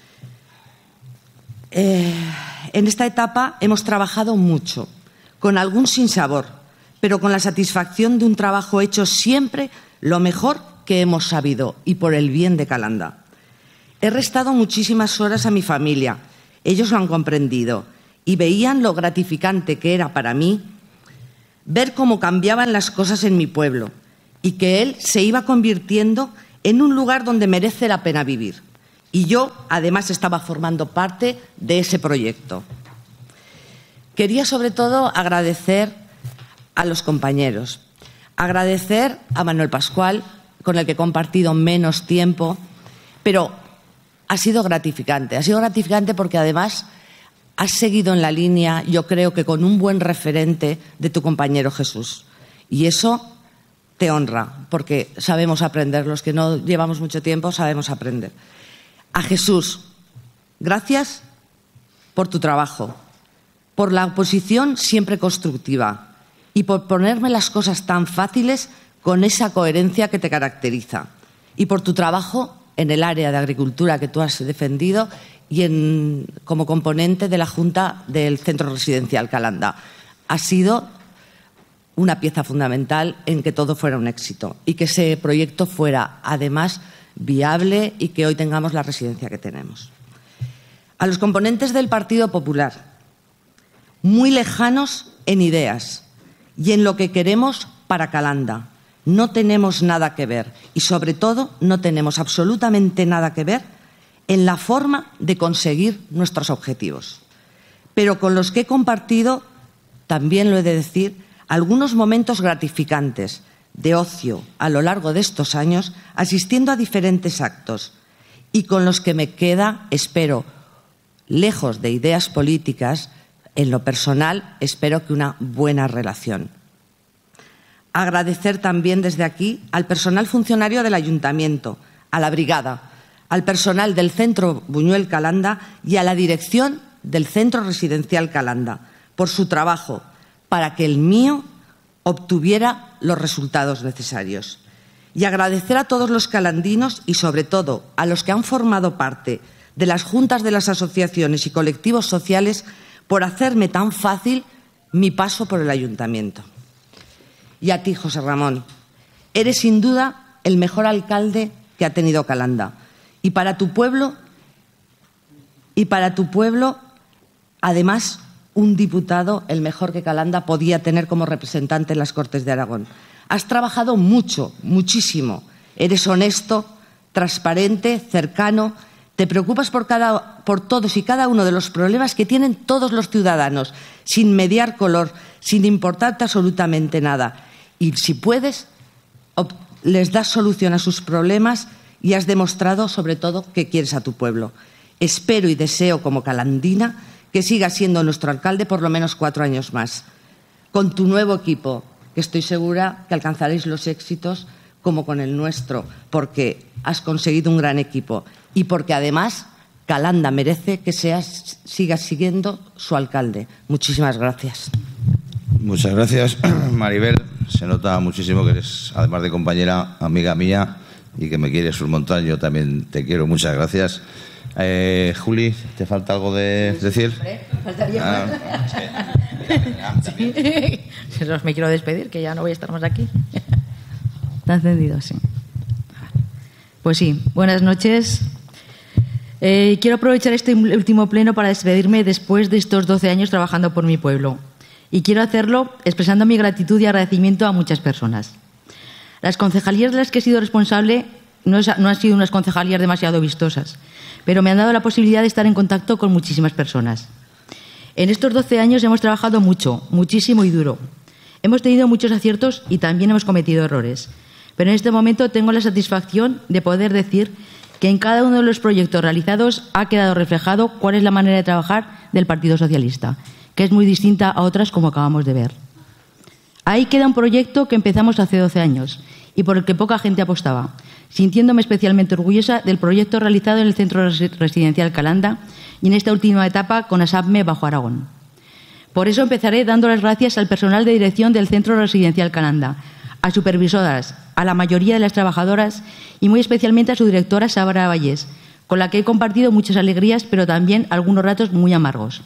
En esta etapa hemos trabajado mucho, con algún sinsabor, pero con la satisfacción de un trabajo hecho siempre lo mejor que hemos sabido y por el bien de Calanda. He restado muchísimas horas a mi familia, ellos lo han comprendido y veían lo gratificante que era para mí ver cómo cambiaban las cosas en mi pueblo y que él se iba convirtiendo en un lugar donde merece la pena vivir. Y yo, además, estaba formando parte de ese proyecto. Quería, sobre todo, agradecer a los compañeros, agradecer a Manuel Pascual, con el que he compartido menos tiempo, pero ha sido gratificante porque además has seguido en la línea, yo creo que con un buen referente de tu compañero Jesús. Y eso te honra, porque sabemos aprender, los que no llevamos mucho tiempo sabemos aprender. A Jesús, gracias por tu trabajo, por la oposición siempre constructiva y por ponerme las cosas tan fáciles con esa coherencia que te caracteriza, y por tu trabajo en el área de agricultura que tú has defendido y como componente de la Junta del Centro Residencial Calanda. Ha sido una pieza fundamental en que todo fuera un éxito y que ese proyecto fuera, además, viable y que hoy tengamos la residencia que tenemos. A los componentes del Partido Popular, muy lejanos en ideas y en lo que queremos para Calanda, no tenemos nada que ver y, sobre todo, no tenemos absolutamente nada que ver en la forma de conseguir nuestros objetivos, pero con los que he compartido, también lo he de decir, algunos momentos gratificantes de ocio a lo largo de estos años, asistiendo a diferentes actos y con los que me queda, espero, lejos de ideas políticas, en lo personal, espero que una buena relación. Agradecer también desde aquí al personal funcionario del Ayuntamiento, a la Brigada, al personal del Centro Buñuel Calanda y a la dirección del Centro Residencial Calanda por su trabajo para que el mío obtuviera los resultados necesarios. Y agradecer a todos los calandinos y, sobre todo, a los que han formado parte de las juntas de las asociaciones y colectivos sociales por hacerme tan fácil mi paso por el Ayuntamiento. Y a ti, José Ramón, eres sin duda el mejor alcalde que ha tenido Calanda. Y para tu pueblo, además, un diputado, el mejor que Calanda podía tener como representante en las Cortes de Aragón. Has trabajado mucho, muchísimo. Eres honesto, transparente, cercano. Te preocupas por todos y cada uno de los problemas que tienen todos los ciudadanos, sin mediar color, sin importarte absolutamente nada. Y si puedes, les das solución a sus problemas y has demostrado, sobre todo, que quieres a tu pueblo. Espero y deseo, como calandina, que sigas siendo nuestro alcalde por lo menos 4 años más. Con tu nuevo equipo, que estoy segura que alcanzaréis los éxitos como con el nuestro, porque has conseguido un gran equipo y porque, además, Calanda merece que sigas siguiendo su alcalde. Muchísimas gracias. Muchas gracias, Maribel. Se nota muchísimo que eres, además de compañera, amiga mía y que me quieres un montón. Yo también te quiero. Muchas gracias. Juli, ¿te falta algo de decir? Faltaría me quiero despedir, que ya no voy a estar más aquí. ¿Está encendido? Sí. Pues sí, buenas noches. Quiero aprovechar este último pleno para despedirme después de estos 12 años trabajando por mi pueblo. Y quiero hacerlo expresando mi gratitud y agradecimiento a muchas personas. Las concejalías de las que he sido responsable no han sido unas concejalías demasiado vistosas, pero me han dado la posibilidad de estar en contacto con muchísimas personas. En estos 12 años hemos trabajado mucho, muchísimo y duro. Hemos tenido muchos aciertos y también hemos cometido errores. Pero en este momento tengo la satisfacción de poder decir que en cada uno de los proyectos realizados ha quedado reflejado cuál es la manera de trabajar del Partido Socialista, que es muy distinta a otras, como acabamos de ver. Ahí queda un proyecto que empezamos hace 12 años y por el que poca gente apostaba, sintiéndome especialmente orgullosa del proyecto realizado en el Centro Residencial Calanda y en esta última etapa con ASAPME Bajo Aragón. Por eso empezaré dando las gracias al personal de dirección del Centro Residencial Calanda, a supervisoras, a la mayoría de las trabajadoras y muy especialmente a su directora, Sabra Vallés, con la que he compartido muchas alegrías, pero también algunos ratos muy amargos.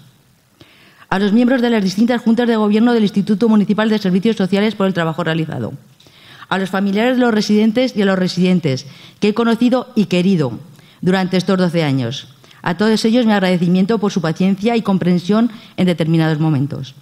A los miembros de las distintas juntas de gobierno del Instituto Municipal de Servicios Sociales por el trabajo realizado. A los familiares de los residentes y a los residentes que he conocido y querido durante estos 12 años. A todos ellos mi agradecimiento por su paciencia y comprensión en determinados momentos.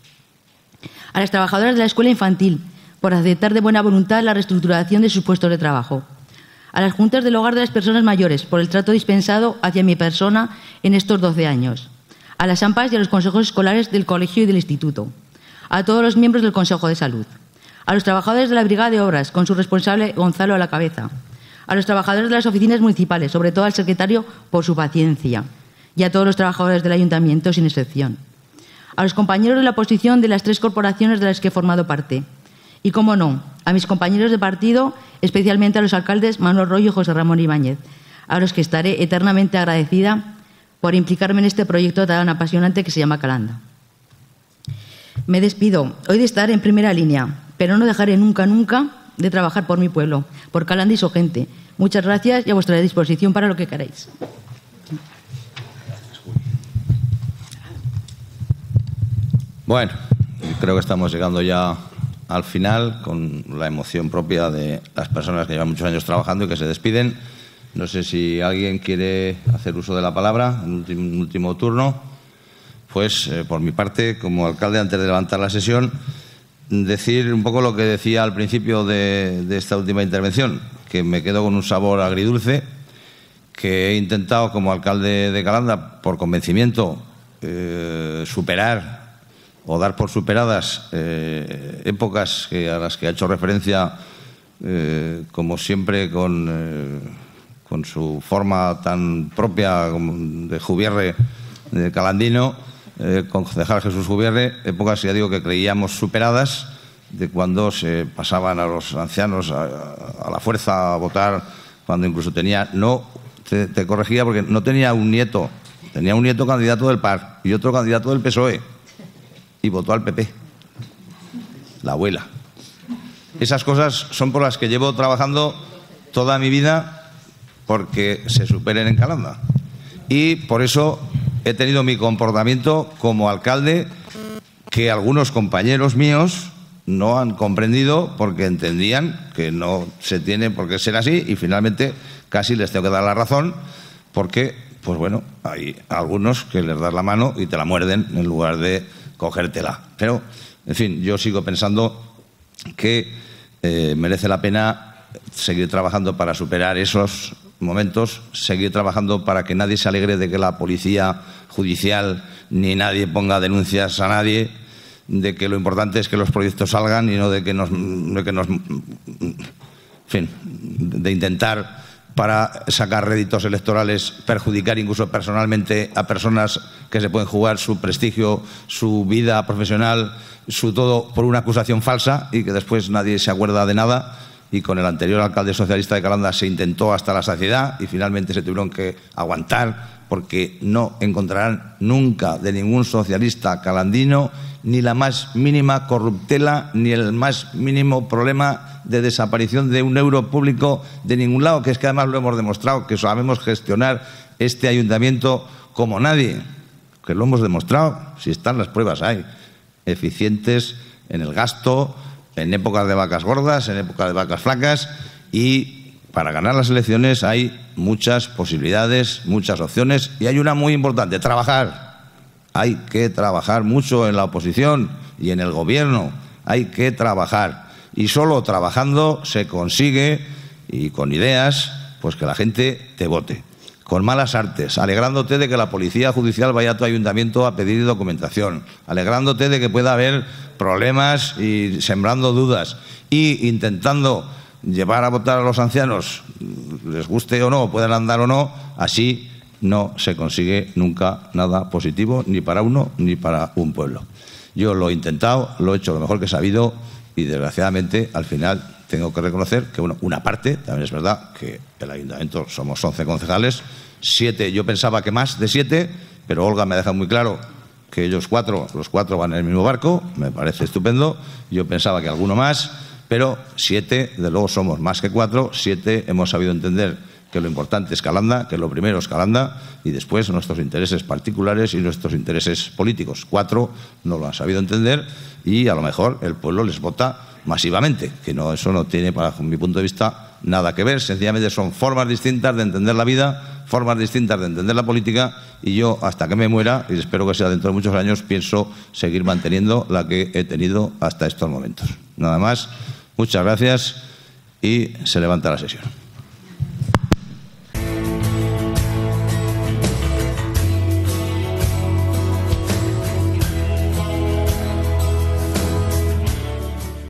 A las trabajadoras de la escuela infantil por aceptar de buena voluntad la reestructuración de sus puestos de trabajo. A las juntas del hogar de las personas mayores por el trato dispensado hacia mi persona en estos 12 años. A las AMPAs y a los consejos escolares del colegio y del instituto. A todos los miembros del Consejo de Salud. A los trabajadores de la Brigada de Obras, con su responsable Gonzalo a la cabeza. A los trabajadores de las oficinas municipales, sobre todo al secretario, por su paciencia. Y a todos los trabajadores del ayuntamiento, sin excepción. A los compañeros de la oposición de las 3 corporaciones de las que he formado parte. Y, cómo no, a mis compañeros de partido, especialmente a los alcaldes Manuel Royo y José Ramón Ibáñez, a los que estaré eternamente agradecida por implicarme en este proyecto tan apasionante que se llama Calanda. Me despido hoy de estar en primera línea, pero no dejaré nunca, nunca de trabajar por mi pueblo, por Calanda y su gente. Muchas gracias y a vuestra disposición para lo que queráis. Bueno, creo que estamos llegando ya al final, con la emoción propia de las personas que llevan muchos años trabajando y que se despiden. No sé si alguien quiere hacer uso de la palabra en un último turno. Pues, por mi parte, como alcalde, antes de levantar la sesión, decir un poco lo que decía al principio de esta última intervención, que me quedo con un sabor agridulce, que he intentado, como alcalde de Calanda, por convencimiento, superar o dar por superadas épocas a las que ha hecho referencia, como siempre, con su forma tan propia de Jubierre, de calandino, concejal Jesús Jubierre, épocas, ya digo, que creíamos superadas, de cuando se pasaban a los ancianos a la fuerza a votar, cuando incluso tenía, te corregía porque no tenía un nieto, tenía un nieto candidato del PAR y otro candidato del PSOE, y votó al PP, la abuela. Esas cosas son por las que llevo trabajando toda mi vida, porque se superen en Calanda. Y por eso he tenido mi comportamiento como alcalde, que algunos compañeros míos no han comprendido, porque entendían que no se tiene por qué ser así, y finalmente casi les tengo que dar la razón, porque, pues bueno, hay algunos que les das la mano y te la muerden en lugar de cogértela. Pero, en fin, yo sigo pensando que merece la pena seguir trabajando para superar esos momentos, seguir trabajando para que nadie se alegre de que la policía judicial ni nadie ponga denuncias a nadie, de que lo importante es que los proyectos salgan y no de intentar, para sacar réditos electorales, perjudicar incluso personalmente a personas que se pueden jugar su prestigio, su vida profesional, su todo, por una acusación falsa, y que después nadie se acuerda de nada. Y con el anterior alcalde socialista de Calanda se intentó hasta la saciedad y finalmente se tuvieron que aguantar, porque no encontrarán nunca de ningún socialista calandino ni la más mínima corruptela, ni el más mínimo problema de desaparición de un euro público de ningún lado, que es que además lo hemos demostrado, que sabemos gestionar este ayuntamiento como nadie, que lo hemos demostrado, si están las pruebas hay, eficientes en el gasto, en épocas de vacas gordas, en épocas de vacas flacas, y para ganar las elecciones hay muchas posibilidades, muchas opciones, y hay una muy importante: trabajar. Hay que trabajar mucho en la oposición y en el gobierno, hay que trabajar, y solo trabajando se consigue, y con ideas, pues que la gente te vote. Con malas artes, alegrándote de que la policía judicial vaya a tu ayuntamiento a pedir documentación, alegrándote de que pueda haber problemas y sembrando dudas, y intentando llevar a votar a los ancianos, les guste o no, puedan andar o no. Así no se consigue nunca nada positivo, ni para uno ni para un pueblo. Yo lo he intentado, lo he hecho lo mejor que he sabido, y desgraciadamente al final tengo que reconocer que, bueno, una parte, también es verdad que el ayuntamiento somos 11 concejales, 7, yo pensaba que más de 7, pero Olga me ha dejado muy claro que los cuatro van en el mismo barco, me parece estupendo. Yo pensaba que alguno más, pero 7, de luego somos más que 4, 7 hemos sabido entender que lo importante es Calanda, que lo primero es Calanda, y después nuestros intereses particulares y nuestros intereses políticos. 4 no lo han sabido entender, y a lo mejor el pueblo les vota masivamente, que no, eso no tiene, para mi punto de vista, nada que ver. Sencillamente son formas distintas de entender la vida, formas distintas de entender la política, y yo, hasta que me muera, y espero que sea dentro de muchos años, pienso seguir manteniendo la que he tenido hasta estos momentos. Nada más, muchas gracias, y se levanta la sesión.